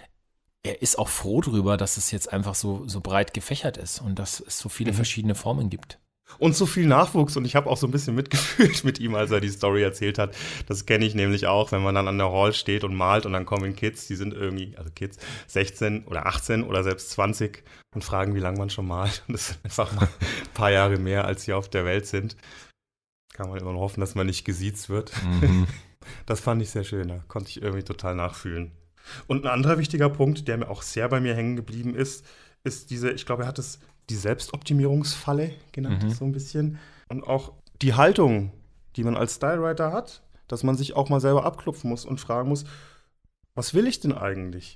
er ist auch froh drüber, dass es jetzt einfach so, so breit gefächert ist und dass es so viele mhm. verschiedene Formen gibt. Und so viel Nachwuchs. Und ich habe auch so ein bisschen mitgefühlt mit ihm, als er die Story erzählt hat. Das kenne ich nämlich auch, wenn man dann an der Hall steht und malt und dann kommen Kids, die sind irgendwie, also Kids, sechzehn oder achtzehn oder selbst zwanzig und fragen, wie lange man schon malt. Und das sind einfach mal ein paar Jahre mehr, als sie auf der Welt sind. Kann man immer noch hoffen, dass man nicht gesiezt wird. Mhm. Das fand ich sehr schön. Da konnte ich irgendwie total nachfühlen. Und ein anderer wichtiger Punkt, der mir auch sehr bei mir hängen geblieben ist, ist diese, ich glaube, er hat es die Selbstoptimierungsfalle genannt, mhm. so ein bisschen. Und auch die Haltung, die man als Stylewriter hat, dass man sich auch mal selber abklopfen muss und fragen muss, was will ich denn eigentlich?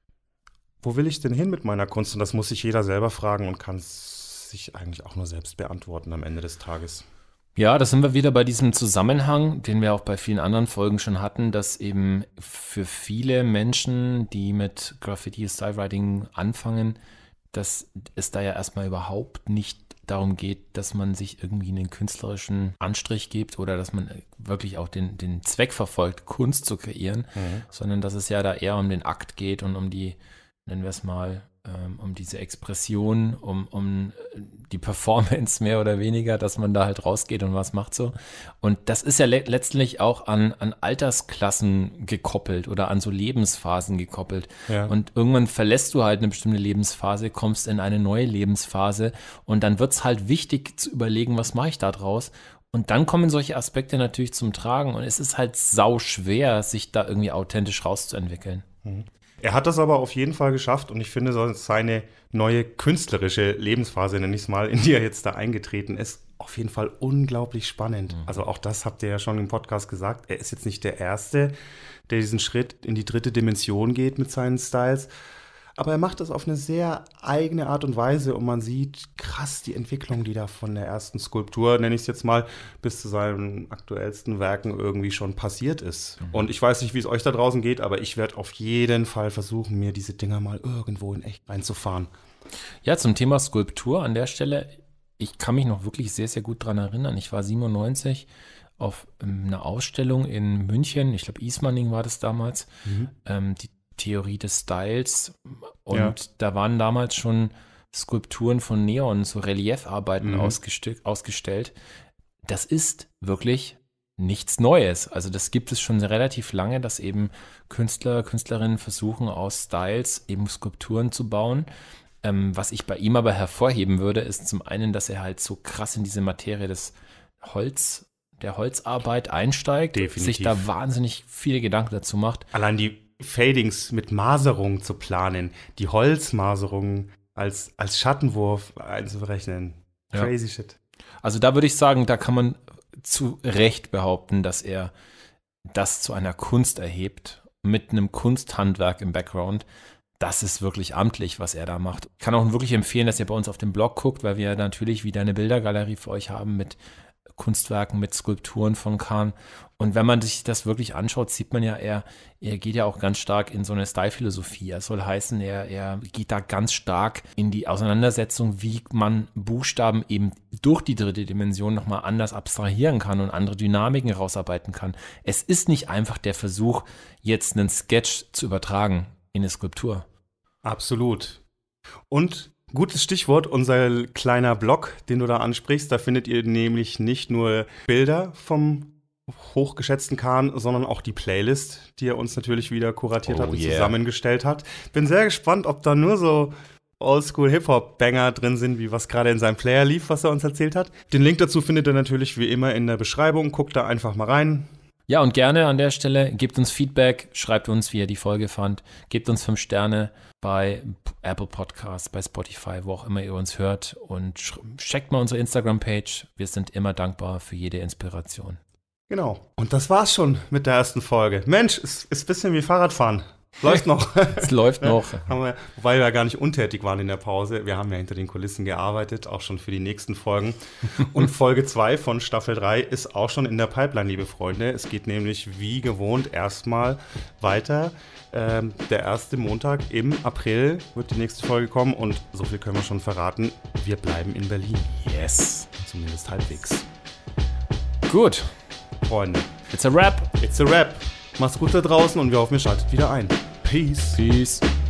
Wo will ich denn hin mit meiner Kunst? Und das muss sich jeder selber fragen und kann sich eigentlich auch nur selbst beantworten am Ende des Tages. Ja, da sind wir wieder bei diesem Zusammenhang, den wir auch bei vielen anderen Folgen schon hatten, dass eben für viele Menschen, die mit Graffiti-Stylewriting anfangen, dass es da ja erstmal überhaupt nicht darum geht, dass man sich irgendwie einen künstlerischen Anstrich gibt oder dass man wirklich auch den, den Zweck verfolgt, Kunst zu kreieren, mhm. sondern dass es ja da eher um den Akt geht und um die, nennen wir es mal, ähm, um diese Expression, um, um die Performance mehr oder weniger, dass man da halt rausgeht und was macht so. Und das ist ja le- letztlich auch an, an Altersklassen gekoppelt oder an so Lebensphasen gekoppelt. Ja. Und irgendwann verlässt du halt eine bestimmte Lebensphase, kommst in eine neue Lebensphase und dann wird es halt wichtig zu überlegen, was mache ich da draus? Und dann kommen solche Aspekte natürlich zum Tragen und es ist halt sau schwer, sich da irgendwie authentisch rauszuentwickeln. Mhm. Er hat das aber auf jeden Fall geschafft und ich finde, so seine neue künstlerische Lebensphase, nenne ich es mal, in die er jetzt da eingetreten ist, auf jeden Fall unglaublich spannend. Mhm. Also auch das habt ihr ja schon im Podcast gesagt. Er ist jetzt nicht der Erste, der diesen Schritt in die dritte Dimension geht mit seinen Styles. Aber er macht das auf eine sehr eigene Art und Weise und man sieht krass die Entwicklung, die da von der ersten Skulptur, nenne ich es jetzt mal, bis zu seinen aktuellsten Werken irgendwie schon passiert ist. Mhm. Und ich weiß nicht, wie es euch da draußen geht, aber ich werde auf jeden Fall versuchen, mir diese Dinger mal irgendwo in echt reinzufahren. Ja, zum Thema Skulptur an der Stelle, ich kann mich noch wirklich sehr, sehr gut dran erinnern. Ich war siebenundneunzig auf einer Ausstellung in München, ich glaube Ismaning war das damals, mhm. ähm, die Theorie des Styles und ja. da waren damals schon Skulpturen von Neon, so Reliefarbeiten mhm. ausgestell- ausgestellt. Das ist wirklich nichts Neues. Also das gibt es schon relativ lange, dass eben Künstler, Künstlerinnen versuchen aus Styles eben Skulpturen zu bauen. Ähm, was ich bei ihm aber hervorheben würde, ist zum einen, dass er halt so krass in diese Materie des Holz der Holzarbeit einsteigt, Definitiv. sich da wahnsinnig viele Gedanken dazu macht. Allein die Fadings mit Maserung zu planen, die Holzmaserung als, als Schattenwurf einzuberechnen. Crazy ja. shit. Also da würde ich sagen, da kann man zu Recht behaupten, dass er das zu einer Kunst erhebt, mit einem Kunsthandwerk im Background. Das ist wirklich amtlich, was er da macht. Ich kann auch wirklich empfehlen, dass ihr bei uns auf dem Blog guckt, weil wir natürlich wieder eine Bildergalerie für euch haben mit Kunstwerken, mit Skulpturen von Kahn. Und wenn man sich das wirklich anschaut, sieht man ja, er, er geht ja auch ganz stark in so eine Style-Philosophie. Das soll heißen, er, er geht da ganz stark in die Auseinandersetzung, wie man Buchstaben eben durch die dritte Dimension nochmal anders abstrahieren kann und andere Dynamiken rausarbeiten kann. Es ist nicht einfach der Versuch, jetzt einen Sketch zu übertragen in eine Skulptur. Absolut. Und gutes Stichwort, unser kleiner Blog, den du da ansprichst, da findet ihr nämlich nicht nur Bilder vom hochgeschätzten Kahn, sondern auch die Playlist, die er uns natürlich wieder kuratiert oh, hat und yeah. zusammengestellt hat. Bin sehr gespannt, ob da nur so Oldschool-Hip-Hop-Banger drin sind, wie was gerade in seinem Player lief, was er uns erzählt hat. Den Link dazu findet ihr natürlich wie immer in der Beschreibung. Guckt da einfach mal rein. Ja, und gerne an der Stelle, gebt uns Feedback, schreibt uns, wie ihr die Folge fand, gebt uns fünf Sterne bei Apple Podcasts, bei Spotify, wo auch immer ihr uns hört und checkt mal unsere Instagram-Page. Wir sind immer dankbar für jede Inspiration. Genau. Und das war's schon mit der ersten Folge. Mensch, es ist ein bisschen wie Fahrradfahren. Läuft noch. Es läuft noch. Haben wir, wobei wir ja gar nicht untätig waren in der Pause. Wir haben ja hinter den Kulissen gearbeitet, auch schon für die nächsten Folgen. Und Folge zwei von Staffel drei ist auch schon in der Pipeline, liebe Freunde. Es geht nämlich wie gewohnt erstmal weiter. Ähm, der erste Montag im April wird die nächste Folge kommen. Und so viel können wir schon verraten. Wir bleiben in Berlin. Yes. Zumindest halbwegs. Gut. Freunde. It's a wrap. It's a wrap. Macht's gut da draußen und wir hoffen, ihr schaltet wieder ein. Peace. Peace.